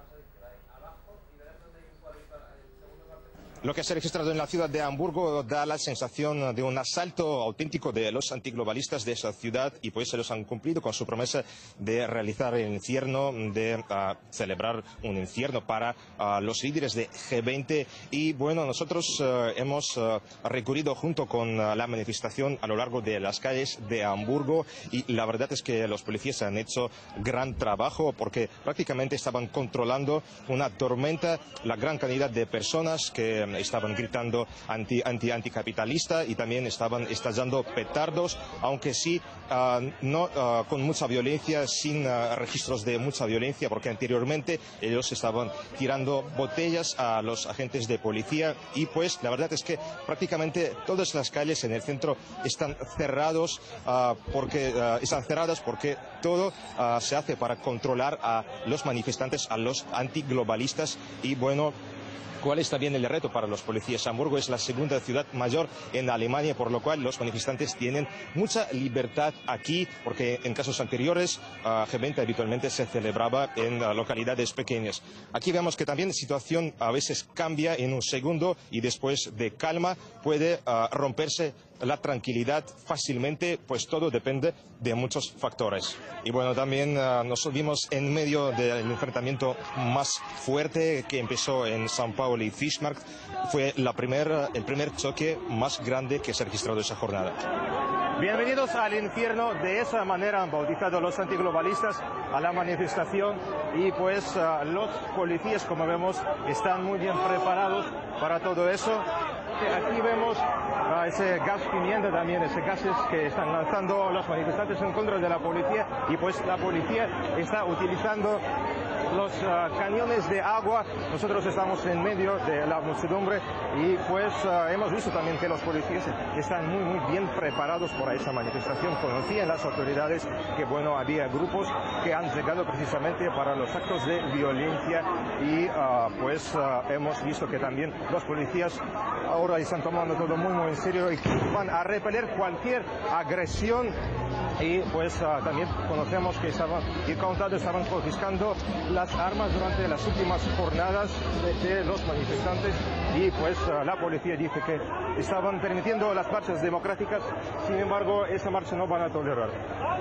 Lo que se ha registrado en la ciudad de Hamburgo da la sensación de un asalto auténtico de los antiglobalistas de esa ciudad, y pues ellos han cumplido con su promesa de realizar el infierno, de uh, celebrar un infierno para uh, los líderes de G veinte. Y bueno, nosotros uh, hemos uh, recurrido junto con uh, la manifestación a lo largo de las calles de Hamburgo, y la verdad es que los policías han hecho gran trabajo porque prácticamente estaban controlando una tormenta, la gran cantidad de personas que estaban gritando anti, anti, anticapitalista y también estaban estallando petardos, aunque sí uh, no uh, con mucha violencia, sin uh, registros de mucha violencia, porque anteriormente ellos estaban tirando botellas a los agentes de policía. Y pues la verdad es que prácticamente todas las calles en el centro están cerrados uh, porque uh, están cerradas porque todo uh, se hace para controlar a los manifestantes, a los antiglobalistas. Y bueno, ¿cuál es también el reto para los policías? Hamburgo es la segunda ciudad mayor en Alemania, por lo cual los manifestantes tienen mucha libertad aquí, porque en casos anteriores uh, G veinte habitualmente se celebraba en uh, localidades pequeñas. Aquí vemos que también la situación a veces cambia en un segundo y después de calma puede uh, romperse la tranquilidad fácilmente, pues todo depende de muchos factores. Y bueno, también uh, nos vimos en medio del enfrentamiento más fuerte que empezó en São Paulo y Fischmarkt. Fue la primer, el primer choque más grande que se ha registrado esa jornada. Bienvenidos al infierno, de esa manera han bautizado los antiglobalistas a la manifestación, y pues uh, los policías, como vemos, están muy bien preparados para todo eso. Aquí vemos uh, ese gas pimienta también, ese gases que están lanzando los manifestantes en contra de la policía, y pues la policía está utilizando los uh, cañones de agua. Nosotros estamos en medio de la muchedumbre y pues uh, hemos visto también que los policías están muy muy bien preparados para esa manifestación. Conocían las autoridades que bueno, había grupos que han llegado precisamente para los actos de violencia, y uh, pues uh, hemos visto que también los policías ahora están tomando todo muy muy en serio y van a repeler cualquier agresión. Y pues uh, también conocemos que estaban, y contado, estaban confiscando las armas durante las últimas jornadas de, de los manifestantes, y pues uh, la policía dice que estaban permitiendo las marchas democráticas. Sin embargo, esa marcha no van a tolerar.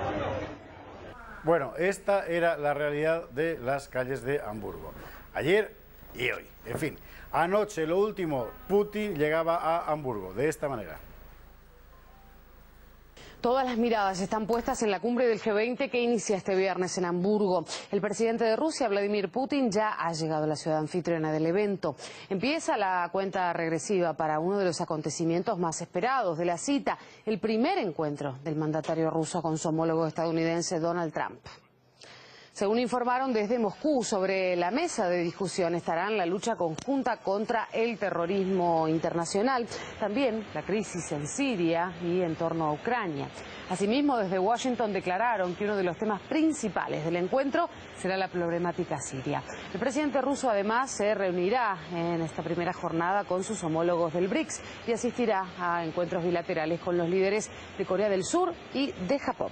Bueno, esta era la realidad de las calles de Hamburgo, ayer y hoy. En fin, anoche lo último, Putin llegaba a Hamburgo de esta manera. Todas las miradas están puestas en la cumbre del G veinte que inicia este viernes en Hamburgo. El presidente de Rusia, Vladimir Putin, ya ha llegado a la ciudad anfitriona del evento. Empieza la cuenta regresiva para uno de los acontecimientos más esperados de la cita, el primer encuentro del mandatario ruso con su homólogo estadounidense Donald Trump. Según informaron desde Moscú, sobre la mesa de discusión estarán la lucha conjunta contra el terrorismo internacional, también la crisis en Siria y en torno a Ucrania. Asimismo, desde Washington declararon que uno de los temas principales del encuentro será la problemática siria. El presidente ruso además se reunirá en esta primera jornada con sus homólogos del BRICS y asistirá a encuentros bilaterales con los líderes de Corea del Sur y de Japón.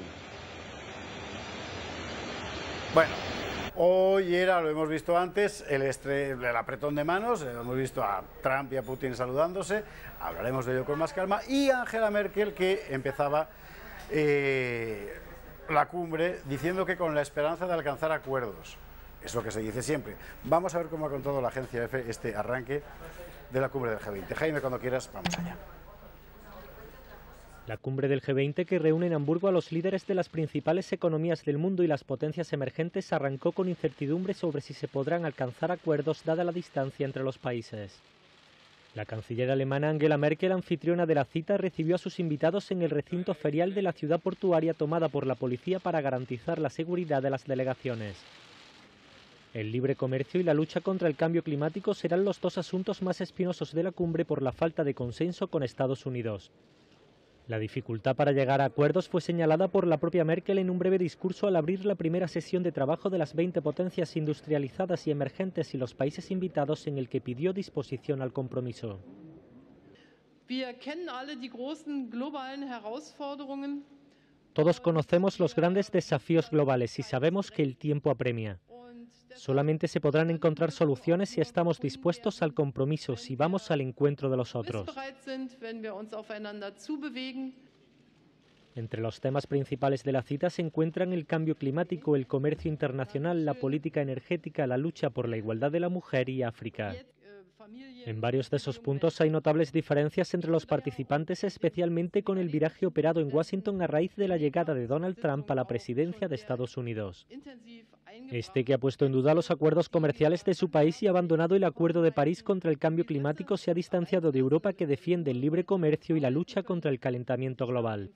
Bueno, hoy era, lo hemos visto antes, el, estre, el apretón de manos, hemos visto a Trump y a Putin saludándose, hablaremos de ello con más calma, y Angela Merkel, que empezaba eh, la cumbre diciendo que con la esperanza de alcanzar acuerdos. Es lo que se dice siempre. Vamos a ver cómo ha contado la agencia EFE este arranque de la cumbre del G veinte. Jaime, cuando quieras, vamos allá. La cumbre del G veinte, que reúne en Hamburgo a los líderes de las principales economías del mundo y las potencias emergentes, arrancó con incertidumbre sobre si se podrán alcanzar acuerdos dada la distancia entre los países. La canciller alemana Angela Merkel, anfitriona de la cita, recibió a sus invitados en el recinto ferial de la ciudad portuaria tomada por la policía para garantizar la seguridad de las delegaciones. El libre comercio y la lucha contra el cambio climático serán los dos asuntos más espinosos de la cumbre por la falta de consenso con Estados Unidos. La dificultad para llegar a acuerdos fue señalada por la propia Merkel en un breve discurso al abrir la primera sesión de trabajo de las veinte potencias industrializadas y emergentes y los países invitados, en el que pidió disposición al compromiso. Todos conocemos los grandes desafíos globales y sabemos que el tiempo apremia. Solamente se podrán encontrar soluciones si estamos dispuestos al compromiso, si vamos al encuentro de los otros. Entre los temas principales de la cita se encuentran el cambio climático, el comercio internacional, la política energética, la lucha por la igualdad de la mujer y África. En varios de esos puntos hay notables diferencias entre los participantes, especialmente con el viraje operado en Washington a raíz de la llegada de Donald Trump a la presidencia de Estados Unidos. Este, que ha puesto en duda los acuerdos comerciales de su país y ha abandonado el Acuerdo de París contra el cambio climático, se ha distanciado de Europa, que defiende el libre comercio y la lucha contra el calentamiento global.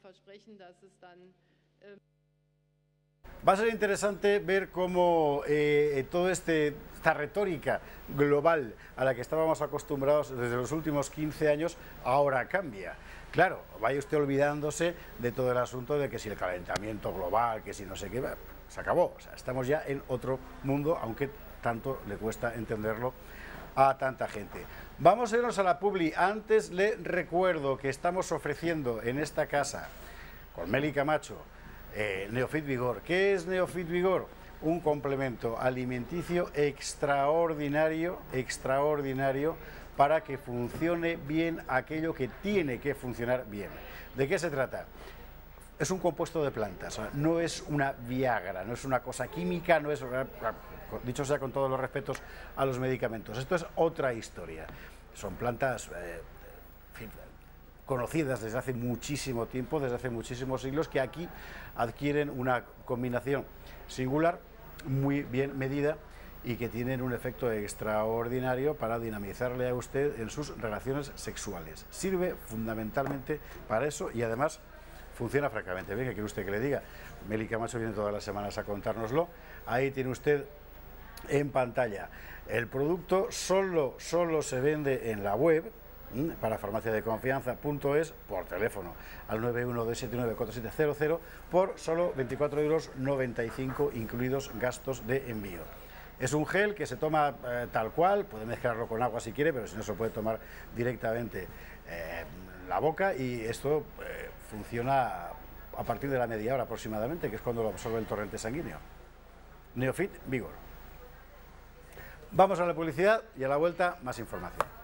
Va a ser interesante ver cómo eh, toda este, esta retórica global a la que estábamos acostumbrados desde los últimos quince años ahora cambia. Claro, vaya usted olvidándose de todo el asunto de que si el calentamiento global, que si no sé qué, se acabó. O sea, estamos ya en otro mundo, aunque tanto le cuesta entenderlo a tanta gente. Vamos a irnos a la publi. Antes le recuerdo que estamos ofreciendo en esta casa, con Meli Camacho, eh, Neofit Vigor. ¿Qué es Neofit Vigor? Un complemento alimenticio extraordinario, extraordinario, para que funcione bien aquello que tiene que funcionar bien. ¿De qué se trata? Es un compuesto de plantas, no es una Viagra, no es una cosa química, no es, dicho sea con todos los respetos a los medicamentos. Esto es otra historia. Son plantas eh, en fin, conocidas desde hace muchísimo tiempo, desde hace muchísimos siglos, que aquí adquieren una combinación singular, muy bien medida, y que tienen un efecto extraordinario para dinamizarle a usted en sus relaciones sexuales. Sirve fundamentalmente para eso y además funciona francamente bien. ¿Qué quiere usted que le diga? Meli Camacho viene todas las semanas a contárnoslo. Ahí tiene usted en pantalla. El producto solo, solo se vende en la web, ¿m? para farmacia de confianza punto es, por teléfono al nueve uno dos siete nueve cuatro siete cero cero, por solo veinticuatro euros noventa y cinco, incluidos gastos de envío. Es un gel que se toma eh, tal cual, puede mezclarlo con agua si quiere, pero si no se puede tomar directamente eh, la boca, y esto eh, funciona a partir de la media hora aproximadamente, que es cuando lo absorbe el torrente sanguíneo. Neofit Vigor. Vamos a la publicidad y a la vuelta más información.